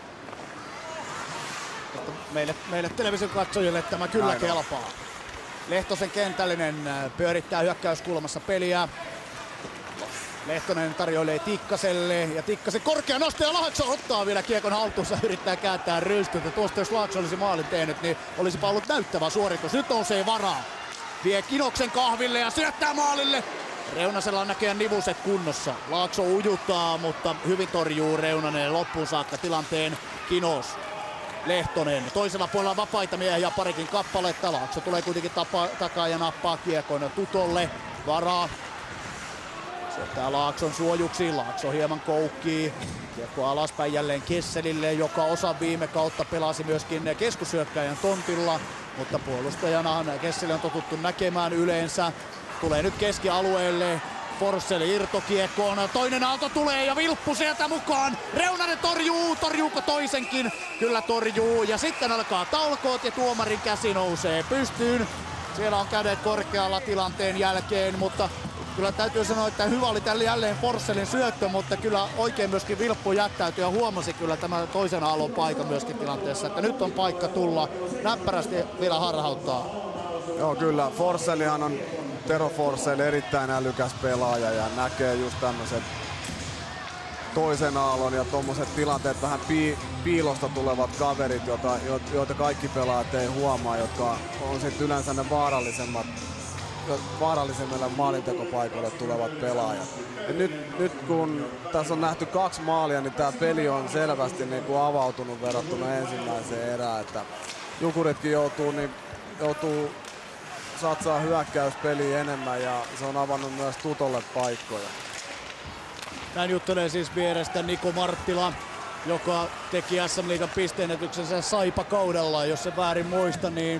meille television katsojille tämä kyllä näin kelpaa. Lehtosen kentällinen pyörittää hyökkäyskulmassa peliä. Lehtonen tarjoilee Tikkaselle ja Tikkasen korkea nosto ja Laakso ottaa vielä kiekon haltuunsa, yrittää kääntää rystyltä. Tuosta jos Laakso olisi maalin tehnyt, niin olisipa ollut näyttävä suoritus. Nyt on se Varaa. Vie Kinoksen kahville ja syöttää maalille. Reunasella on näköjään nivuset kunnossa. Laakso ujuttaa, mutta hyvin torjuu Reunanen loppuun saakka tilanteen. Kinos. Lehtonen. Toisella puolella vapaita miehiä parikin kappaletta. Laakso tulee kuitenkin takaa ja nappaa kiekon Tutolle. Varaa. Syöttää Laakson suojuksiin. Laakso hieman koukkii. Kiekko alaspäin jälleen Kesselille, joka osa viime kautta pelasi myöskin keskushyökkäjän tontilla. Mutta puolustajana Kesseli on totuttu näkemään yleensä. Tulee nyt keskialueelle. Forssell irtokiekkoon. Toinen aalto tulee ja Vilppu sieltä mukaan. Reunanen torjuu. Torjuuko toisenkin? Kyllä torjuu. Ja sitten alkaa talkoot ja tuomarin käsi nousee pystyyn. Siellä on kädet korkealla tilanteen jälkeen, mutta kyllä täytyy sanoa, että hyvä oli tällä jälleen Forssellin syöttö, mutta kyllä oikein myöskin Vilppu jättäytyi ja huomasi kyllä tämä toisen aallon paikan myöskin tilanteessa, että nyt on paikka tulla. Näppärästi vielä harhauttaa. Joo, kyllä. Forssellihan on Tero Forssell erittäin älykäs pelaaja ja näkee just tämmöiset toisen aallon ja tommoset tilanteet, vähän piilosta tulevat kaverit, joita kaikki pelaajat ei huomaa, jotka on sitten yleensä ne vaarallisemmille maalintekopaikoille tulevat pelaajat. Ja nyt kun tässä on nähty 2 maalia, niin tämä peli on selvästi niin kuin avautunut verrattuna ensimmäiseen erään. Että Jukuritkin joutuu satsaa hyökkäyspeliin enemmän ja se on avannut myös Tutolle paikkoja. Näin juttelee siis vierestä Niko Marttila, joka teki SM-liigan pisteennätyksensä Saipa-kaudella, jos se väärin muista, niin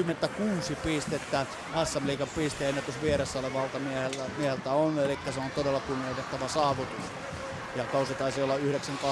26 pistettä SM-liigan pisteennätys vieressä olevalta mieheltä on, eli se on todella kunnioitettava saavutus. Ja kausi taisi olla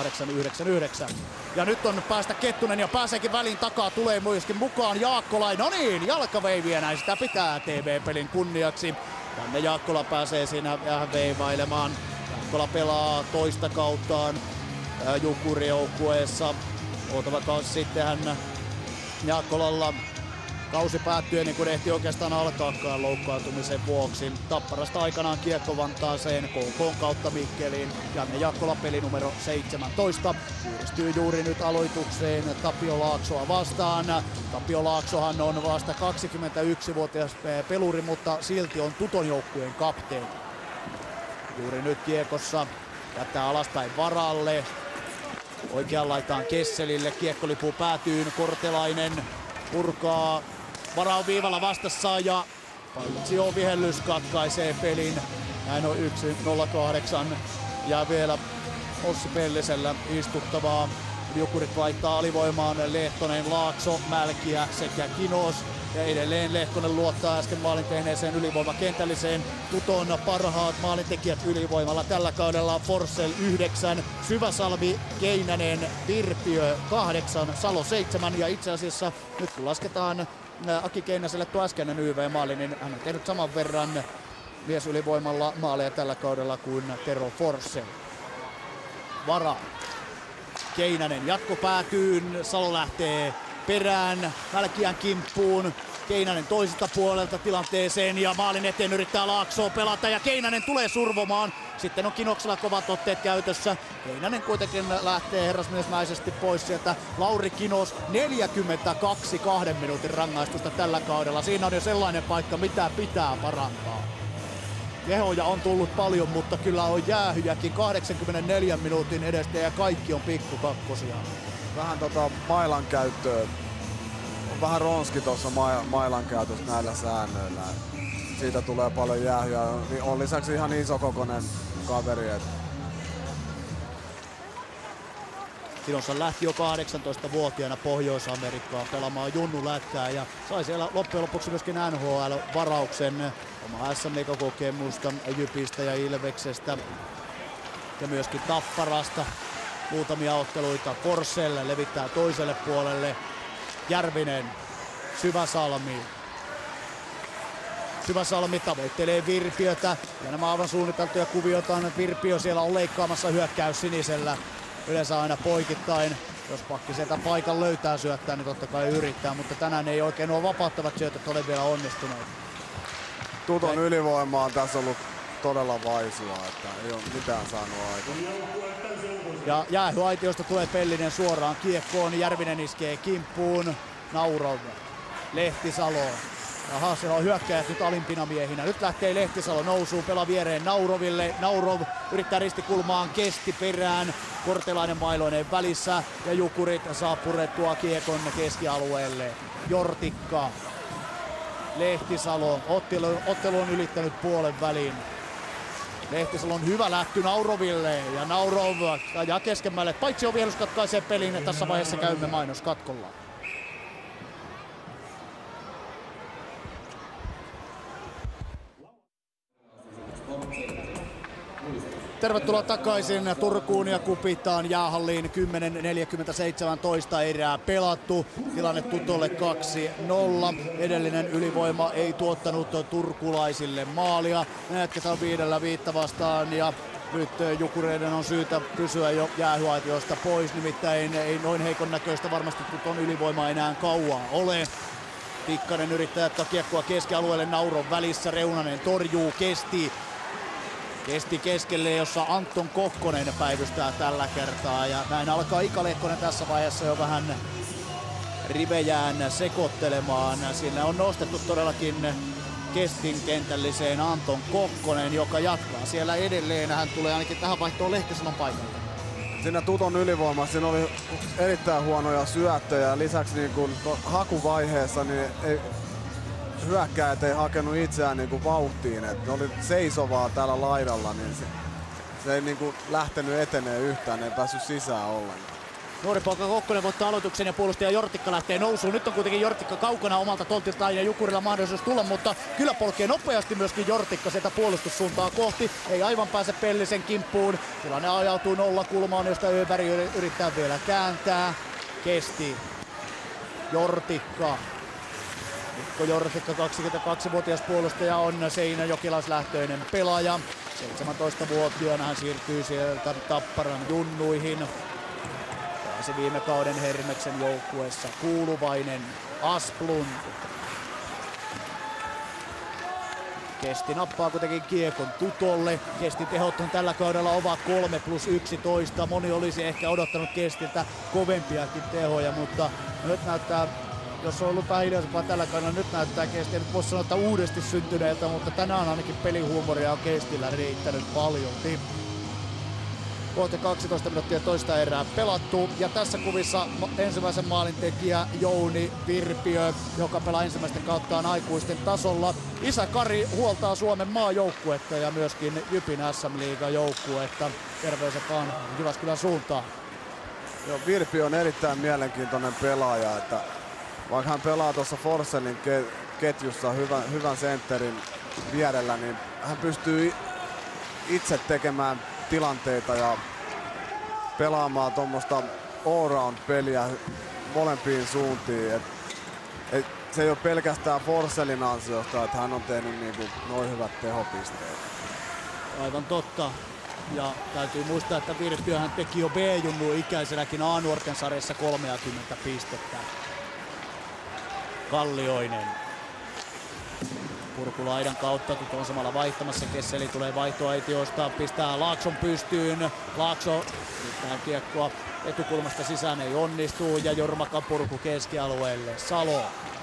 98-99. Ja nyt on päästä Kettunen ja pääseekin väliin takaa, tulee myöskin mukaan Jaakkola. No niin, jalkaveiviä näin sitä pitää TV-pelin kunniaksi. Tänne Jaakkola pääsee siinä vähän veivailemaan. Jaakkola pelaa toista kauttaan Jukuri-joukkueessa. Ootava kausi sittenhän Jaakkolalla kausi päättyy ennen kuin ehti oikeastaan alkaakaan loukkaantumisen vuoksi. Tapparasta aikanaan kiekko Vantaaseen KK kautta Mikkeliin. Janne Jaakkola peli numero 17. Siirtyy juuri nyt aloitukseen Tapio Laaksoa vastaan. Tapio Laaksohan on vasta 21-vuotias peluri, mutta silti on Tuton joukkueen kapteeni. Juuri nyt kiekossa jättää alaspäin Varalle. Oikean laitaan Kesselille. Kiekko lipuu päätyyn. Kortelainen purkaa. Vara on viivalla vastassa ja Paitsio vihellys katkaisee pelin. Näin on 1-0-8 ja vielä Ossi Pellisellä istuttavaa. Jukurit vaihtaa alivoimaan Lehtonen, Laakso, Mälkiä sekä Kinos. Ja edelleen Lehtonen luottaa äsken maalin tehneeseen ylivoimakentälliseen. Tuton parhaat maalintekijät ylivoimalla tällä kaudella Forssell 9, Syväsalmi, Keinänen, Virpiö 8, Salo 7 ja itse asiassa nyt kun lasketaan Aki Keinäselle tuo äskeinen YV-maali, niin hän on tehnyt saman verran miesylivoimalla maaleja tällä kaudella kuin Tero Forssell. Vara. Keinänen jatkopäätyyn, Salo lähtee perään, Mälkiän kimppuun. Keinänen toiselta puolelta tilanteeseen ja maalin eteen yrittää Laaksoa pelata ja Keinänen tulee survomaan. Sitten on Kinoksella kovat otteet käytössä. Keinänen kuitenkin lähtee herrasmiesmäisesti pois sieltä. Lauri Kinos 42 2 minuutin rangaistusta tällä kaudella. Siinä on jo sellainen paikka, mitä pitää parantaa. Kehoja on tullut paljon, mutta kyllä on jäähyjäkin 84 minuutin edestä ja kaikki on pikkukakkosia. Vähän mailan käyttöä. On vähän ronski tuossa mailan käytössä näillä säännöillä. Siitä tulee paljon jäähyä. On lisäksi ihan isokokoinen kaveri. Kinossan lähti jo 18-vuotiaana Pohjois-Amerikkaan pelaamaan junnulätkää ja sai siellä loppujen lopuksi myöskin NHL-varauksen oma SM-liigakokemusta Jypistä ja Ilveksestä ja myöskin Tapparasta. Muutamia otteluita. Forssell levittää toiselle puolelle. Järvinen, Syväsalmi. Syväsalmi tavoittelee Virpiötä ja nämä aivan suunniteltuja kuvioita on, että Virpiö siellä on leikkaamassa hyökkäys sinisellä. Yleensä aina poikittain. Jos pakki sieltä paikan löytää syöttää, niin totta kai yrittää, mutta tänään ei oikein nuo vapauttavat syötöt ole vielä onnistuneet. Tuton ylivoima on tässä ollut todella vaisua, että ei ole mitään saanut aikaan. Ja jäähyaitiosta tulee Pellinen suoraan kiekkoon, Järvinen iskee kimppuun, Naurov, Lehtisalo. Jaha, siellä on hyökkäjät nyt alimpina miehinä. Nyt lähtee Lehtisalo nousuun, pelaa viereen Nauroville. Naurov yrittää ristikulmaan, Kesti perään. Kortelainen Mailoinen välissä ja Jukurit saa purettua kiekon keskialueelle. Jortikka, Lehtisalo, ottelu on ylittänyt puolen välin. Lehtisalon hyvä lähty Nauroville ja Naurov ja keskemmälle. Paitsio vierus katkaisee pelin ja tässä vaiheessa käymme mainoskatkolla. Tervetuloa takaisin Turkuun ja Kupitaan jäähalliin. 10:47 toista erää pelattu. Tilanne Tutolle 2-0. Edellinen ylivoima ei tuottanut turkulaisille maalia. Ne jatketaan 5-5 vastaan ja nyt Jukureiden on syytä pysyä jo jäähyaitiosta pois. Nimittäin ei noin heikon näköistä varmasti Tuton ylivoima enää kauaa ole. Tikkanen yrittää jättää kiekkoa keskialueelle, Nauron välissä, Reunanen torjuu, Kesti keskelle, jossa Anton Kokkonen päivystää tällä kertaa ja näin alkaa Ika Lehkonen tässä vaiheessa jo vähän rivejään sekoittelemaan. Siinä on nostettu todellakin Kestin kentälliseen Anton Kokkonen, joka jatkaa siellä edelleen. Hän tulee ainakin tähän vaihtoon Lehtisalon paikalta. Siinä Tuton ylivoimassa siinä oli erittäin huonoja syöttöjä. Lisäksi niin kun hakuvaiheessa niin hyökkäjät ei hakenut itseään niinku vauhtiin, että ne oli seisovaa täällä laidalla, niin se ei niinku lähtenyt etenee yhtään, ne ei päässyt sisään ollenkaan. Nuori poika Kokkonen voittaa aloituksen ja puolustaja Jortikka lähtee nousuun. Nyt on kuitenkin Jortikka kaukana omalta tontiltaan ja Jukurilla mahdollisuus tulla, mutta kyllä polkee nopeasti myöskin Jortikka sieltä puolustussuuntaa kohti. Ei aivan pääse Pellisen kimppuun. Tilanne ajautuu nollakulmaan, josta Öberg yrittää vielä kääntää. Kesti. Jortikka. Mikko Jortikka, 22-vuotias puolustaja, on seinäjokilaislähtöinen pelaaja. 17-vuotiaana hän siirtyy sieltä Tapparan junnuihin. Se viime kauden Hermeksen joukkueessa Kuuluvainen, Asplund. Kesti nappaa kuitenkin kiekon Tutolle. Kestin tehot on tällä kaudella ovat 3+11. Moni olisi ehkä odottanut Kestiltä kovempiakin tehoja, mutta nyt näyttää, jos on ollut vähän hiljaisempaa tällä kaudella, nyt näyttää Kestiltä, nyt voisi sanoa, että uudesti syntyneeltä, mutta tänään ainakin pelihuumoria on Kestillä riittänyt paljolti. Kohta 12 minuuttia toista erää pelattu ja tässä kuvissa ensimmäisen maalin tekijä Jouni Virpiö, joka pelaa ensimmäistä kauttaan aikuisten tasolla. Isä Kari huoltaa Suomen maajoukkuetta ja myöskin Jypin SM-liigan joukkuetta. Terveiset vaan Jyväskylän suuntaan. Joo, Virpiö on erittäin mielenkiintoinen pelaaja, että vaikka hän pelaa tuossa Forsellin ketjussa hyvän sentterin vierellä, niin hän pystyy itse tekemään tilanteita ja pelaamaan tuommoista all-round-peliä molempiin suuntiin. Se ei ole pelkästään Forsellin ansiosta, että hän on tehnyt niinku noin hyvät tehopisteet. Aivan totta. Ja täytyy muistaa, että Virpiöhän teki jo B-junnu ikäisenäkin A-nuorten sarjassa 30 pistettä. Kallioinen. Purkulaidan kautta, kun on samalla vaihtamassa. Kesseli tulee vaihtoaitiosta, pistää Laakson pystyyn. Laakso yrittää kiekkoa etukulmasta sisään, ei onnistu. Ja Jormakan purku keskialueelle. Salo.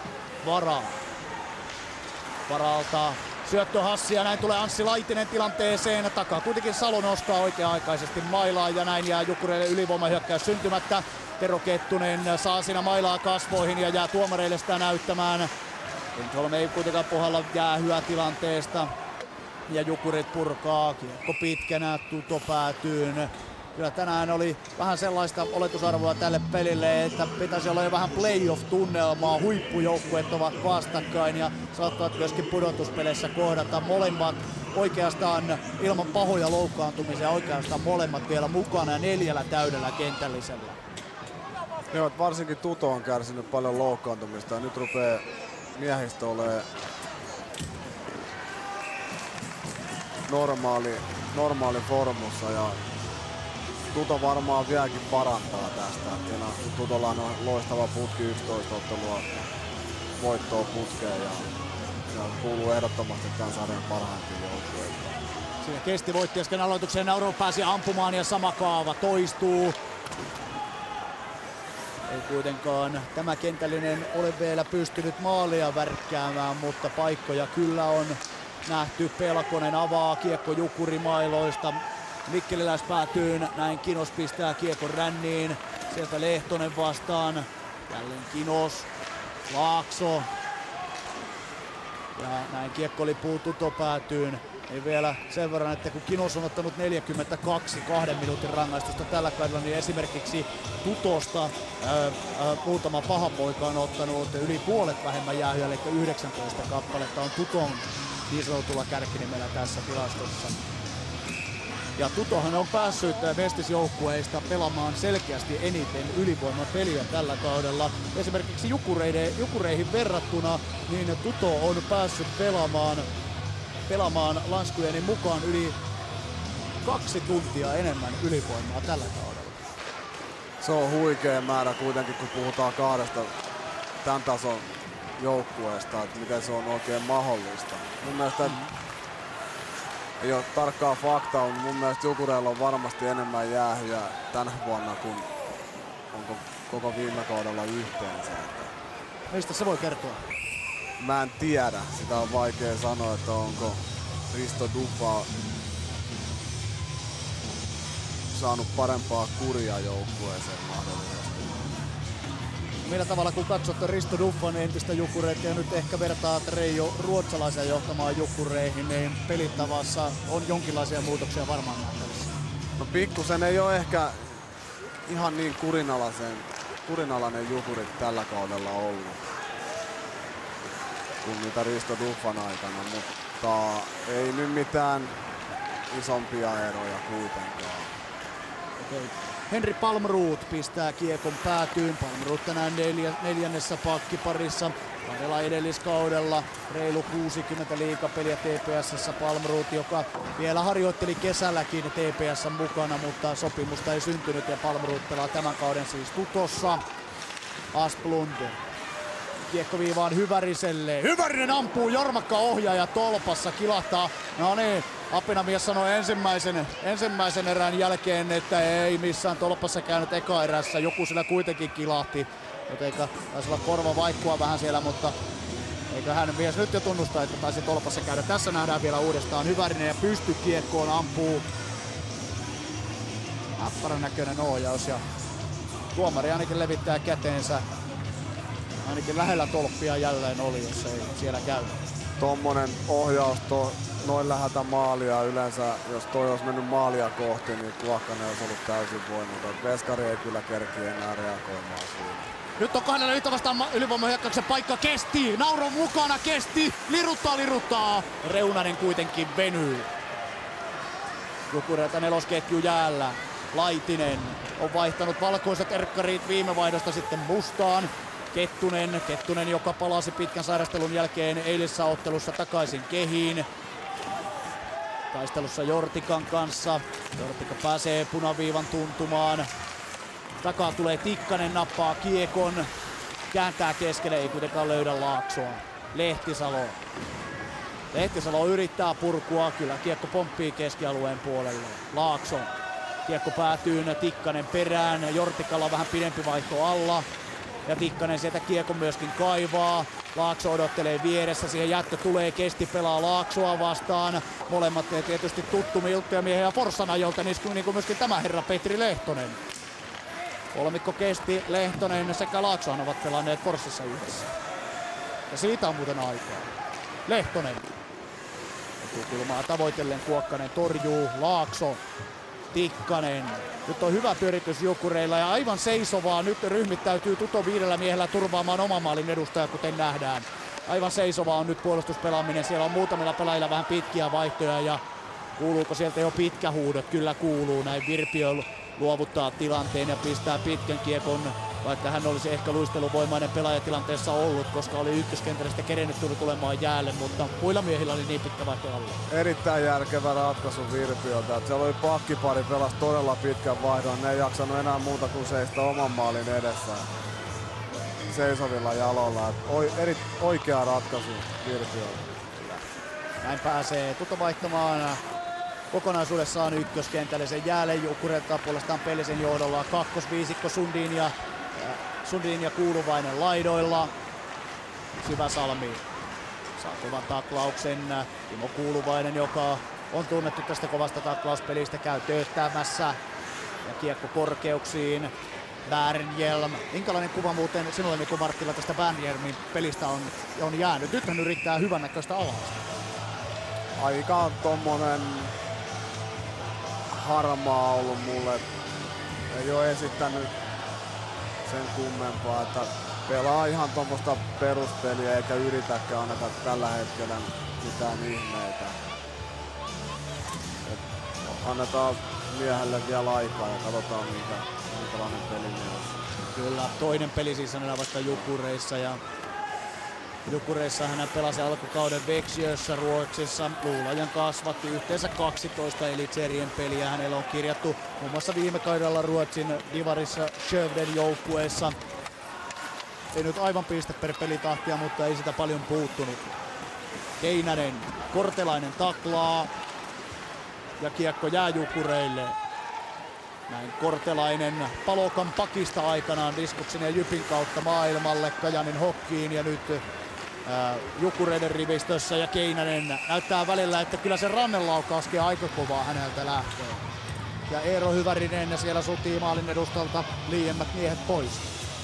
Varalta syöttö Hassi ja näin tulee Anssi Laitinen tilanteeseen. Takaa kuitenkin Salo nostaa oikea-aikaisesti mailaa ja näin jää Jukureille ylivoimahyökkäys syntymättä. Tero Kettunen saa siinä mailaa kasvoihin ja jää tuomareille sitä näyttämään. Lindholm ei kuitenkaan puhalla jäähyä tilanteesta ja Jukurit purkaa, kiekko pitkänä Tuto-päätyyn. Kyllä tänään oli vähän sellaista oletusarvoa tälle pelille, että pitäisi olla jo vähän playoff-tunnelmaa. Huippujoukkueet ovat vastakkain ja saattavat myöskin pudotuspeleissä kohdata molemmat oikeastaan ilman pahoja loukkaantumisia, oikeastaan molemmat vielä mukana ja 4 täydellä kentällisellä. Joo, varsinkin Tuto on kärsinyt paljon loukkaantumista ja nyt rupeaa miehistö olemaan normaali formussa ja Tuto varmaan vieläkin parantaa tästä. Tutolla on loistava putki 11 ottelua voittoa putkeen ja kuuluu ehdottomasti tämän sarjan parhaimpiin joukkueisiin. Siinä Kesti voitti äsken aloituksen, Nauru pääsi ampumaan ja sama kaava toistuu. Ei kuitenkaan tämä kentällinen ole vielä pystynyt maalia värkkäämään, mutta paikkoja kyllä on nähty. Pelkonen avaa kiekko Jukurimailoista mikkeliläispäätyyn, näin Kinos pistää kiekon ränniin, sieltä Lehtonen vastaan, jälleen Kinos, Laakso ja näin kiekko lipuu Tuto-päätyyn. Ei vielä sen verran, että kun Kinos on ottanut 42 2 minuutin rangaistusta tällä kaudella, niin esimerkiksi Tutosta muutama paha poika on ottanut yli puolet vähemmän jäähyä, eli 19 kappaletta on Tuton niin sanotulla kärkinimellä tässä tilastossa. Ja Tutohan on päässyt mestisjoukkueista pelaamaan selkeästi eniten ylivoimapeliä tällä kaudella. Esimerkiksi Jukureihin verrattuna, niin Tuto on päässyt pelaamaan Lanskujenin mukaan yli 2 tuntia enemmän ylivoimaa tällä kaudella. Se on huikea määrä kuitenkin, kun puhutaan 2 tämän tason joukkueesta, että miten se on oikein mahdollista. Mun mielestä ei ole tarkkaa faktaa, mutta mun mielestä Jukureilla on varmasti enemmän jäähyjä tänä vuonna kuin onko koko viime kaudella yhteensä. Mistä se voi kertoa? Mä en tiedä. Sitä on vaikea sanoa, että onko Risto Dufa saanut parempaa kuria joukkueeseen mahdollisesti. Millä tavalla kun katsot Risto Duffan entistä Jukureita ja nyt ehkä vertaat Reijo ruotsalaisen johtamaan Jukureihin, niin pelitavassa on jonkinlaisia muutoksia varmaan nähtävissä. No pikkusen ei ole ehkä ihan niin kurinalainen Jukurit tällä kaudella ollut kuin mitä Risto Duffan aikana, mutta ei nyt mitään isompia eroja kuitenkaan. Okay. Henri Palmroth pistää kiekon päätyyn. Palmroth tänään neljännessä pakkiparissa. Kahdella edelliskaudella reilu 60 liigapeliä TPS:ssä. Palmroth, joka vielä harjoitteli kesälläkin TPS:n mukana, mutta sopimusta ei syntynyt ja Palmroth pelaa tämän kauden siis Tutossa. Asplund. Kiekko viivaan Hyväriselle. Hyvärinen ampuu, Jormakka ohjaaja tolpassa kilahtaa. No niin, Apinamies sanoi ensimmäisen erän jälkeen, että ei missään tolpassa käynyt eka erässä. Joku sillä kuitenkin kilahti, jotenka taisi olla korva vaikkua vähän siellä, mutta eikö hän mies nyt jo tunnusta, että taisi tolpassa käydä. Tässä nähdään vielä uudestaan Hyvärinen ja pystykiekkoon ampuu. Näppärän näköinen ohjaus ja tuomari ainakin levittää käteensä. Ainakin lähellä tolppia jälleen oli, jos ei siellä käy. Tommonen ohjaus noin läheltä maalia yleensä, jos toi olisi mennyt maalia kohti, niin Kuokkanen olisi ollut täysin voimaton. Veskari ei kyllä kerki enää reagoimaan siinä. Nyt on kahdella yhtä vastaan ylivoimahyökkäyksen paikka, Kesti, Nauro mukana, Kesti, liruttaa. Reunanen kuitenkin venyy. Jukureilta nelosketju jäällä. Laitinen on vaihtanut valkoiset erkkarit viime vaihdosta sitten mustaan. Kettunen, joka palasi pitkän sairastelun jälkeen eilisessä ottelussa takaisin kehiin. Taistelussa Jortikan kanssa. Jortikka pääsee punaviivan tuntumaan. Takaa tulee Tikkanen, nappaa kiekon. Kääntää keskelle, ei kuitenkaan löydä Laaksoa. Lehtisalo yrittää purkua, kyllä kiekko pomppii keskialueen puolelle. Laakso. Kiekko päätyy, Tikkanen perään. Jortikalla vähän pidempi vaihto alla. Ja Tikkanen sieltä kiekon myöskin kaivaa. Laakso odottelee vieressä, siihen jättö tulee, Kesti pelaa Laaksoa vastaan. Molemmat tietysti tuttumia miehiä Forssan ajolta, niin kuin myöskin tämä herra Petri Lehtonen. Kolmikko Kesti, Lehtonen sekä Laaksohan ovat pelanneet Forssassa yhdessä. Ja siitä on muuten aikaa. Lehtonen. Kulmaa tavoitellen Kuokkanen torjuu, Laakso. Tikkanen. Nyt on hyvä pyöritys Jukureilla ja aivan seisovaa. Nyt ryhmittäytyy Tuto 5 miehellä turvaamaan oman maalin edustaja, kuten nähdään. Aivan seisovaa on nyt puolustuspelaaminen. Siellä on muutamilla pelaajilla vähän pitkiä vaihtoja ja kuuluuko sieltä jo pitkä huudot? Kyllä kuuluu. Näin Virpiö luovuttaa tilanteen ja pistää pitkän kiekon, vaikka hän olisi ehkä luisteluvoimainen pelaajatilanteessa ollut, koska oli ykköskentällä sitä kerennyt tulemaan jäälle, mutta muilla miehillä oli niin pitkä vaihto alla. Erittäin järkevä ratkaisu Virpiöltä. Siellä oli pakkipari, pelasi todella pitkän vaihdon. Ne ei jaksanut enää muuta kuin seistä oman maalin edessä seisovilla jaloilla. Oikea ratkaisu Virpiöltä. Näin pääsee Tuto vaihtamaan kokonaisuudessaan ykköskentälle. Sen jälleen Jukureilta puolestaan Pellisen johdolla kakkosviisikko Sundin ja Kuuluvainen laidoilla. Syväsalmi saa kovan taklauksen. Timo Kuuluvainen, joka on tunnettu tästä kovasta taklauspelistä, käy tööttämässä. Ja kiekko korkeuksiin. Bärnjelm. Minkälainen kuva muuten sinulle, Mikko Marttila, tästä Bärnjelmin pelistä on jäänyt? Nyt hän yrittää hyvännäköistä alhaista. Aika tommonen harmaa ollut mulle. Ei ole esittänyt sen kummempaa, että pelaa ihan tuommoista peruspeliä eikä yritäkään anneta tällä hetkellä mitään ihmeitä. Annetaan miehelle vielä aikaa ja katsotaan minkälainen peli on. Kyllä, toinen peli siis hänellä vasta Jukureissa ja Jukureissa hän pelasi alkukauden Växjössä Ruotsissa. Luulajan kasvatti yhteensä 12 elitserien peliä. Hänellä on kirjattu muun muassa viime kaudella Ruotsin divarissa Skövden joukkueessa. Ei nyt aivan piste per pelitahtia, mutta ei sitä paljon puuttunut. Keinänen, Kortelainen taklaa ja kiekko jää Jukureille. Näin Kortelainen Palokan pakista aikanaan Diskuksen ja Jypin kautta maailmalle Kajanin hokkiin ja nyt Jukureiden rivistössä ja Keinänen näyttää välillä, että kyllä se rannelaukauskin aika kovaa häneltä lähtee. Ja Eero Hyvärinen siellä sutii maalin edustalta liiemmät miehet pois.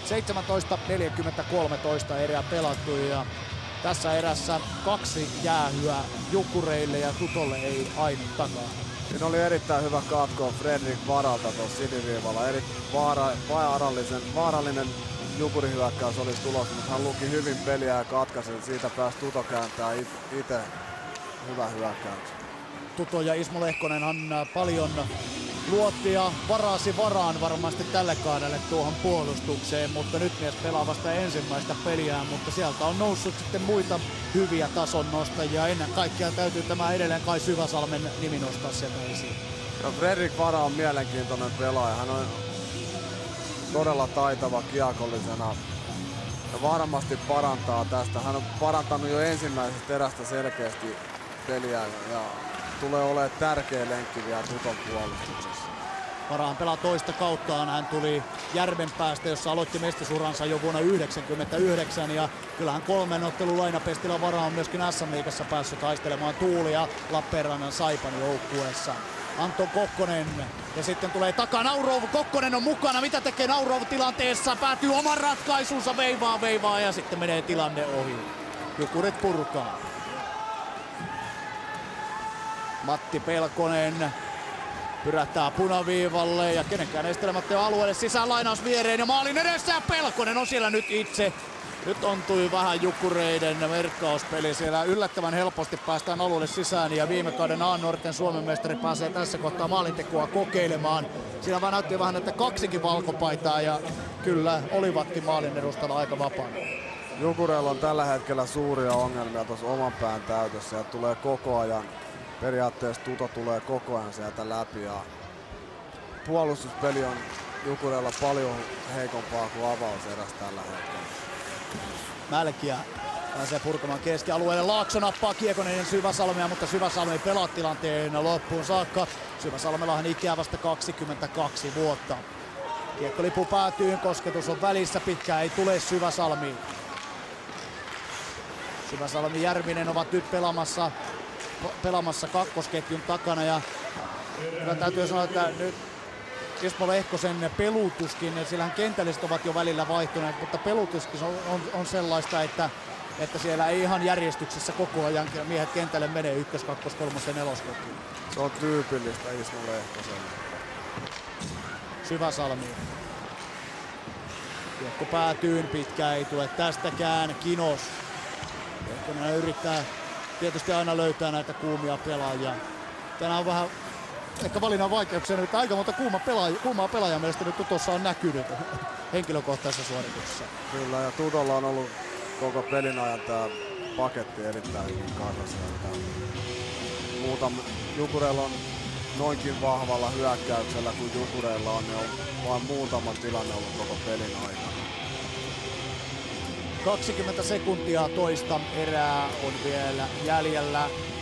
17:43 erää pelattu ja tässä erässä 2 jäähyä Jukureille ja Tutolle ei ainuttakaan. Siinä oli erittäin hyvä katko Fredrik Varalta tuossa siniviivalla. Vaarallinen Jukuri-hyökkäys olisi tulossa, mutta hän luki hyvin peliä ja katkaisi. Siitä pääsi Tuto kääntää itse hyvä hyökkäys. Tuto ja Ismo Lehkonenhan paljon luotti ja varasi varaan varmasti tälle kaudelle tuohon puolustukseen, mutta nyt mies pelaa vasta ensimmäistä peliään, mutta sieltä on noussut sitten muita hyviä tasonnostajia. Ennen kaikkea täytyy tämä edelleen Kai Syväsalmen nimi nostaa sieltä esiin. No, Fredrik Vara on mielenkiintoinen pelaaja. Hän on todella taitava kiekollisena ja varmasti parantaa tästä. Hän on parantanut jo ensimmäisestä erästä selkeästi peliä ja tulee olemaan tärkeä lenkki vielä Tuton puolustuksessa. Varahan pelaa toista kauttaan. Hän tuli Järvenpäästä, jossa aloitti mestisuransa jo vuonna 1999 ja kyllähän 3 ottelun lainapestillä Vara on myöskin SM-liigassa päässyt taistelemaan Tuulia Lappeenrannan Saipan joukkueessa. Anton Kokkonen ja sitten tulee takaa Naurov. Kokkonen on mukana. Mitä tekee Naurov tilanteessa? Päätyy oman ratkaisunsa, veivaa ja sitten menee tilanne ohi. Jukurit purkaa. Matti Pelkonen pyrähtää punaviivalle ja kenenkään estelemättä alueelle sisään, lainaus viereen ja maalin edessä ja Pelkonen on siellä nyt itse. Nyt ontui vähän Jukureiden merkkauspeli. Siellä yllättävän helposti päästään alueelle sisään ja viime kauden A-nuorten Suomen mestari pääsee tässä kohtaa maalintekoa kokeilemaan. Siinä vaan näytti vähän, että 2 valkopaitaa ja kyllä olivatkin maalin edustalla aika vapaana. Jukureilla on tällä hetkellä suuria ongelmia tuossa oman pään täytössä ja tulee koko ajan. Periaatteessa Tuto tulee koko ajan sieltä läpi ja puolustuspeli on Jukureilla paljon heikompaa kuin avauseräs tällä hetkellä. Mälkiä pääsee purkamaan keskialueelle. Laakso nappaa kiekon ennen Syväsalmea, mutta Syväsalmi ei pelaa tilanteen loppuun saakka. Syväsalmellahan ikää vasta 22 vuotta. Kiekko lipuu päätyyn, kosketus on välissä, pitkään ei tule Syväsalmiin. Syväsalmi Järvinen ovat nyt pelaamassa kakkosketjun takana ja kyllä täytyy sanoa, että nyt Ismo Lehkosen pelutuskin, sillähän kentälliset ovat jo välillä vaihtuneet, mutta pelutuskin on sellaista, että siellä ei ihan järjestyksessä koko ajan miehet kentälle menee 1, 2, 3 ja 4 ketjuun. Se on tyypillistä Ismo Lehkoselle. Syväsalmi. Kiekko päätyyn, pitkä ei tule tästäkään. Kinos. Lehkonen yrittää tietysti aina löytää näitä kuumia pelaajia. Tänään on vähän ehkä valinnan vaikeuksia nyt. Aika monta kuumaa pelaajaa mielestä nyt tuossa on näkynyt henkilökohtaisessa suorituksessa. Kyllä, ja Tutolla on ollut koko pelin ajan tää paketti erittäin hyvin kasassa. Jukureilla on noinkin vahvalla hyökkäyksellä kuin Jukureilla on, niin on vain muutama tilanne ollut koko pelin aikana. 20 sekuntia toista erää on vielä jäljellä.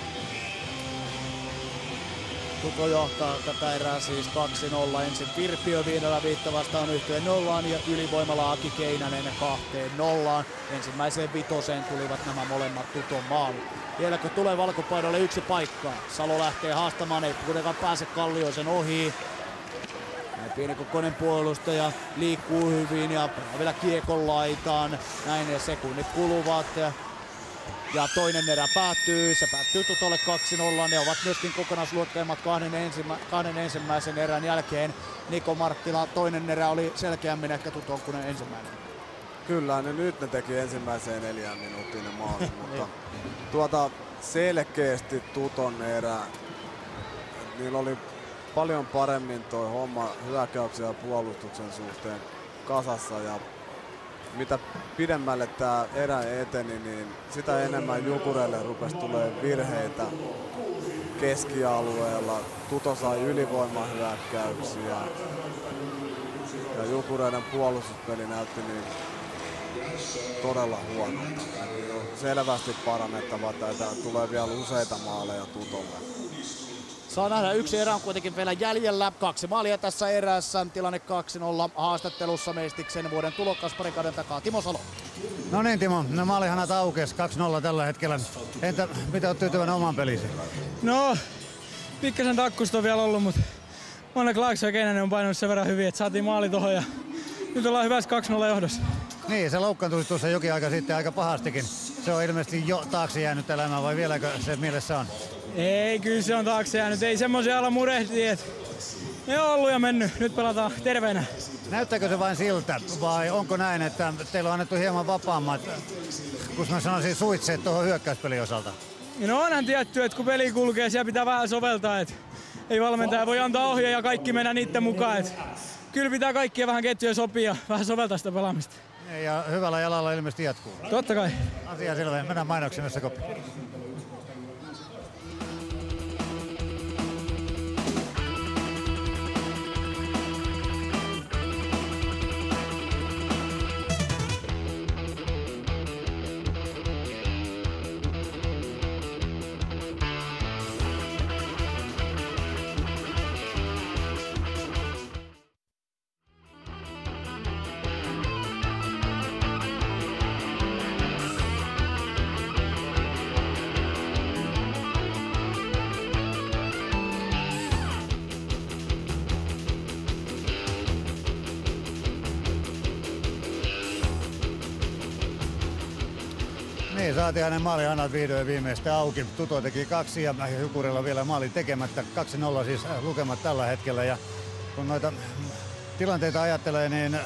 Tuto johtaa tätä erää siis 2-0. Ensin Virpiö Viinala Viitta vastaan 1-0 ja ylivoimalla Aki Keinänen 2-0. Ensimmäiseen vitoseen tulivat nämä molemmat Tuton maalit. Vieläkö tulee valkopaidolle 1 paikka. Salo lähtee haastamaan, ei kuitenkaan pääse Kallioisen ohi. Pienikokoinen puolustaja liikkuu hyvin ja vielä kiekon laitaan. Näin ne sekunnit kuluvat. Ja toinen erä päättyy. Se päättyy Tutolle 2-0. Ne ovat myöskin kokonaisluokkeimmat kahden ensimmäisen erän jälkeen. Niko Marttila, toinen erä oli selkeämmin ehkä Tuton kuin ensimmäinen. Kyllä, nyt ne teki ensimmäiseen 4 minuuttiin ne maalit, mutta selkeästi Tuton erä. Niillä oli paljon paremmin toi homma hyökkäyksen ja puolustuksen suhteen kasassa ja mitä pidemmälle tää erä eteni, niin sitä enemmän Jukureille rupesi tulee virheitä keskialueella. Tuto sai ylivoimahyökkäyksiä ja Jukureiden puolustuspeli näytti niin todella huonolta. Selvästi parannettavaa, että tulee vielä useita maaleja Tutolle. Saa nähdä, 1 erä on kuitenkin vielä jäljellä. 2 maalia tässä erässä. Tilanne 2-0 haastattelussa Mestiksen vuoden tulokas parikauden takaa Timo Salo. No niin Timo, maalihanat aukesi 2-0 tällä hetkellä. Entä mitä olet tyytyväinen omaan peliisi? No, pikkasen takkusta on vielä ollut, mutta onneksi Laakso ja Keinänen on painanut sen verran hyvin, että saatiin maali tohon ja nyt ollaan hyvässä 2-0 johdossa. Niin, se loukkaantui tuossa jokin aika sitten aika pahastikin. Se on ilmeisesti jo taakse jäänyt elämään vai vieläkö se mielessä on? Ei, kyllä se on taakse jäänyt. Ei semmoisia ala murehtia, että ne on ollut ja mennyt. Nyt pelataan terveenä. Näyttääkö se vain siltä vai onko näin, että teillä on annettu hieman vapaammat, kun mä sanoisin, suitseet tuohon hyökkäyspelin osalta? No onhan tietty, että kun peli kulkee, siellä pitää vähän soveltaa. Että ei valmentaja voi antaa ohjaa ja kaikki mennä niiden mukaan. Että kyllä pitää kaikkia vähän ketjuja sopia ja vähän soveltaa sitä pelaamista. Ja hyvällä jalalla ilmeisesti jatkuu. Totta kai. Asia selvä. Mennään mainoksiin näissä koppi. Niin, saatiin hänen maalihanat vihdoin viimeistä auki. Tuto teki 2 ja Jukurilla vielä maali tekemättä. 2-0 siis lukemat tällä hetkellä. Ja kun noita tilanteita ajattelee, niin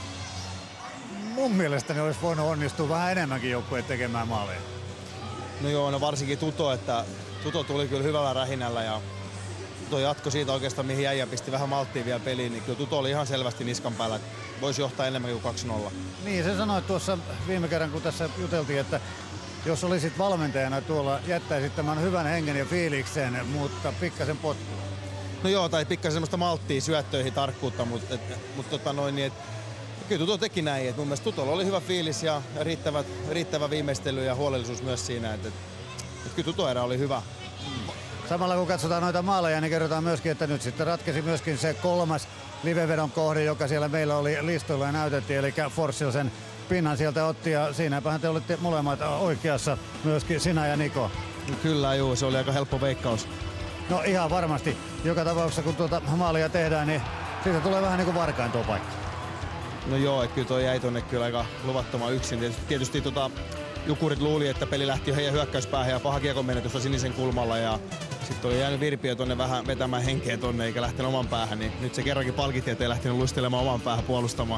mun mielestäni olisi voinut onnistua vähän enemmänkin joukkueet tekemään maaleja. No joo, no varsinkin Tuto, että Tuto tuli kyllä hyvällä rähinällä ja Tuto jatkoi siitä oikeastaan, mihin äijä pisti vähän malttia vielä peliin, niin kyllä Tuto oli ihan selvästi niskan päällä, että voisi johtaa enemmänkin kuin 2-0. Niin, se sanoi tuossa viime kerran, kun tässä juteltiin, että jos olisit valmentajana tuolla, jättäisit tämän hyvän hengen ja fiiliksen, mutta pikkasen potkua. No joo, tai pikkasen semmoista malttia syöttöihin, tarkkuutta, mutta kyllä Tuto teki näin. Et mun mielestä Tutolla oli hyvä fiilis ja riittävä viimeistely ja huolellisuus myös siinä. Et kyllä Tuto-erä oli hyvä. Samalla kun katsotaan noita maaleja, niin kerrotaan myöskin, että nyt sitten ratkesi myöskin se 3. livevedon kohde, joka siellä meillä oli listoilla ja näytettiin, eli Forssell sen pinnan sieltä otti ja siinäpähän te olitte molemmat oikeassa, myöskin sinä ja Niko. Kyllä juu, se oli aika helppo veikkaus. No ihan varmasti. Joka tapauksessa kun tuota maalia tehdään, niin siitä tulee vähän niin kuin varkain tuo paikka. No joo, että kyllä toi jäi tonne kyllä aika luvattoman yksin. Tietysti Jukurit luuli, että peli lähti jo heidän hyökkäyspäähän ja paha kiekon menetys sinisen kulmalla ja sitten oli jäänyt Virpiö tonne vähän vetämään henkeä tonne eikä lähtenyt oman päähän, niin nyt se kerrankin palkittiin, ettei lähtenyt luistelemaan oman päähän puolustamaan.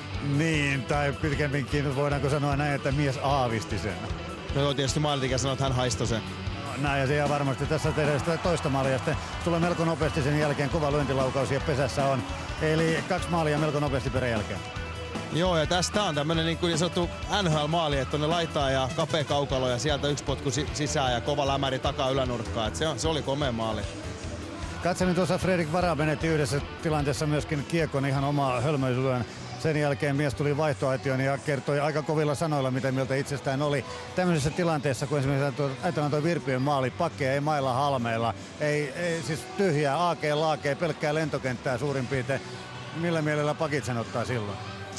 Niin, tai pikemminkin voidaanko sanoa näin, että mies aavisti sen. No joo, tietysti maalintekijä sanoi, että hän haistoi sen. Näin ja se ihan varmasti tässä tehdään sitä toista maalia. Sitten tulee melko nopeasti sen jälkeen kova lyöntilaukaus ja pesässä on. Eli 2 maalia melko nopeasti perän jälkeen. Joo, ja tästä on tämmönen niin sanottu NHL-maali, että tonne laitaa ja kapea kaukalo ja sieltä yksi potku sisään ja kova lämäri takaa ylänurkkaa. Että se oli komea maali. Katselin tuossa Fredrik Vara menetti yhdessä tilanteessa myöskin kiekon ihan omaa hölmöilyään. Sen jälkeen mies tuli vaihtoaitioon ja kertoi aika kovilla sanoilla, mitä mieltä itsestään oli. Tämmöisessä tilanteessa, kun esimerkiksi ajatellaan tuo Virpiön maali, pakkeja ei mailla halmeilla, ei siis tyhjää, laakee, pelkkää lentokenttää suurin piirtein. Millä mielellä pakit sen ottaa silloin?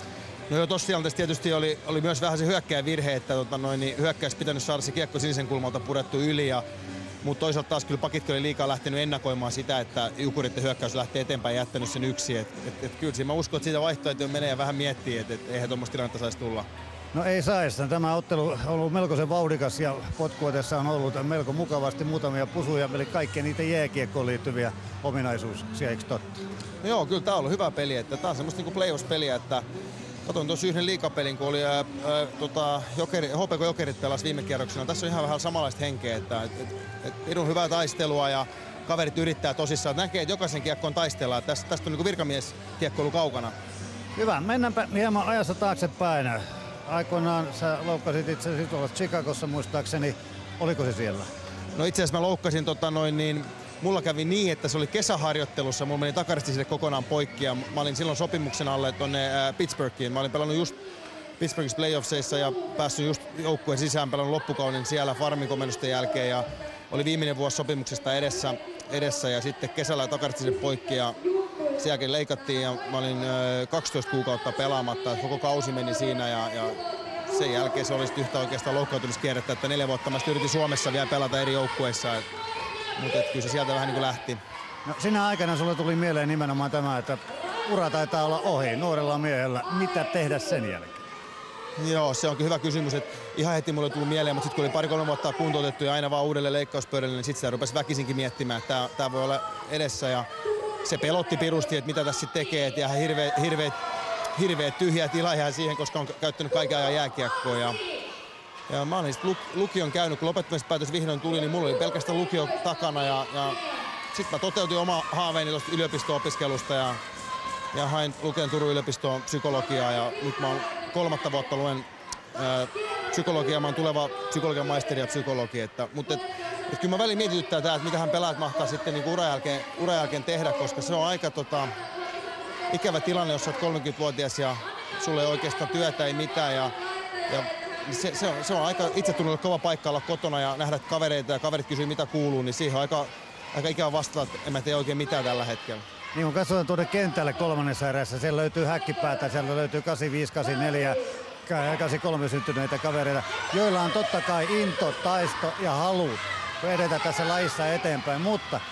No joo, tossa tilanteessa tietysti oli myös vähän se hyökkäjän virhe, että hyökkäys pitänyt saada se kiekko sinisen kulmalta purettu yli. Mutta toisaalta taas kyllä pakitkin oli liikaa lähtenyt ennakoimaan sitä, että Jukuritten hyökkäys lähtee eteenpäin ja jättänyt sen yksi. Kyllä siinä mä uskon, että siitä vaihtoehtoja menee ja vähän miettii, että eihän tuommoista tilannetta saisi tulla. No ei saisi. Tämä ottelu on ollut melkoisen vauhdikas ja potkua tässä on ollut melko mukavasti muutamia pusuja, eli kaikkia niitä jääkiekkoon liittyviä ominaisuuksia, eikö totta? No joo, kyllä tämä on ollut hyvä peli. Tämä on semmoista niinku playoffs-peliä, että katoin tuossa yhden liigapelin, kun oli HPK Jokerit pelasi viime kierroksena. Tässä on ihan vähän samanlaista henkeä, että edun hyvää taistelua ja kaverit yrittää tosissaan. Näkee, että jokaisen kiekkoon taistellaan. Tästä on niin virkamies kiekkoilu kaukana. Hyvä, mennäänpä hieman ajassa taaksepäin. Aikoinaan sä loukkasit itsesi tuolla Chicagossa muistaakseni. Oliko se siellä? No itse asiassa mä loukkasin mulla kävi niin, että se oli kesäharjoittelussa, mulla meni takaristi sille kokonaan poikki ja mä olin silloin sopimuksen alle tonne Pittsburghiin. Mä olin pelannut just Pittsburghissa playoffseissa ja päässyt just joukkueen sisään, pelannut loppukauden siellä farmin komennusten jälkeen ja oli viimeinen vuosi sopimuksesta edessä ja sitten kesällä takaristi sille poikki ja sen jälkeen leikattiin ja mä olin 12 kuukautta pelaamatta, koko kausi meni siinä ja sen jälkeen se oli yhtä oikeastaan loukkaantumiskierrettä, että 4 vuotta mä yritin Suomessa vielä pelata eri joukkueissa. Mutta kyllä se sieltä vähän niin kuin lähti. No, sinä aikana sulle tuli mieleen nimenomaan tämä, että ura taitaa olla ohi nuorella miehellä. Mitä tehdä sen jälkeen? Joo, se onkin hyvä kysymys. Että ihan heti mulle ei tullut mieleen, mutta sitten kun oli 2-3 vuotta kuntoutettu ja aina vaan uudelle leikkauspöydälle, niin sitten sitä rupesi väkisinkin miettimään, että tämä voi olla edessä. Ja se pelotti pirusti, että mitä tässä sitten tekee. Että hirveät tyhjää tilaa jää siihen, koska on käyttänyt kaiken ajan jääkiekkoa. Ja mä olin sitten lukion käynyt, kun lopettamispäätös vihdoin tuli, niin mulla oli pelkästään lukio takana. Ja sitten mä toteutin oma haaveeni tuosta yliopisto-opiskelusta ja hain Luken Turun yliopistoon psykologiaa. Ja nyt mä oon 3. vuotta luen psykologiaa, mä oon tuleva psykologian maisteri ja psykologi. Mutta kyllä mä väliin mietityttää tää, että mitähän pelaajat mahtaa sitten niin uran jälkeen tehdä, koska se on aika ikävä tilanne, jos sä oot 30-vuotias ja sulla ei oikeastaan työtä, ei mitään. Ja se on aika itsetunnolle kova paikka olla kotona ja nähdä kavereita ja kaverit kysyy mitä kuuluu, niin siihen on aika ikävä vastata, että en mä tee oikein mitään tällä hetkellä. Niin kun katsotaan tuonne kentälle 3. erässä, siellä löytyy häkkipäätä, siellä löytyy 85, 84, 83 syntyneitä kavereita, joilla on totta kai into, taisto ja halu edetä tässä lajissa eteenpäin, mutta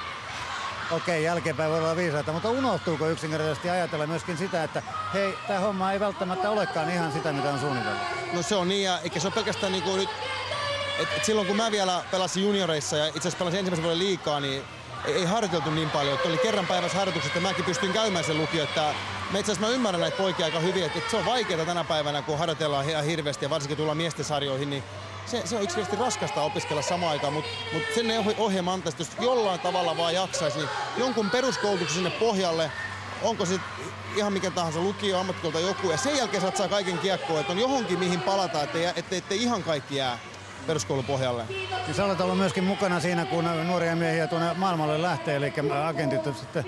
okei, jälkeenpäin voi olla viisaita, mutta unohtuuko yksinkertaisesti ajatella myöskin sitä, että hei, tämä homma ei välttämättä olekaan ihan sitä, mitä on suunniteltu? No se on niin, ja eikä se ole pelkästään niin kuin nyt, että silloin kun mä vielä pelasin junioreissa ja itse asiassa pelasin ensimmäisen vuoden liigaa, niin ei harjoiteltu niin paljon. Että oli kerran päivässä harjoitukset ja mäkin pystyin käymään sen lukio. Että itse asiassa mä ymmärrän näitä poikia aika hyvin, että se on vaikeaa tänä päivänä, kun harjoitellaan ihan hirveästi ja varsinkin tullaan miesten sarjoihin, niin se on yksinkertaisesti raskasta opiskella samaan aikaan, mutta sen ohjelma antaisi, jos jollain tavalla vaan jaksaisi, niin jonkun peruskoulutuksen sinne pohjalle, onko se ihan mikä tahansa lukio, ammattikoulu tai joku, ja sen jälkeen saat kaiken kiekkoon, että on johonkin mihin palata, ettei ihan kaikki jää peruskoulun pohjalle. Ja sä olet ollut myöskin mukana siinä, kun nuoria miehiä tuonne maailmalle lähtee, eli agentit sitten,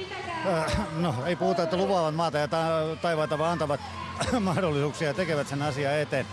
ei puhuta, että luvaavat maata ja taivaita, vaan antavat mahdollisuuksia ja tekevät sen asian eteen.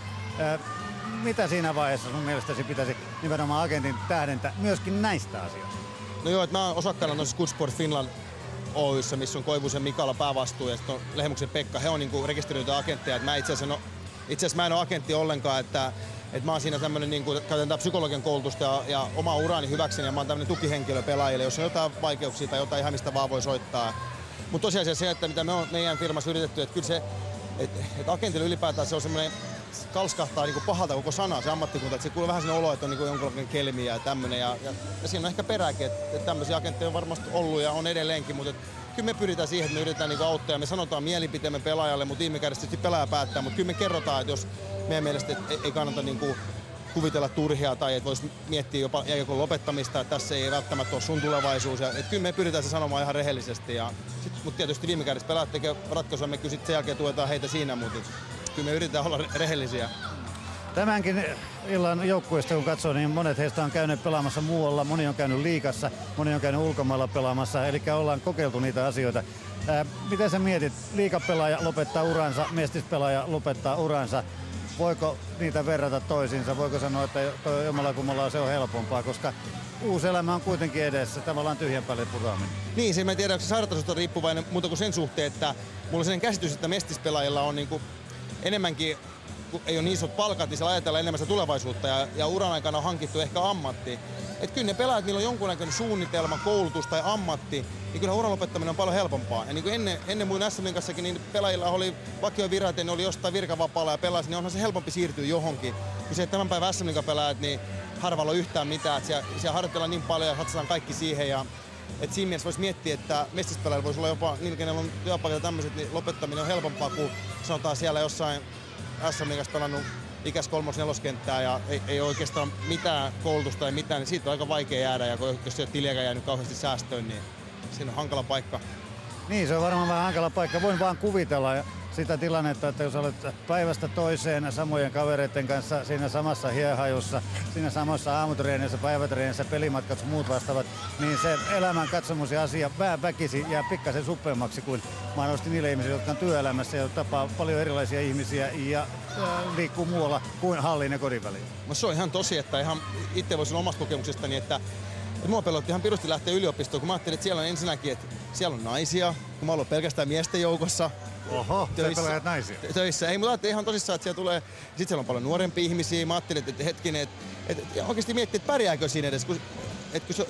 Mitä siinä vaiheessa sun mielestäsi pitäisi nimenomaan agentin tähdentää myöskin näistä asioista? No joo, että mä oon osakkaana noissa Good Sport Finland Oyssä, missä on Koivusen Mikala päävastuu ja sitten on Lehmuksen Pekka. He on niinku rekisteröityjä agentteja. Mä itse asiassa mä en ole agentti ollenkaan, että mä oon siinä tämmönen, niinku, käytän psykologian koulutusta ja omaa uraani hyväkseni ja mä oon tämmönen tukihenkilö pelaajille, jos on jotain vaikeuksia tai jotain ihan mistä vaan voi soittaa. Mutta tosiaan se, että mitä me on meidän firmassa yritetty, että kyllä se, että agentille ylipäätään se on semmoinen kalskahtaa niinku pahalta koko sana, se ammattikunta, että se kuuluu vähän sinne oloa, että on niinku jonkinlainen kelmiä ja tämmönen. Ja siinä on ehkä perääkin, että tämmöisiä agentteja on varmasti ollut ja on edelleenkin, mutta kyllä me pyritään siihen, että me yritetään niinku auttaa ja me sanotaan mielipiteemme pelaajalle, mutta viime kädessä sitten pelaaja päättää, mutta kyllä me kerrotaan, että jos meidän mielestä ei kannata niinku kuvitella turhia tai että voisi miettiä jopa jääkiekon lopettamista, että tässä ei välttämättä ole sun tulevaisuus. Ja, että kyllä me pyritään se sanomaan ihan rehellisesti. Mutta tietysti viime kädessä pelaajat tekee ratkaisua, me kyllä sen jälkeen tuetaan heitä siinä, mutta kyllä me yritetään olla rehellisiä. Tämänkin illan joukkueesta kun katsoo, niin monet heistä on käynyt pelaamassa muualla, moni on käynyt liigassa, moni on käynyt ulkomailla pelaamassa, eli ollaan kokeiltu niitä asioita. Miten sä mietit, liigapelaaja lopettaa uransa, mestispelaaja lopettaa uransa, voiko niitä verrata toisiinsa, voiko sanoa, että jommallakummalla se on helpompaa, koska uusi elämä on kuitenkin edessä, tavallaan tyhjän päälle puraaminen. Niin, se mä en tiedä, onko se sarjatasosta riippuvainen muuta kuin sen suhteen, että mulla on sellainen käsitys, että mestispelaajilla on niinku enemmänkin, kun ei ole niin isot palkat, niin siellä ajatellaan enemmän sitä tulevaisuutta ja uran aikana on hankittu ehkä ammatti. Että kyllä ne pelaajat, niillä on jonkunnäköinen suunnitelma, koulutus tai ammatti, niin kyllä uran lopettaminen on paljon helpompaa. Ja niin kuin ennen muun SM:n kanssakin, niin pelaajilla oli vakiovirat ja ne oli jostain virkavapaalla ja pelasi, niin onhan se helpompi siirtyä johonkin. Ja se, että tämän päivän SM:n pelaajat, niin harvalla on yhtään mitään. Että siellä harjoitellaan niin paljon ja satsataan kaikki siihen. Ja, että siinä mielessä voisi miettiä, että mestispelaajilla voisi olla jopa, niillä kenellä on työpaikat ja tämmöiset, niin lopettaminen on helpompaa kuin sanotaan siellä jossain SM:n kanssa pelannut ikäs 3-4 kenttää ja ei oikeastaan mitään koulutusta tai mitään, niin siitä on aika vaikea jäädä. Ja jos ei ole tiliäkään jäänyt kauheasti säästöön, niin siinä on hankala paikka. Niin, se on varmaan vähän hankala paikka. Voin vaan kuvitella sitä tilannetta, että jos olet päivästä toiseen samojen kavereiden kanssa siinä samassa hiehajussa, siinä samassa aamutreenissä, päivätreenissä, pelimatkat muut vastaavat, niin se elämän katsomus ja asia väkisi jää pikkasen suppeammaksi kuin mahdollisesti niille ihmisille, jotka on työelämässä ja tapaa paljon erilaisia ihmisiä ja liikkuu muualla kuin hallin ja kodin väliin. No se on ihan tosi, että ihan itse voisin omasta kokemuksestani, että mua pelotti ihan pirusti lähteä yliopistoon, kun mä ajattelin, että siellä on ensinnäkin, että siellä on naisia, kun mä oon ollut pelkästään miesten joukossa. Oho, töissä, pelaajat naisia. Töissä. Ei, mutta ajattelin ihan tosissaan, että siellä tulee, sit siellä on paljon nuorempia ihmisiä. Mä ajattelin, että hetkinen, että oikeasti miettii, että pärjääkö siinä edes,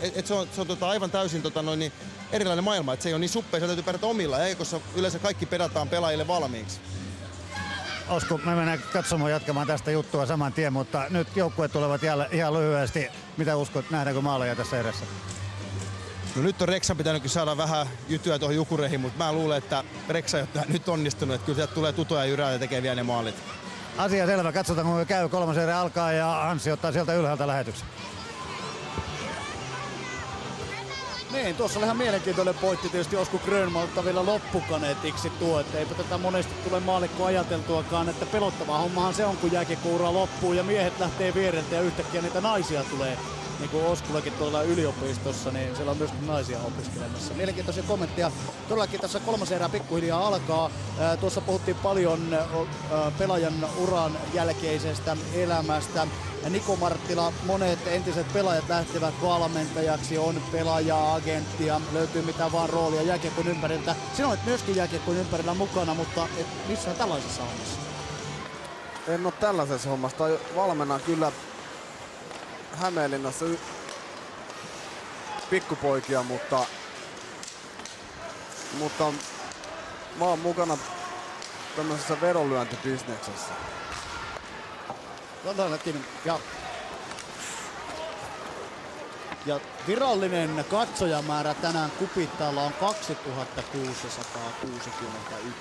se on aivan täysin erilainen maailma, että se ei ole niin suppea, se täytyy pärjätä omilla, ja EK:ssa yleensä kaikki pedataan pelaajille valmiiksi. Osku, me mennään katsomaan jatkamaan tästä juttua saman tien, mutta nyt joukkueet tulevat ihan lyhyesti. Mitä uskot, nähdäänkö maaleja tässä edessä? No nyt on Reksan pitänyt saada vähän jytyä tuohon Jukureihin, mutta mä luulen, että Reksa ei ole nyt onnistunut, että kyllä sieltä tulee Tuto ja Jyrää ja tekee vielä ne maalit. Asia selvä, katsotaan kun käy, kolmas erä alkaa ja Anssi ottaa sieltä ylhäältä lähetyksen. Niin, tuossa oli ihan mielenkiintoinen pointti tietysti Osku Grönmalta vielä loppukaneetiksi tuo, että eipä tätä monesti tule maalikko ajateltuakaan, että pelottava hommahan se on, kun jääkiekkoura loppuu ja miehet lähtee viereltä ja yhtäkkiä niitä naisia tulee. Niin kuin Oskullakin tuolla yliopistossa, niin siellä on myös naisia opiskelemassa. Mielenkiintoisia kommentteja. Todellakin tässä kolmas erä pikkuhiljaa alkaa. Tuossa puhuttiin paljon pelaajan uran jälkeisestä elämästä. Niko Marttila, monet entiset pelaajat lähtevät valmentajaksi, on pelaaja, agenttia, löytyy mitä vaan roolia jääkiekon ympäriltä. Sinä olet myöskin jääkiekon ympärillä mukana, mutta et missään tällaisessa hommassa? En ole tällaisessa hommassa. Valmennan kyllä Hämeenlinnassa pikkupoikia, mutta mä oon mukana tämmöisessä vedonlyöntibisneksessä. Todellakin. Ja virallinen katsojamäärä tänään Kupittaalla on 2661.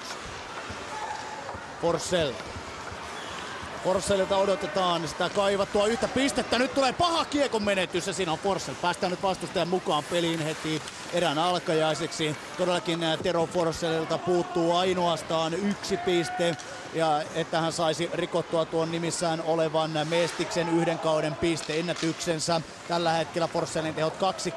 Forssellilta odotetaan sitä kaivattua yhtä pistettä. Nyt tulee paha kiekon menetys ja siinä on Forssell. Päästään nyt vastustajan mukaan peliin heti erän alkajaiseksi. Todellakin Tero Forssellilta puuttuu ainoastaan 1 piste. Ja että hän saisi rikottua tuon nimissään olevan Mestiksen 1 kauden pisteennätyksensä. Tällä hetkellä Forssellin tehot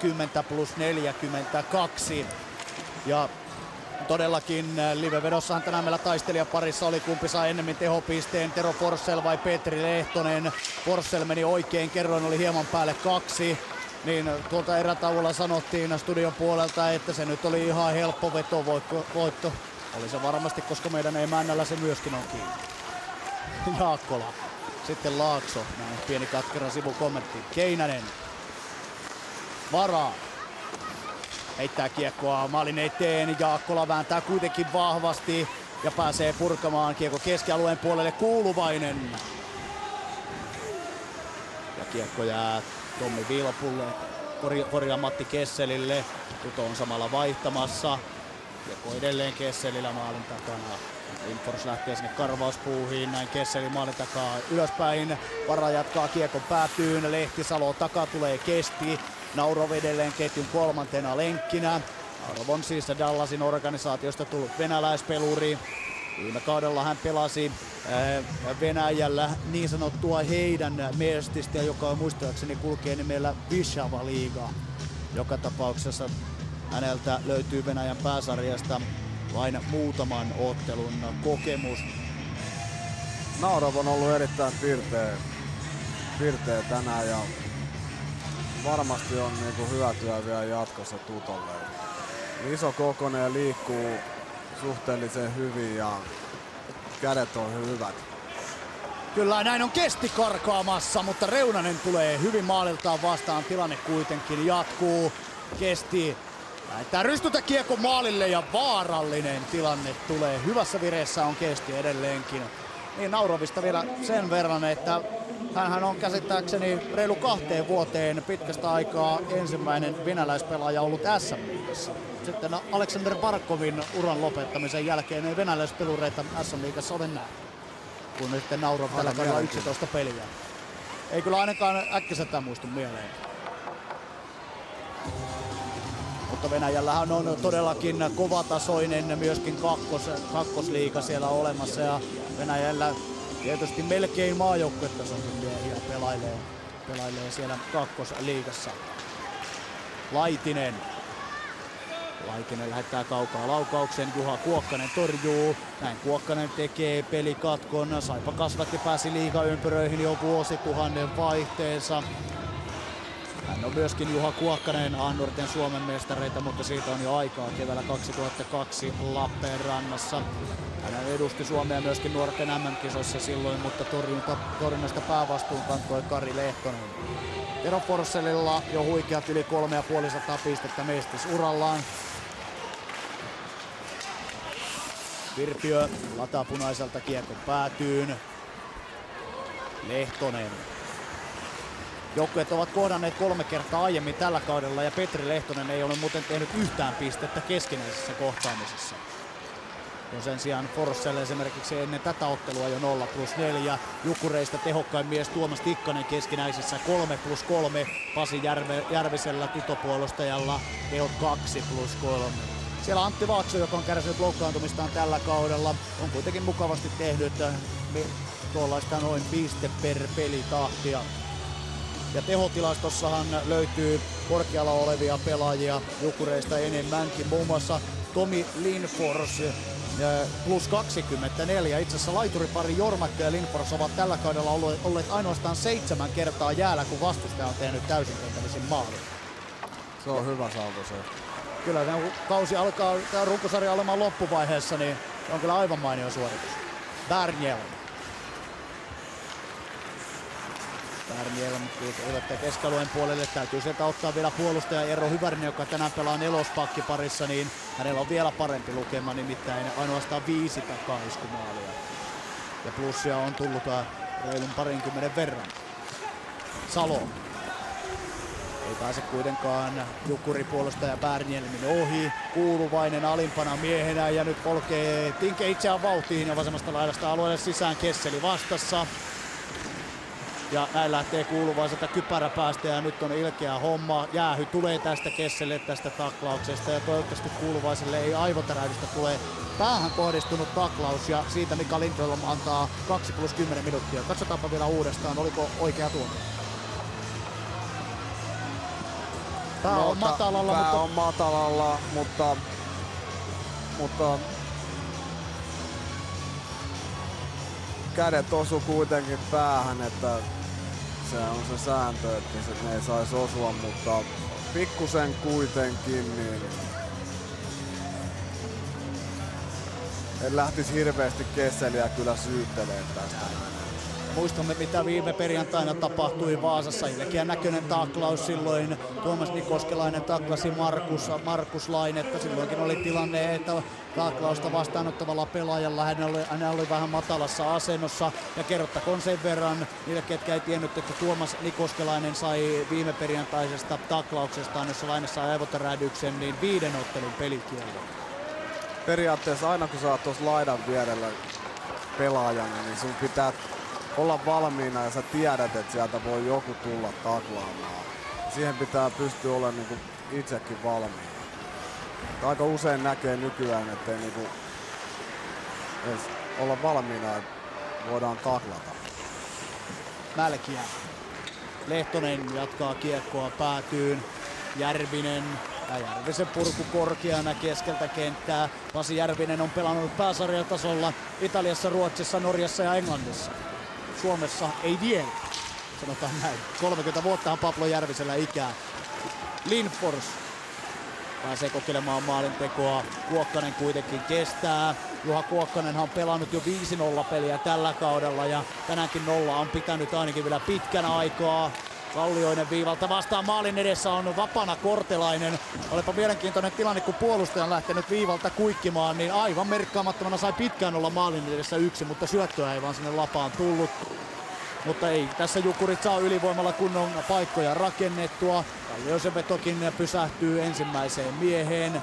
20+42. Ja todellakin livevedossahan tänään meillä taistelijaparissa oli, kumpi saa ennemmin tehopisteen, Tero Forssell vai Petri Lehtonen. Forssell meni oikein, kerroin oli hieman päälle 2. Niin tuolta erätauolla sanottiin studion puolelta, että se nyt oli ihan helppo vetovoitto. Oli se varmasti, koska meidän emännällä se myöskin on kiinni. Jaakkola. Sitten Laakso. Näin pieni katkera sivukommentti. Keinänen. Varaa. Heittää kiekkoa maalin eteen. Jaakkola vääntää kuitenkin vahvasti ja pääsee purkamaan kiekko keskialueen puolelle. Kuuluvainen. Ja kiekko jää Tommi Vilpulle. Korjaa Matti Kesselille. Tuto on samalla vaihtamassa. Kiekko edelleen Kesselillä maalin takana. Infors lähtee sinne karvauspuuhiin. Näin Kesseli maalin takaa ylöspäin. Vara jatkaa kiekon päätyyn. Lehtisalo takaa tulee Kesti. Naurov edelleen ketjun 3. lenkkinä. Naurov on siis Dallasin organisaatiosta tullut venäläispeluri. Viime kaudella hän pelasi Venäjällä niin sanottua heidän mestistä, joka muistaakseni kulkee nimellä Vyshava Liiga. Joka tapauksessa häneltä löytyy Venäjän pääsarjasta vain muutaman ottelun kokemus. Naurov on ollut erittäin pirteä tänään ja varmasti on niinku hyvä työ vielä jatkossa Tutolle. Iso kokoinen ja liikkuu suhteellisen hyvin ja kädet on hyvät. Kyllä näin on Kesti karkaamassa, mutta Reunanen tulee hyvin maaliltaan vastaan. Tilanne kuitenkin jatkuu. Kesti lähettää rystytä kiekko maalille ja vaarallinen tilanne tulee. Hyvässä vireessä on Kesti edelleenkin. Niin Naurovista vielä sen verran, että hänhän on käsittääkseni reilu 2 vuoteen pitkästä aikaa ensimmäinen venäläispelaaja ollut SM-liigassa. Sitten Aleksander Barkovin uran lopettamisen jälkeen ei venäläispelureita SM-liigassa ole nähnyt. Kun nyt Naurov tällä kaudella 11 peliä. Ei kyllä ainakaan äkkiseltään muistu mieleen. Mutta Venäjällähän on todellakin kovatasoinen myöskin kakkosliiga siellä olemassa ja Venäjällä tietysti melkein maajoukkuetasoinen miehiä pelailee siellä kakkosliigassa. Laitinen lähettää kaukaa laukauksen, Juha Kuokkanen torjuu. Näin Kuokkanen tekee pelikatkon. Saipa kasvatti pääsi liigaympyröihin jo vuosituhannen vaihteessa. Hän on myöskin Juha Kuokkanen nuorten Suomen mestareita, mutta siitä on jo aikaa keväällä 2002 Lappeenrannassa. Hän edusti Suomea myöskin nuorten MM-kisoissa silloin, mutta torjunnasta päävastuun kantoi Kari Lehtonen. Tero Forsellilla jo huikeat yli 350 pistettä mestisurallaan. Virpiö lataa punaiselta kiekon päätyyn. Lehtonen. Joukkueet ovat kohdanneet 3 kertaa aiemmin tällä kaudella ja Petri Lehtonen ei ole muuten tehnyt yhtään pistettä keskinäisessä kohtaamisessa. Kun sen sijaan Forssell esimerkiksi ennen tätä ottelua jo 0+4. Jukureista tehokkain mies Tuomas Tikkanen keskinäisessä 3+3. Pasi Järvisellä tutopuolustajalla tehot 2+3. Siellä Antti Vaakso, joka on kärsinyt loukkaantumistaan tällä kaudella, on kuitenkin mukavasti tehnyt tuollaista noin piste per pelitahtia. Ja tehotilastossahan löytyy korkealla olevia pelaajia Jukureista enemmänkin, muun muassa Tomi Lindfors plus 24. Itse asiassa laituripari Jormakka ja Lindfors ovat tällä kaudella olleet ainoastaan 7 kertaa jäällä, kun vastustaja on tehnyt täysin kentällisen maalin. Se on hyvä saldo se. Kyllä tämä kausi alkaa, tämä runkosarja olemaan loppuvaiheessa, niin on kyllä aivan mainio suoritus. Bärnjelm. Bärnjelm yllättää keskialueen puolelle. Täytyy sieltä ottaa vielä puolustaja Eero Hyvärinen, joka tänään pelaa nelospakkiparissa, niin hänellä on vielä parempi lukema, nimittäin ainoastaan 5 takaiskumaalia. Ja plussia on tullut reilun 20 verran. Salo. Ei pääse kuitenkaan Jukuri-puolustaja Bärnjelmin ohi. Kuuluvainen alimpana miehenä ja nyt polkee Tinke itseään vauhtiin ja vasemmasta laidasta alueelle sisään Kesseli vastassa. Ja näin lähtee Kuuluvaiselta kypärä päästä ja nyt on ilkeä homma. Jäähy tulee tästä Kesselle tästä taklauksesta ja toivottavasti Kuuluvaiselle ei aivotärähdystä tule. Päähän kohdistunut taklaus ja siitä Mika Lindholm antaa 2+10 minuuttia. Katsotaanpa vielä uudestaan, oliko oikea tuomio. Pää on matalalla, mutta kädet osu kuitenkin päähän, että se on se sääntö, että ne ei saisi osua, mutta pikkusen kuitenkin niin en lähtisi hirveästi Kesseliä kyllä syyttelemään tästä. Muistamme, mitä viime perjantaina tapahtui Vaasassa. Ilkeän näköinen taklaus silloin. Tuomas Nikoskelainen taklasi Markus Lainetta. Silloinkin oli tilanne, että taklausta vastaanottavalla pelaajalla hän oli vähän matalassa asennossa. Ja kerrottakoon sen verran niille, ketkä ei tiennyt, että Tuomas Nikoskelainen sai viime perjantaisesta taklauksestaan, jossa Laine sai aivotärähdyksen, niin 5 ottelun pelikiellon. Periaatteessa aina kun sä oot tuossa laidan vierellä pelaajana, niin sun pitää olla valmiina ja sä tiedät, että sieltä voi joku tulla taklaamaan. Siihen pitää pystyä olemaan niin kuin itsekin valmiina. Aika usein näkee nykyään, ettei niin kuin edes olla valmiina, että voidaan taklata. Mälkiä. Lehtonen jatkaa kiekkoa päätyyn. Järvinen ja Järvisen purku korkeana keskeltä kenttää. Pasi Järvinen on pelannut pääsarjatasolla Italiassa, Ruotsissa, Norjassa ja Englannissa. Suomessa ei vielä, sanotaan näin. 30 vuottahan Pablo Järvisellä ikää. Lindfors pääsee kokeilemaan maalintekoa. Kuokkanen kuitenkin kestää. Juha Kuokkanenhan on pelannut jo 5-0 peliä tällä kaudella ja tänäänkin 0 on pitänyt ainakin vielä pitkän aikaa. Kallioinen viivalta vastaan, maalin edessä on vapaana Kortelainen. Olipa mielenkiintoinen tilanne, kun puolustaja on lähtenyt viivalta kuikkimaan, niin aivan merkkaamattomana sai pitkään olla maalin edessä 1, mutta syöttöä ei vaan sinne lapaan tullut. Mutta ei tässä Jukurit saa ylivoimalla kunnon paikkoja rakennettua. Kallioisen vetokin pysähtyy ensimmäiseen mieheen.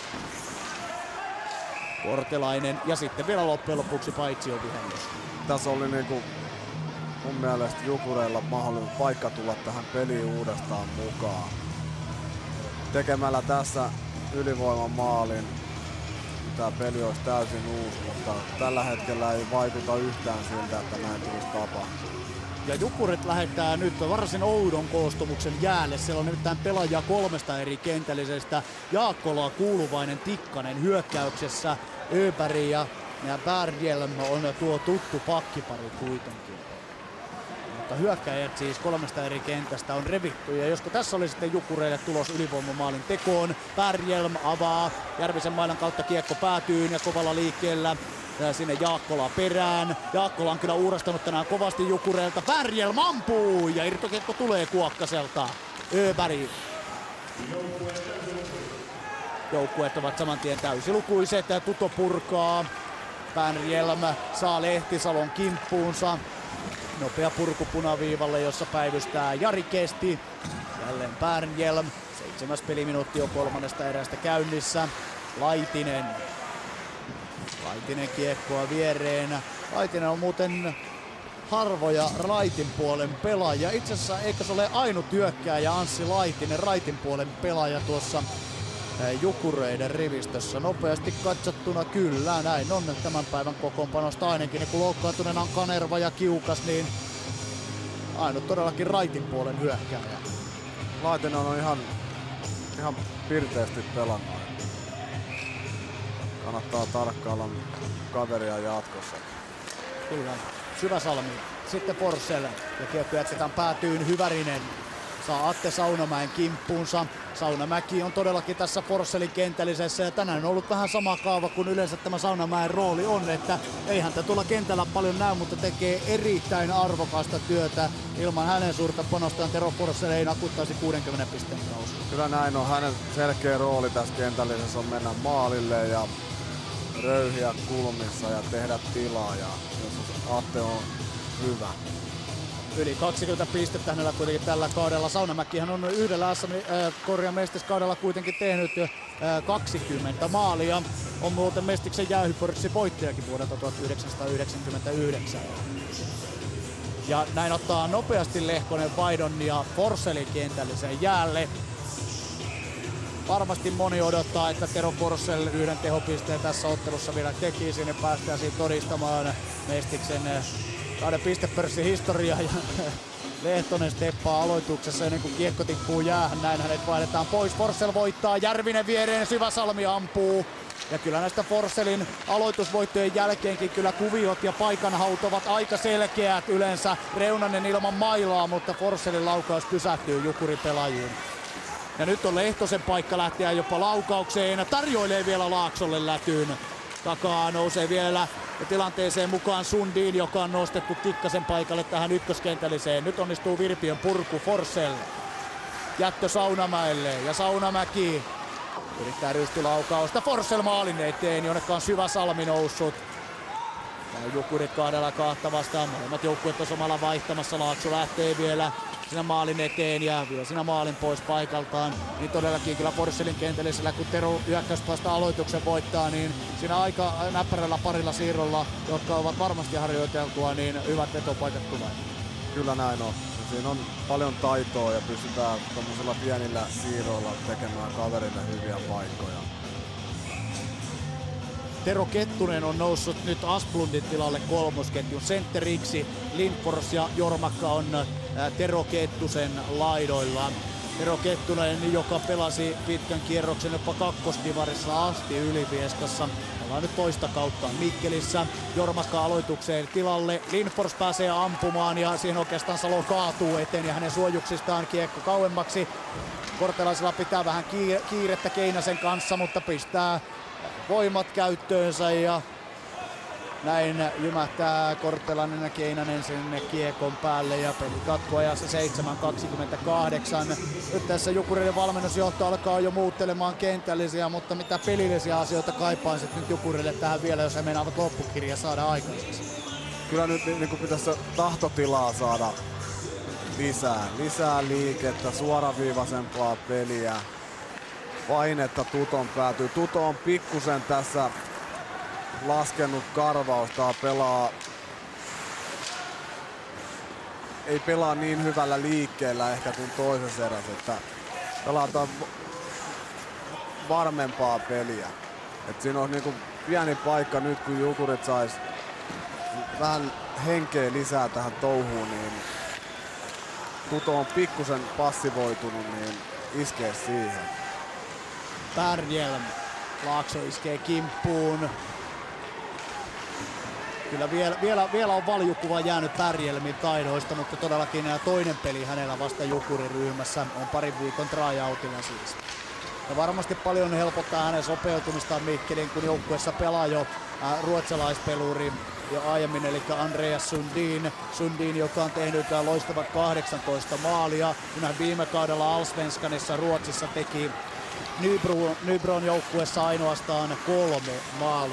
Kortelainen ja sitten vielä loppujen lopuksi paitsiovyhennys. Tässä oli niinku mun mielestä Jukureilla mahdollinen paikka tulla tähän peliin uudestaan mukaan. Tekemällä tässä ylivoiman maalin tämä peli olisi täysin uusi, mutta tällä hetkellä ei vaikuta yhtään siltä, että näin tulisi tapahtua. Ja Jukurit lähettää nyt varsin oudon koostumuksen jäälle. Siellä on nimittäin pelaajia 3 eri kentällisestä. Jaakkola, Kuuluvainen, Tikkanen hyökkäyksessä. Öberg ja Bärnjelm on tuo tuttu pakkipari kuitenkin. Mutta hyökkäjät siis 3 eri kentästä on revitty. Ja josko tässä oli sitten Jukureille tulos ylivoimamaalin tekoon. Bärnjelm avaa Järvisen mailan kautta kiekko päätyyn ja kovalla liikkeellä sinne Jaakkola perään. Jaakkola on kyllä uurastanut tänään kovasti Jukureilta. Värjel ampuu ja irtokiekko tulee Kuokkaselta. Öberg. Joukkueet ovat saman tien täysilukuiset. Tuto purkaa. Värjelm saa Lehtisalon kimppuunsa. Nopea purku punaviivalle, jossa päivystää Jari Kesti. Jälleen Värjelm. 7. peliminuutti on kolmannesta erästä käynnissä. Laitinen kiekkoa viereen. Laitinen on muuten harvoja raitin puolen pelaaja. Itse asiassa eikä se ole ainut hyökkääjä Anssi Laitinen, raitin puolen pelaaja tuossa Jukureiden rivistössä. Nopeasti katsottuna kyllä, näin on tämän päivän kokoonpanosta ainakin. Kun loukkaantuneena on Kanerva ja Kiukas, niin ainut todellakin raitin puolen hyökkääjä. Laitinen on ihan pirteästi pelannut. Kannattaa tarkkailla kaveria jatkossa. Kyllä. Syväsalmi. Sitten Forssell. Ja kiekko jätetään päätyyn. Hyvärinen saa Atte Saunamäen kimppuunsa. Saunamäki on todellakin tässä Forssellin kentällisessä. Ja tänään on ollut vähän sama kaava kuin yleensä tämä Saunamäen rooli on. Että ei häntä tuolla kentällä paljon näy, mutta tekee erittäin arvokasta työtä. Ilman hänen suurta panostaan Tero Forssell ei nakuttaisi 60 pisteen kausi. Kyllä näin on. Hänen selkeä rooli tässä kentällisessä on mennä maalille ja röyhiä kulmissa ja tehdä tilaa. Ja jos Atte on hyvä. Yli 20 pistettä hänellä kuitenkin tällä kaudella. Saunamäkihän on yhdellä mestiskaudella kuitenkin tehnyt 20 maalia. On muuten Mestiksen jäähypörssin voittajakin vuodelta 1999. Ja näin ottaa nopeasti Lehkonen vaihdon ja Forssellin kentällisen jäälle. Varmasti moni odottaa, että Tero Forssell yhden tehopisteen tässä ottelussa vielä teki. Sinne päästäisiin todistamaan Mestiksen 2 pistepörssin historiaa. Ja Lehtonen steppaa aloituksessa ennen kuin kiekko tippuu jäähän. Näin hänet vaihdetaan pois. Forssell voittaa. Järvinen viereen. Syväsalmi ampuu. Ja kyllä näistä Forssellin aloitusvoittojen jälkeenkin kyllä kuviot ja paikanhaut ovat aika selkeät yleensä. Reunanen ilman mailaa, mutta Forssellin laukaus pysähtyy Jukuri-pelaajiin. Ja nyt on Lehtosen paikka lähteä jopa laukaukseen. Tarjoilee vielä Laaksolle lätyyn. Takaa nousee vielä tilanteeseen mukaan Sundin, joka on nostettu Tikkasen paikalle tähän ykköskentälliseen. Nyt onnistuu Virpiön purku. Forssell. Jättö Saunamäelle ja Saunamäki yrittää rystylaukausta. Forssell maalin eteen, jonneka on Syväsalmi noussut. Jukurit 2-2 vastaan. Molemmat joukkueet on samalla vaihtamassa. Laakso lähtee vielä siinä maalin eteen ja vielä siinä maalin pois paikaltaan. Niin todellakin kyllä Forssellin kentällisellä, kun Tero hyökkäyspäästä aloituksen voittaa, niin siinä aika näppärällä parilla siirrolla, jotka ovat varmasti harjoiteltua, niin hyvät vetopaikat tulee. Kyllä näin on. Siinä on paljon taitoa ja pystytään tommosella pienillä siirroilla tekemään kaverille hyviä paikkoja. Tero Kettunen on noussut nyt Asplundin tilalle kolmosketjun sentteriksi. Lindfors ja Jormakka on Tero Kettusen laidoilla. Tero Kettunen, joka pelasi pitkän kierroksen jopa kakkosdivarissa asti Ylivieskassa. Ollaan nyt toista kautta Mikkelissä. Jormakka aloitukseen tilalle. Lindfors pääsee ampumaan ja siihen oikeastaan Salo kaatuu eteen ja hänen suojuksistaan kiekko kauemmaksi. Kortelaisella pitää vähän kiirettä Keinäsen kanssa, mutta pistää voimat käyttöönsä ja näin jymähtää Korttelainen ja Keinänen sinne kiekon päälle ja peli katkoajassa 7:28. Nyt tässä Jukureiden valmennusjohto alkaa jo muuttelemaan kentällisiä, mutta mitä pelillisiä asioita kaipaisit nyt Jukureille tähän vielä, jos he meinaavat loppukirja saada aikaiseksi? Kyllä nyt niin pitäisi tahtotilaa saada lisää liikettä, suoraviivaisempaa peliä. Painetta Tuton päätyy. Tuto on pikkusen tässä laskenut karvausta, ei pelaa niin hyvällä liikkeellä ehkä kuin toisessa erässä, että pelataan varmempaa peliä. Et siinä on niinku pieni paikka nyt, kun Jukurit sais vähän henkeä lisää tähän touhuun, niin Tuto on pikkusen passivoitunut, niin iskee siihen. Värjelm. Laakso iskee kimppuun. Kyllä vielä on valjukuva jäänyt Värjelmin taidoista, mutta todellakin toinen peli hänellä vasta Jukuriryhmässä on parin viikon tryoutilla siis. Ja varmasti paljon helpottaa hänen sopeutumistaan Mikkeliin, kun joukkueessa pelaa jo ruotsalaispeluri jo aiemmin, eli Andreas Sundin. Sundin, joka on tehnyt loistavat 18 maalia. Kun hän viime kaudella Allsvenskanissa Ruotsissa teki Nybron joukkueessa ainoastaan 3 maalia.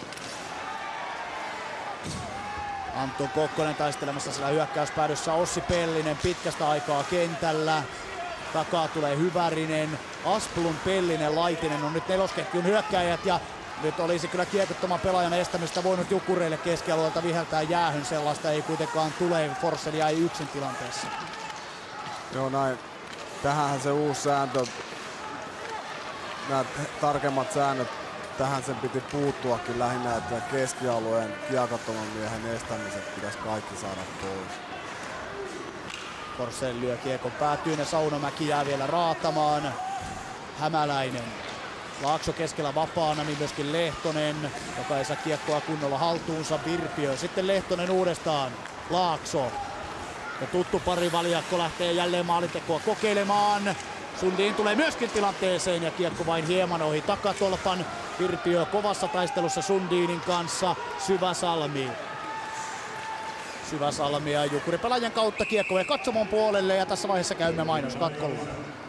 Anton Kokkonen taistelemassa siellä hyökkäyspäädyssä. Ossi Pellinen pitkästä aikaa kentällä. Takaa tulee Hyvärinen. Asplund, Pellinen, Laitinen on nyt nelosketjun hyökkäjät ja nyt olisi kyllä kiekottoman pelaajan estämistä voinut Jukureille keskialueelta viheltää jäähyn. Sellaista ei kuitenkaan tule. Forssell jäi yksin tilanteessa. Joo näin. Tähänhän se uusi sääntö, nämä tarkemmat säännöt, tähän sen piti puuttuakin lähinnä, että keskialueen kiekottoman miehen estämiset pitäisi kaikki saada pois. Forssell lyö kiekon päätyyn ja Saunamäki jää vielä raatamaan. Hämäläinen. Laakso keskellä vapaana, niin myöskin Lehtonen, joka ei saa kiekkoa kunnolla haltuunsa. Virpiö. Sitten Lehtonen uudestaan. Laakso. Ja tuttu parivaljakko lähtee jälleen maalintekoa kokeilemaan. Sundin tulee myöskin tilanteeseen ja kiekko vain hieman ohi takatolpan. Virpiö kovassa taistelussa Sundinin kanssa. Syväsalmi ja Jukuri-pelaajan kautta kiekko ja katsomon puolelle ja tässä vaiheessa käymme mainoskatkolla.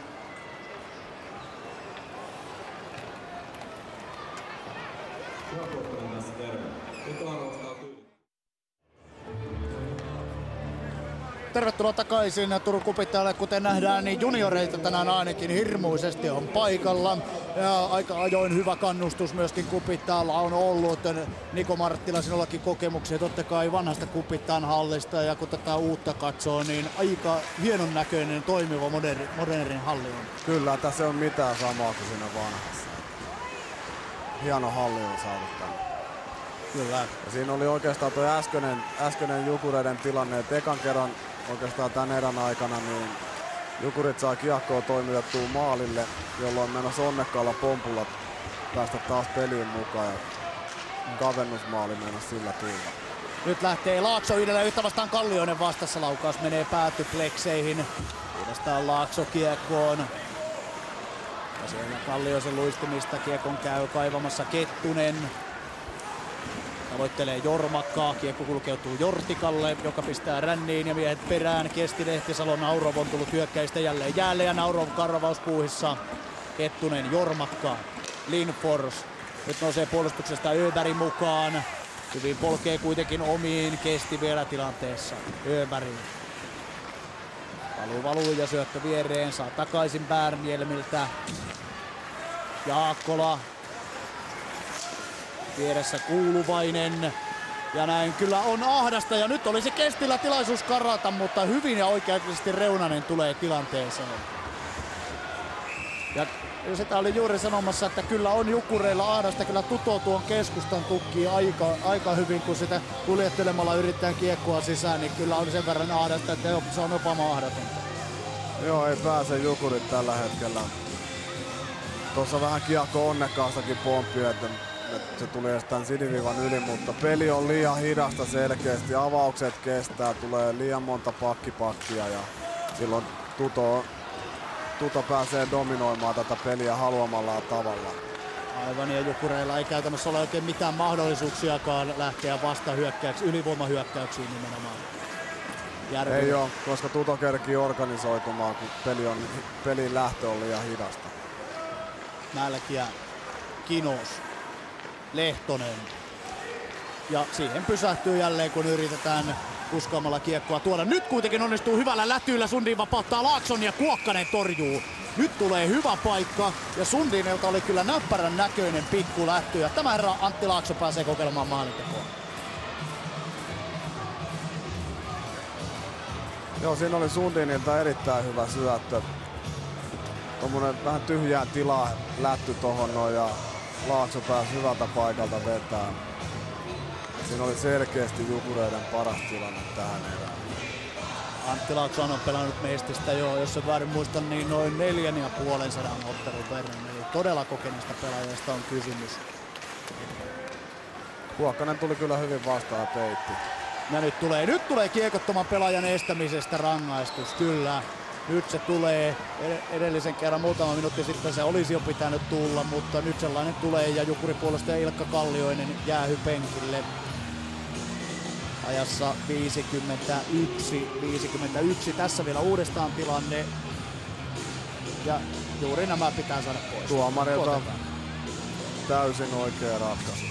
Tervetuloa takaisin Turun Kupittajalle. Kuten nähdään, niin junioreita tänään ainakin hirmuisesti on paikalla. Ja aika ajoin hyvä kannustus myöskin Kupittajalla on ollut. Niko Marttila, sinullakin kokemuksia totta kai vanhasta Kupittajan hallista. Ja kun tätä uutta katsoo, niin aika hienon näköinen, toimiva, modernin halli on. Kyllä, tässä on mitään samaa kuin siinä vanhassa. Hieno halli on saatu tänne. Kyllä. Ja siinä oli oikeastaan tuo äskeinen Jukureiden tilanne, että ekan kerran oikeastaan tämän erän aikana niin Jukurit saa kiekkoa toimitettua maalille, jolloin menossa onnekkaalla pompulla päästä taas peliin mukaan ja kavennusmaali menossa sillä tulla. Nyt lähtee Laakso yhdellä yhtä vastaan Kallioinen vastassa. Laukaus menee päätyplekseihin. Uudestaan Laakso kiekkoon. Ja siellä Kallioisen luistumista kiekon käy kaivamassa Kettunen. Tavoittelee Jormakkaa, kiekko kulkeutuu Jortikalle, joka pistää ränniin ja miehet perään. Kesti Lehtisalo, Naurov on tullut hyökkäistä jälleen jäälle ja Naurov karvauspuuhissa. Kettunen, Jormakka, Lindfors. Nyt nousee puolustuksesta Öberg mukaan. Hyvin polkee kuitenkin omiin, kesti vielä tilanteessa Öberg. Valuu ja syöttö viereen, saa takaisin Bärnielmiltä. Jaakkola. Vieressä Kuuluvainen. Ja näin kyllä on ahdasta ja nyt olisi Kestillä tilaisuus karata, mutta hyvin ja oikeasti Reunanen tulee tilanteeseen. Ja sitä oli juuri sanomassa, että kyllä on Jukureilla ahdasta, kyllä Tuto tuon keskustan tukkii aika hyvin, kun sitä kuljettelemalla yrittää kiekkoa sisään, niin kyllä on sen verran ahdasta, että se on jopa mahdotonta. Joo, ei pääse Jukurit tällä hetkellä. Tuossa vähän kiekko onnekkaastakin pomppi, että se tuli edes tämän siniviivan yli, mutta peli on liian hidasta selkeästi. Avaukset kestää, tulee liian monta pakkipakkia ja silloin Tuto pääsee dominoimaan tätä peliä haluamallaan tavalla. Aivan, ja Jukureilla ei käytännössä ole oikein mitään mahdollisuuksiakaan lähteä vastahyökkäyksiin, ylivoimahyökkäyksiin nimenomaan. Järvinen. Ei ole, koska Tuto kerkii organisoitumaan, kun pelin lähtö on liian hidasta. Nälkiä, Kinos, Lehtonen. Ja siihen pysähtyy jälleen, kun yritetään kuskaamalla kiekkoa tuoda. Nyt kuitenkin onnistuu hyvällä lätyllä. Sundin vapauttaa Laakson ja Kuokkanen torjuu. Nyt tulee hyvä paikka ja Sundinelta oli kyllä näppärän näköinen pikku lähtö. Ja tämä herra Antti Laakso pääsee kokeilemaan maalintekoa. Joo, siinä oli Sundinilta erittäin hyvä syöttö. Tommonen vähän tyhjää tilaa lätty tohon noin ja Laakso pääsi hyvältä paikalta vetää. Siinä oli selkeästi Jukureiden paras tilanne tähän erään. Antti Laakso on pelannut Mestistä jo, jos en väärin muista, niin noin 450 ottelun verran. Eli todella kokeneesta pelaajasta on kysymys. Kuokkanen tuli kyllä hyvin vastaan ja peitti. Ja nyt tulee kiekottoman pelaajan estämisestä rangaistus, kyllä. Nyt se tulee. Edellisen kerran muutama minuutti sitten se olisi jo pitänyt tulla, mutta nyt sellainen tulee ja Jukuripuolesta Ilkka Kallioinen jäähypenkille. Ajassa 51. Tässä vielä uudestaan tilanne. Ja juuri nämä pitää saada pois. Tuomarilta täysin oikea ratkaisu.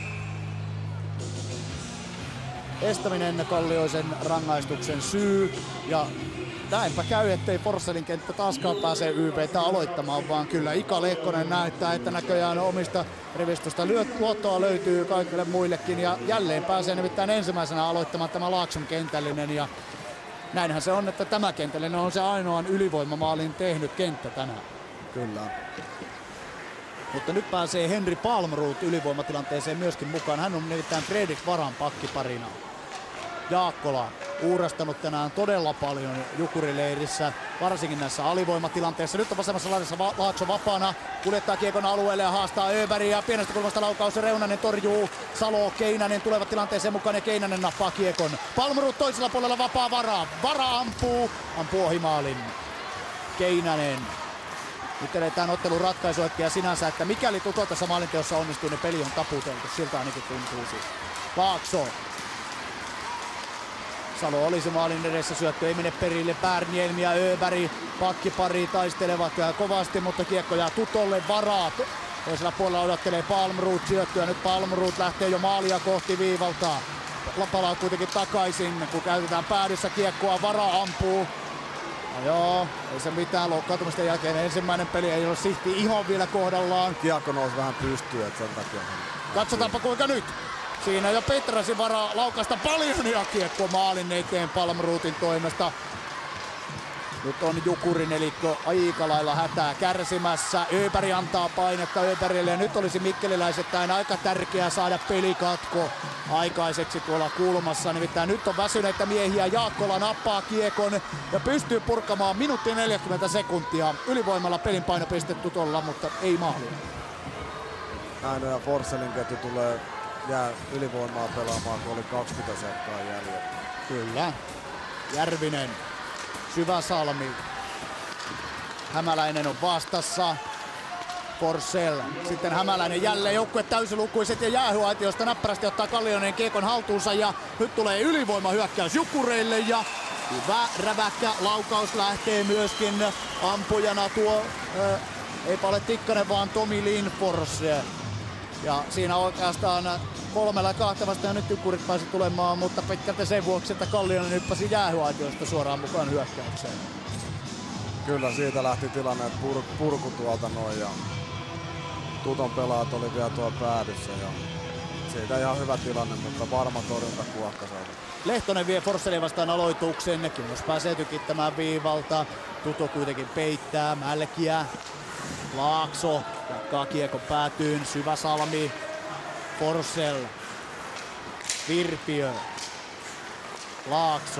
Estäminen Kallioisen rangaistuksen syy. Ja näinpä käy, ettei Forsellin kenttä taaskaan pääse YV:tä aloittamaan, vaan kyllä Ika Lehkonen näyttää, että näköjään omista rivistöstä luottoa löytyy kaikille muillekin. Ja jälleen pääsee nimittäin ensimmäisenä aloittamaan tämä Laakson kentällinen. Ja näinhän se on, että tämä kentällinen on se ainoan ylivoimamaalin tehnyt kenttä tänään. Kyllä. Mutta nyt pääsee Henri Palmroth ylivoimatilanteeseen myöskin mukaan. Hän on nimittäin Fredrik Varan pakkiparina. Jaakkola uurastanut tänään todella paljon Jukurileirissä, varsinkin näissä alivoimatilanteissa. Nyt on vasemmassa laidassa Laakso vapaana, kuljettaa kiekon alueelle ja haastaa Öbergia. Pienestä kulmasta laukaus, Reunanen torjuu, Salo, Keinänen tulevat tilanteeseen mukaan ja Keinänen nappaa kiekon. Palmroth toisella puolella vapaa Vara ampuu ohi maalin. Keinänen. Nyt edetään ottelun ratkaisuhetkiä sinänsä, että mikäli Tuto tässä maalinteossa onnistuu, niin peli on taputeltu. Siltä ainakin tuntuu siis. Laakso. Salo olisi maalin edessä, syöttö ei mene perille. Pärnielmi ja Öberg pakkipari taistelevat kovasti, mutta kiekko jää Tutolle. Varaa toisella puolella odottelee Palmroth syöttöä. Nyt Palmroth lähtee jo maalia kohti viivalta. Palaa kuitenkin takaisin, kun käytetään päädyssä kiekkoa. Vara ampuu. No joo, ei se mitään, loukkaantumisten jälkeen ensimmäinen peli, ei ole Sihti ihan vielä kohdallaan. Kiekko nousi vähän pystyyn, että sen takia. Katsotaanpa kuinka nyt. Siinä jo Petrasin Vara laukaista paljon ja kiekko maalin eteen Palmrothin toimesta. Nyt on Jukurin nelikko aika lailla hätää kärsimässä. Öberg antaa painetta Öbergille ja nyt olisi mikkeliläisettäin aika tärkeää saada pelikatko aikaiseksi tuolla kulmassa. Nimittäin nyt on väsyneitä miehiä. Jaakkola nappaa kiekon ja pystyy purkamaan minuutti 40 sekuntia. Ylivoimalla pelin painopiste Tutolla, mutta ei mahdu. Näin ja Forsellin ketju jää ylivoimaa pelaamaan, kun oli 20 sekkaa jäljellä. Kyllä. Järvinen. Syväsalmi. Hämäläinen on vastassa. Forsell. Sitten Hämäläinen jälleen, joukkue täysilukuiset ja jäähyaitiosta näppärästi ottaa Kallioinen kiekon haltuunsa ja nyt tulee ylivoimahyökkäys Jukureille ja hyvä räväkkä laukaus lähtee myöskin ampujana tuo, eipä ole Tikkanen vaan Tomi Lindfors. Ja siinä oikeastaan 3-2 vastaan nyt Jukurit pääsi tulemaan, mutta pitkälti sen vuoksi, että Kallioinen hyppäsi jäähyaitiosta suoraan mukaan hyökkäykseen. Kyllä siitä lähti tilanne, että purku tuolta noin ja Tuton pelaat oli vielä tuo päädyssä ja siitä ihan hyvä tilanne, mutta varma torjunta Kuokkaselta. Lehtonen vie Forsellin vastaan aloituksen, Kynnys pääsee tykittämään viivalta, Tuto kuitenkin peittää Mälkiä. Laakso jatkaa kiekon päätyyn, Syväsalmi, Forsell, Virpiö, Laakso,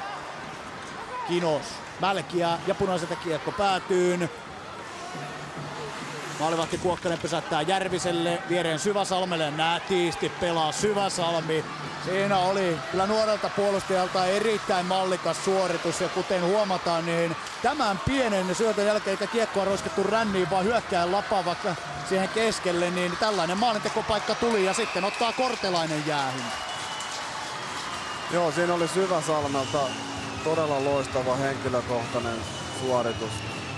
Kinos, Mälkiä ja punaiselta kiekko päätyyn. Maalivahti Kuokkanen pysäyttää Järviselle, viereen Syväsalmelle, nätisti pelaa Syväsalmi. Siinä oli kyllä nuorelta puolustajalta erittäin mallikas suoritus ja kuten huomataan, niin tämän pienen syötön jälkeen eikä kiekkoa roiskettu ränniin, vaan hyökkään lapaa vaikka siihen keskelle, niin tällainen maalintekopaikka tuli ja sitten ottaa Kortelainen jäähyn. Joo, siinä oli Syväsalmelta todella loistava henkilökohtainen suoritus.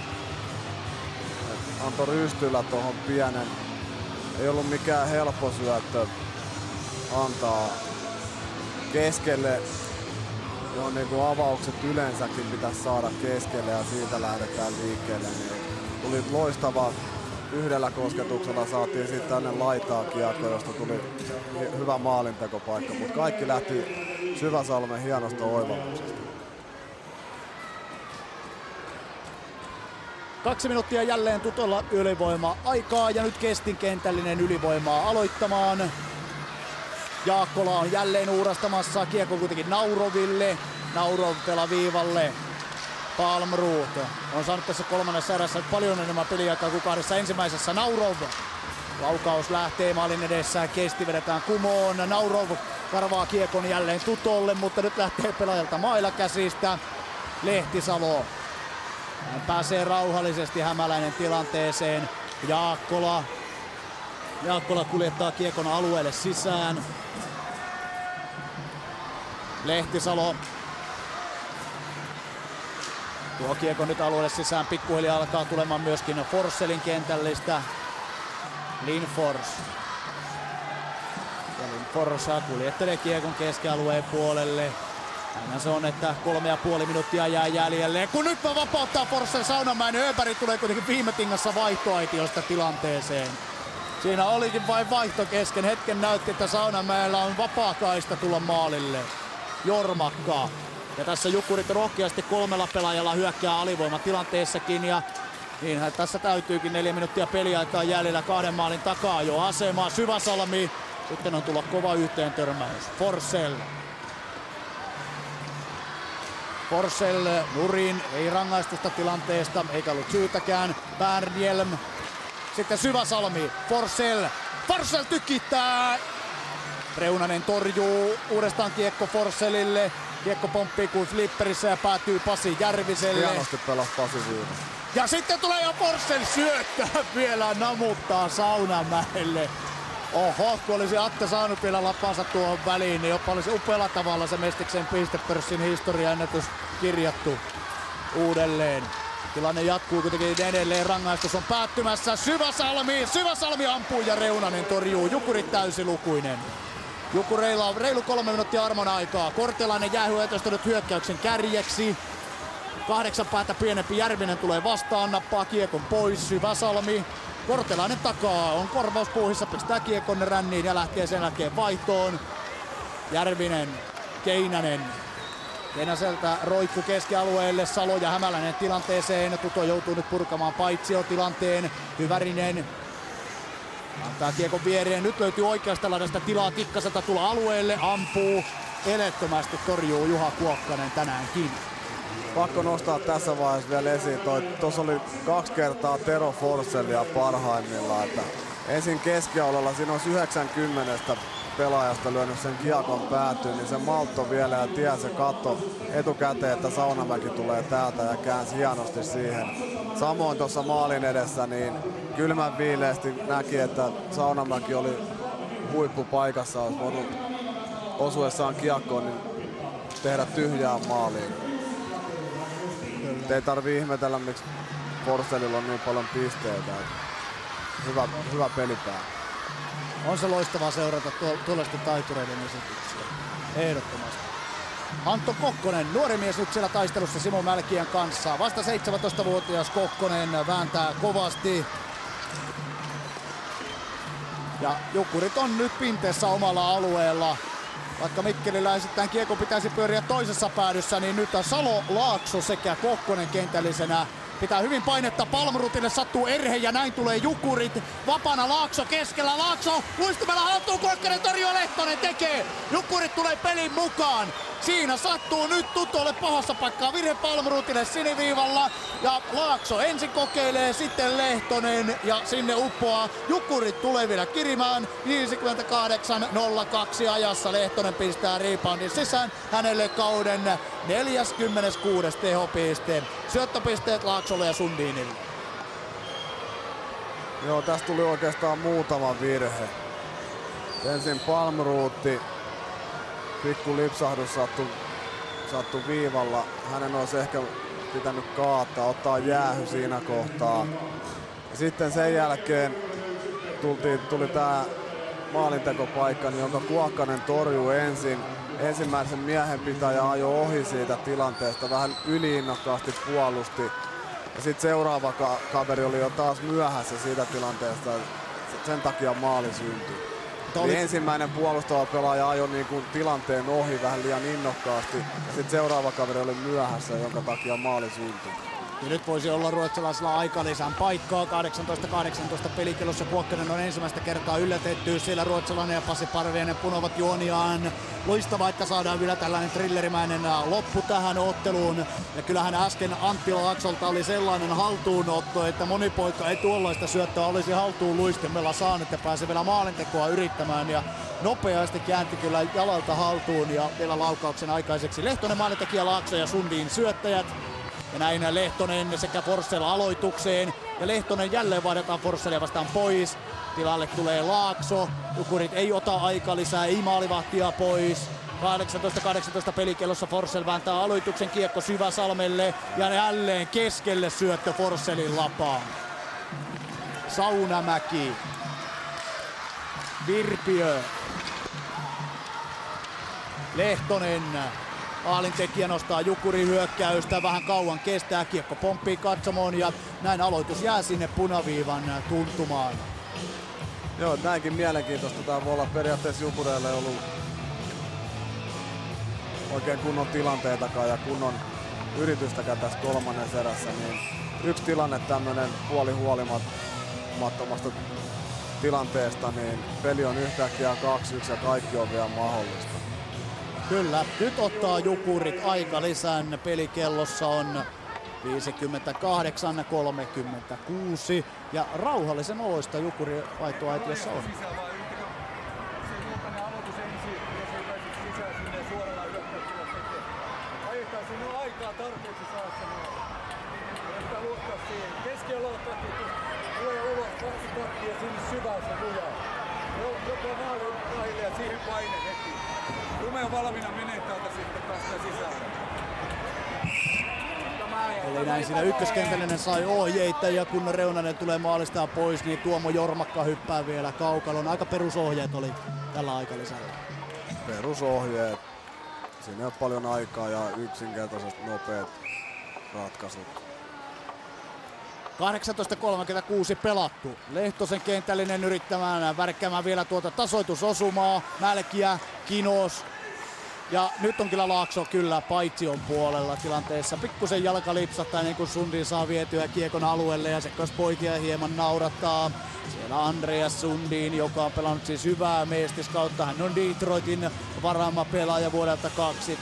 Antoi rystyllä tuohon pienen, ei ollut mikään helppo syöttö antaa keskelle, johon niin avaukset yleensäkin pitäisi saada keskelle ja siitä lähdetään liikkeelle. Niin tuli loistava, yhdellä kosketuksella saatiin sitten tänne laitaa kiekko, josta tuli hyvä maalintekopaikka, mutta kaikki lähti Syväsalmen hienosta oivalluksesta. 2 minuuttia jälleen Tutolla ylivoima aikaa ja nyt Kestin kentällinen ylivoimaa aloittamaan. Jaakkola on jälleen uurastamassa, kiekko kuitenkin Nauroville. Naurov pelaa viivalle. Palmroth on saanut tässä kolmannessa erässä paljon enemmän peliaikaa kuin kahdessa ensimmäisessä. Naurov. Laukaus lähtee maalin edessä, Kesti vedetään kumoon. Naurov karvaa kiekon jälleen Tutolle, mutta nyt lähtee pelaajalta maila käsistä. Lehtisalo. Hän pääsee rauhallisesti Hämäläinen tilanteeseen. Jaakkola kuljettaa kiekon alueelle sisään. Lehtisalo. Tuo kiekko nyt alueelle sisään. Pikkuhiljaa alkaa tulemaan myöskin Forsellin kentällistä. Lindfors. Ja Lindfors kuljettelee kiekon keskialueen puolelle. Aina se on, että 3,5 minuuttia jää jäljelle. Kun nyt vapauttaa Forssell Saunamäen, niin Öberg tulee kuitenkin viime tingassa vaihtoaitiosta tilanteeseen. Siinä olikin vain vaihto kesken. Hetken näytti, että Saunamäellä on vapaa kaista tulla maalille. Jormakka. Ja tässä Jukurit rohkeasti 3 pelaajalla hyökkää alivoimatilanteessakin. Ja niinhän tässä täytyykin 4 minuuttia peliaikaa jäljellä 2 maalin takaa jo asemaa. Syväsalmi. Sitten on tullut kova yhteen törmäys. Forsell nurin, ei rangaistusta tilanteesta, eikä ollut syytäkään. Bernhielm. Sitten Syväsalmi. Forsell tykittää. Reunanen torjuu uudestaan kiekko Forsellille. Kiekko pomppii kuin flipperissä ja päätyy Pasi Järviselle. Hienosti pelasi Pasi siinä. Ja sitten tulee jo Forsell syöttää vielä, namuttaa Saunamäelle. Oho, kun olisi Atte saanut vielä lappansa tuohon väliin, niin jopa olisi upealla tavalla se Mestiksen pistepörssin historiaennätys kirjattu uudelleen. Tilanne jatkuu kuitenkin edelleen, rangaistus on päättymässä. Syväsalmi ampuu ja Reunanen torjuu. Jukurit täysilukuinen. Jukureilla on reilu 3 minuuttia armon aikaa. Kortelainen jäähyötöstä nyt hyökkäyksen kärjeksi. 8 päätä pienempi Järvinen tulee vastaan, nappaa kiekon pois. Syväsalmi. Kortelainen takaa, on korvauspuuhissa, pistää kiekon ränniin ja lähtee sen jälkeen vaihtoon. Järvinen, Keinänen. Keinäseltä roikku keskialueelle, Salo ja Hämäläinen tilanteeseen. Tuto joutuu nyt purkamaan paitsiotilanteen. Hyvärinen antaa kiekon viereen. Nyt löytyy oikeasta laidasta tilaa Tikkaselta tulla alueelle. Ampuu. Elettömästi torjuu Juha Kuokkanen tänäänkin. Pakko nostaa tässä vaiheessa vielä esiin. Tuossa oli 2 kertaa Tero Forssellia parhaimmillaan. Että ensin keskialueella siinä olisi 90 pelaajasta lyönyt sen kiekon päätyyn, niin se maltto vielä ja tiesi se katto etukäteen, että Saunamäki tulee täältä ja käänsi hienosti siihen. Samoin tuossa maalin edessä niin kylmän viileästi näki, että Saunamäki oli huippupaikassa, olisi voinut osuessaan kiekkoon niin tehdä tyhjää maaliin. Ei tarvii ihmetellä, miksi Forsellilla on niin paljon pisteitä. Hyvä pelipää. On se loistavaa seurata tuollaisten taitureiden esityksiä. Ehdottomasti. Antto Kokkonen, nuori mies nyt siellä taistelussa Simo Mälkiän kanssa. Vasta 17-vuotias Kokkonen vääntää kovasti. Ja Jukurit on nyt pinteessä omalla alueella. Vaikka Mikkeliläisittäin kiekko pitäisi pyöriä toisessa päädyssä, niin nyt Salo, Laakso sekä Kokkonen kentällisenä. Pitää hyvin painetta Palmrutille, sattuu erhe ja näin tulee Jukurit. Vapaana Laakso keskellä, Laakso luistimella haltuun, Kokkonen torjuu, Lehtonen tekee. Jukurit tulee pelin mukaan. Siinä sattuu nyt Tutolle pahassa paikkaa, virhe Palmrutille siniviivalla. Ja Laakso ensin kokeilee, sitten Lehtonen ja sinne uppoaa. Jukurit tulee vielä kirimään. 58-02 ajassa Lehtonen pistää reboundin sisään. Hänelle kauden 46. tehopiste. Syöttöpisteet Laaksolle ja Sundinille. Joo, tästä tuli oikeastaan muutama virhe. Ensin Palmruutti. Pikku lipsahdus sattui viivalla. Hänen olisi ehkä pitänyt kaataa, ottaa jäähy siinä kohtaa. Ja sitten sen jälkeen tuli tää maalintekopaikka, jonka Kuokkanen torjuu ensin. Ensimmäisen miehenpitäjä ajoi ohi siitä tilanteesta, vähän yliinnokkaasti puolusti. Ja sitten seuraava kaveri oli jo taas myöhässä siitä tilanteesta. Sen takia maali syntyi. Eli ensimmäinen puolustava pelaaja ajoi niinku tilanteen ohi vähän liian innokkaasti. Ja sitten seuraava kaveri oli myöhässä, jonka takia maali syntyi. Ja nyt voisi olla ruotsalaisella aikalisän paikkaa. 18-18 pelikellossa Kuokkanen on ensimmäistä kertaa yllätetty. Siellä ruotsalainen ja Pasi Parviainen punovat juoniaan. Loistavaa, että saadaan vielä tällainen thrillerimäinen loppu tähän otteluun. Ja kyllähän äsken Antti Laaksolta oli sellainen haltuunotto, että moni poika ei tuollaista syöttöä olisi haltuun luistimella saanut ja pääsi vielä maalintekoa yrittämään. Ja nopeasti käänti kyllä jalalta haltuun ja vielä laukauksen aikaiseksi. Lehtonen maalintekijä, Laakso ja Sundin syöttäjät. Ja näin Lehtonen sekä Forssell aloitukseen. Ja Lehtonen jälleen vaihdetaan Forssellia vastaan pois. Tilalle tulee Laakso. Jukurit ei ota aika lisää, ei maalivahtia pois. 18 pelikellossa Forssell vääntää aloituksen, kiekko Syväsalmelle ja jälleen keskelle syöttö Forssellin lapaan. Saunamäki. Virpiö. Lehtonen. Maalintekijä nostaa Jukurin hyökkäystä, vähän kauan kestää, kiekko pomppii katsomoon ja näin aloitus jää sinne punaviivan tuntumaan. Joo, näinkin mielenkiintoista. Tää voi olla periaatteessa Jukureille ollut oikein kunnon tilanteitakaan ja kunnon yritystäkään tässä kolmannessa erässä, niin yksi tilanne tämmönen huolimattomasta tilanteesta, niin peli on yhtäkkiä 2-1 ja kaikki on vielä mahdollista. Kyllä, nyt ottaa Jukurit aika lisän, pelikellossa on 58-36 ja rauhallisen oloista Jukuri vaihtoaitiossa on. On valmiina menee täältä sitten päästä sisään. Eli näin siinä ykköskentällinen sai ohjeita ja kun Reunanen tulee maalista pois, niin Tuomo Jormakka hyppää vielä kaukalon. Aika perusohjeet oli tällä aikalisällä. Perusohjeet. Siinä ei ole paljon aikaa ja yksinkertaisesti nopeat ratkaisut. 18.36 pelattu. Lehtosen kentällinen yrittämään värkkäämään vielä tuota tasoitusosumaa. Mälkiä, Kinos. Ja nyt on kyllä Laakso kyllä paitsion puolella tilanteessa. Pikkusen jalka lipsahtaa niin kuin Sundin saa vietyä kiekon alueelle ja se myös poikia hieman naurattaa. Siellä Andreas Sundin, joka on pelannut siis hyvää mestiskautta. Hän on Detroitin varaama pelaaja vuodelta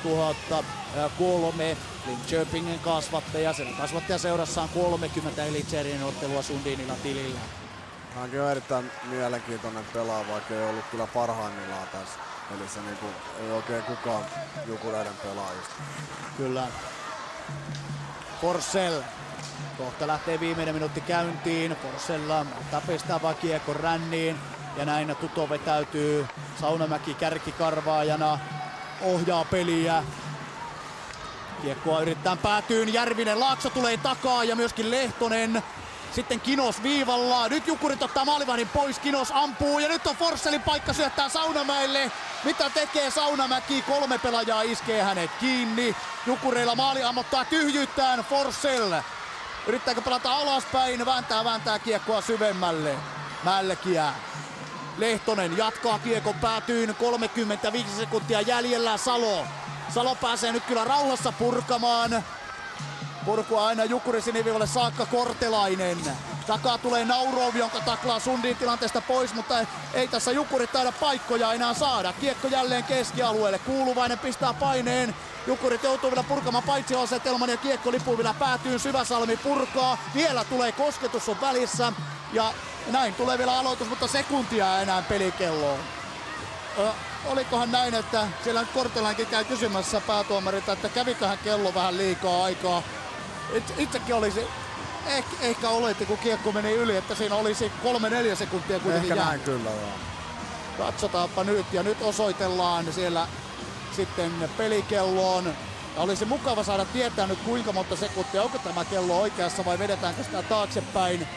2003. Linköpingin kasvattaja. Sen kasvattaja seurassaan 30 Elitserien ottelua Sundinilla tilillä. Hänkin on erittäin mielenkiintoinen pelaaja, vaikka ei ollut kyllä parhaimmillaan tässä. Eli se niinku, ei oikein kukaan Jukureiden pelaajista. Kyllä. Forssell. Kohta lähtee viimeinen minuutti käyntiin. Forssell ottaa pistävä kiekko ränniin. Ja näin Tuto vetäytyy. Saunamäki kärkikarvaajana. Ohjaa peliä. Kiekkoa yrittää päätyyn. Järvinen, Laakso tulee takaa ja myöskin Lehtonen. Sitten Kinos viivalla. Nyt Jukurit ottaa maalivahdin pois. Kinos ampuu ja nyt on Forssellin paikka syöttää Saunamäelle. Mitä tekee Saunamäki? 3 pelaajaa iskee hänet kiinni. Jukureilla maali ammottaa tyhjyyttään. Forssell. Yrittääkö pelata alaspäin? Vääntää kiekkoa syvemmälle. Mälkiä. Lehtonen jatkaa kiekon päätyyn. 35 sekuntia jäljellä. Salo pääsee nyt kyllä rauhassa purkamaan. Purkua aina Jukuri siniviivalle saakka. Kortelainen. Takaa tulee Naurov, jonka taklaa Sundin tilanteesta pois, mutta ei tässä Jukurit taida paikkoja enää saada. Kiekko jälleen keskialueelle. Kuuluvainen pistää paineen. Jukurit joutuu vielä purkamaan paitsioasetelman ja kiekko lipuu vielä päätyyn. Syväsalmi purkaa. Vielä tulee kosketus on välissä. Ja näin tulee vielä aloitus, mutta sekuntia enää pelikelloon. Olikohan näin, että siellä Kortelainenkin käy kysymässä päätuomarilta, että käviköhän kello vähän liikaa aikaa. Itsekin olisi, ehkä oletti kun kiekko meni yli, että siinä olisi 3-4 sekuntia kuitenkin jäänyt. Ehkä näin kyllä, joo. Katsotaanpa nyt ja nyt osoitellaan siellä sitten pelikelloon. Ja olisi mukava saada tietää nyt kuinka monta sekuntia, onko tämä kello oikeassa vai vedetäänkö sitä taaksepäin.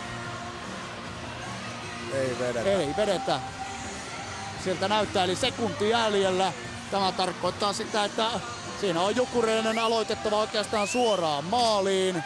Ei vedetä. Sieltä näyttää eli sekunti jäljellä. Tämä tarkoittaa sitä, että siinä on Jukureiden aloitettava oikeastaan suoraan maaliin.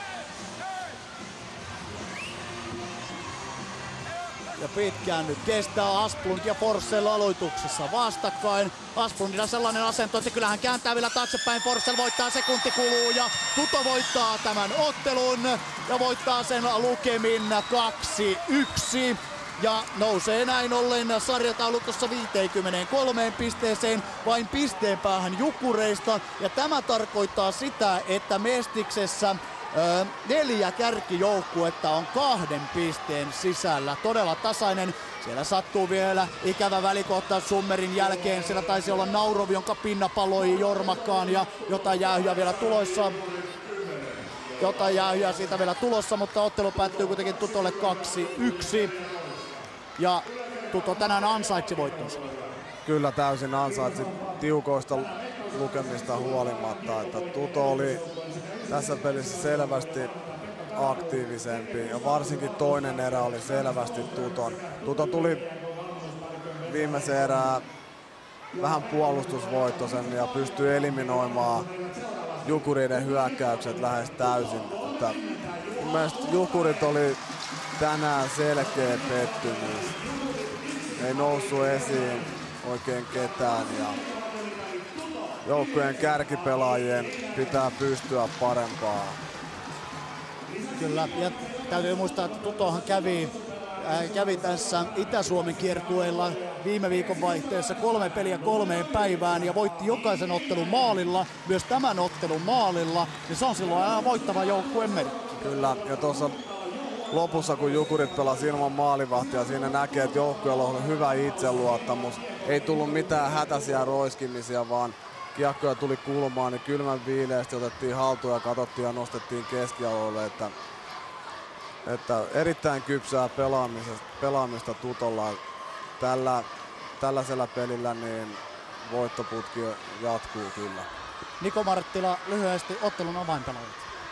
Ja pitkään nyt kestää Asplund ja Forssell aloituksessa vastakkain. Asplundilla sellainen asento, että kyllähän kääntää vielä taaksepäin. Forssell voittaa, sekunti kuluu ja Tuto voittaa tämän ottelun ja voittaa sen lukemin 2-1. Ja nousee näin ollen sarjataulukossa 53 pisteeseen, vain pisteen päähän Jukureista. Ja tämä tarkoittaa sitä, että Mestiksessä 4 kärkijoukkuetta on 2 pisteen sisällä. Todella tasainen. Siellä sattuu vielä ikävä välikohtaus Summerin jälkeen. Siellä taisi olla Naurov, jonka pinna paloi Jormakkaan ja jotain jäähyjä vielä tuloissa. jotain jäähyä siitä vielä tulossa, mutta ottelu päättyy kuitenkin Tutolle 2-1. Ja Tuto tänään ansaitsi voittonsa. Kyllä täysin ansaitsi tiukoista lukemista huolimatta, että Tuto oli tässä pelissä selvästi aktiivisempi ja varsinkin toinen erä oli selvästi Tuton. Tuto tuli viimeisen erää vähän puolustusvoittoisemmin ja pystyi eliminoimaan Jukureiden hyökkäykset lähes täysin. Että mun mielestä Jukurit oli tänään selkeä pettymys. Ei noussut esiin oikein ketään ja joukkueen kärkipelaajien pitää pystyä parempaan. Kyllä, ja täytyy muistaa, että Tutohan kävi tässä Itä-Suomen kiertueella viime viikon vaihteessa 3 peliä 3 päivään ja voitti jokaisen ottelun maalilla, myös tämän ottelun maalilla, niin se on silloin aina voittava joukkueen merkki. Kyllä, ja tuossa lopussa kun Jukurit pelasi ilman maalivahtia, siinä näkee, että joukkueella on hyvä itseluottamus. Ei tullut mitään hätäisiä roiskimisia, vaan kiekkoja tuli kulmaan, niin kylmän viileästi otettiin haltuun ja katsottiin ja nostettiin keskialueelle, että erittäin kypsää pelaamista Tutolla. Tällaisella pelillä niin voittoputki jatkuu kyllä. Niko Marttila, lyhyesti ottelun avainpelaajat.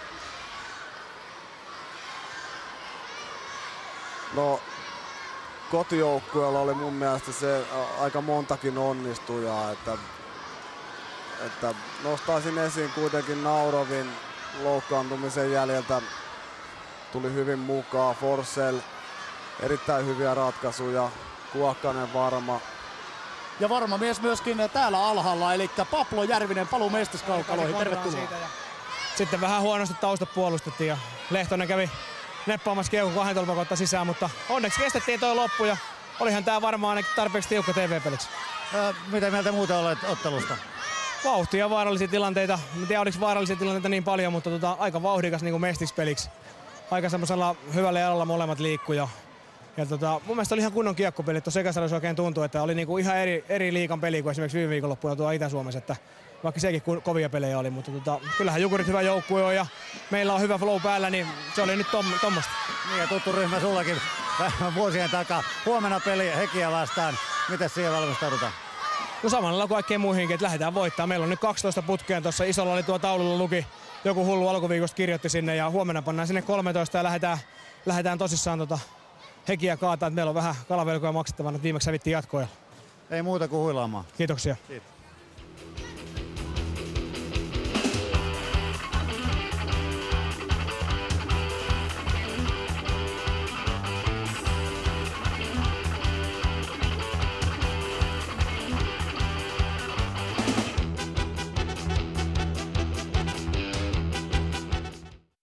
No, kotijoukkueella oli mun mielestä se aika montakin onnistujaa, että nostaisin esiin kuitenkin Naurovin loukkaantumisen jäljiltä tuli hyvin mukaan. Forsell, erittäin hyviä ratkaisuja. Kuokkanen Varma. Ja Varma mies myöskin täällä alhaalla, eli Pablo Järvinen paluu Mestiskaukaloihin. Tervetuloa. Sitten vähän huonosti taustat puolustettiin ja Lehtonen kävi neppaamassa kiekon 2 tolpan kautta sisään, mutta onneksi kestettiin toi loppu ja olihan tää varmaan ainakin tarpeeksi tiukka TV-peliksi. Mitä mieltä muuten olet ottelusta? Vauhtia ja vaarallisia tilanteita. En tiedä oliko vaarallisia tilanteita niin paljon, mutta aika vauhdikas niin kuin Mestiks-peliksi. Aika semmoisella hyvällä jalalla molemmat liikkui. Ja mun mielestä oli ihan kunnon kiekkopeli. Tuossa ekasarjassa oikein tuntui, että oli niinku ihan eri liigan peli kuin esimerkiksi viime viikonloppuna tuolla Itä-Suomessa. Että vaikka sekin kovia pelejä oli, mutta kyllähän Jukurit hyvä joukkue on ja meillä on hyvä flow päällä, niin se oli nyt tommoista. Niin ja tuttu ryhmä sullakin vuosien takaa. Huomenna peli Hekiä vastaan. Miten siihen valmistaudutaan? No samalla kuin kaikkeen muihinkin, että lähdetään voittaa. Meillä on nyt 12 putkeen. Tuossa isolla oli tuo taululla luki. Joku hullu alkuviikosta kirjoitti sinne ja huomenna pannaan sinne 13 ja lähdetään tosissaan Hekiä kaataa. Meillä on vähän kalavelkoja maksettavana, että viimeksi hävittiin jatkoja. Ei muuta kuin huilaamaan. Kiitoksia. Kiitos.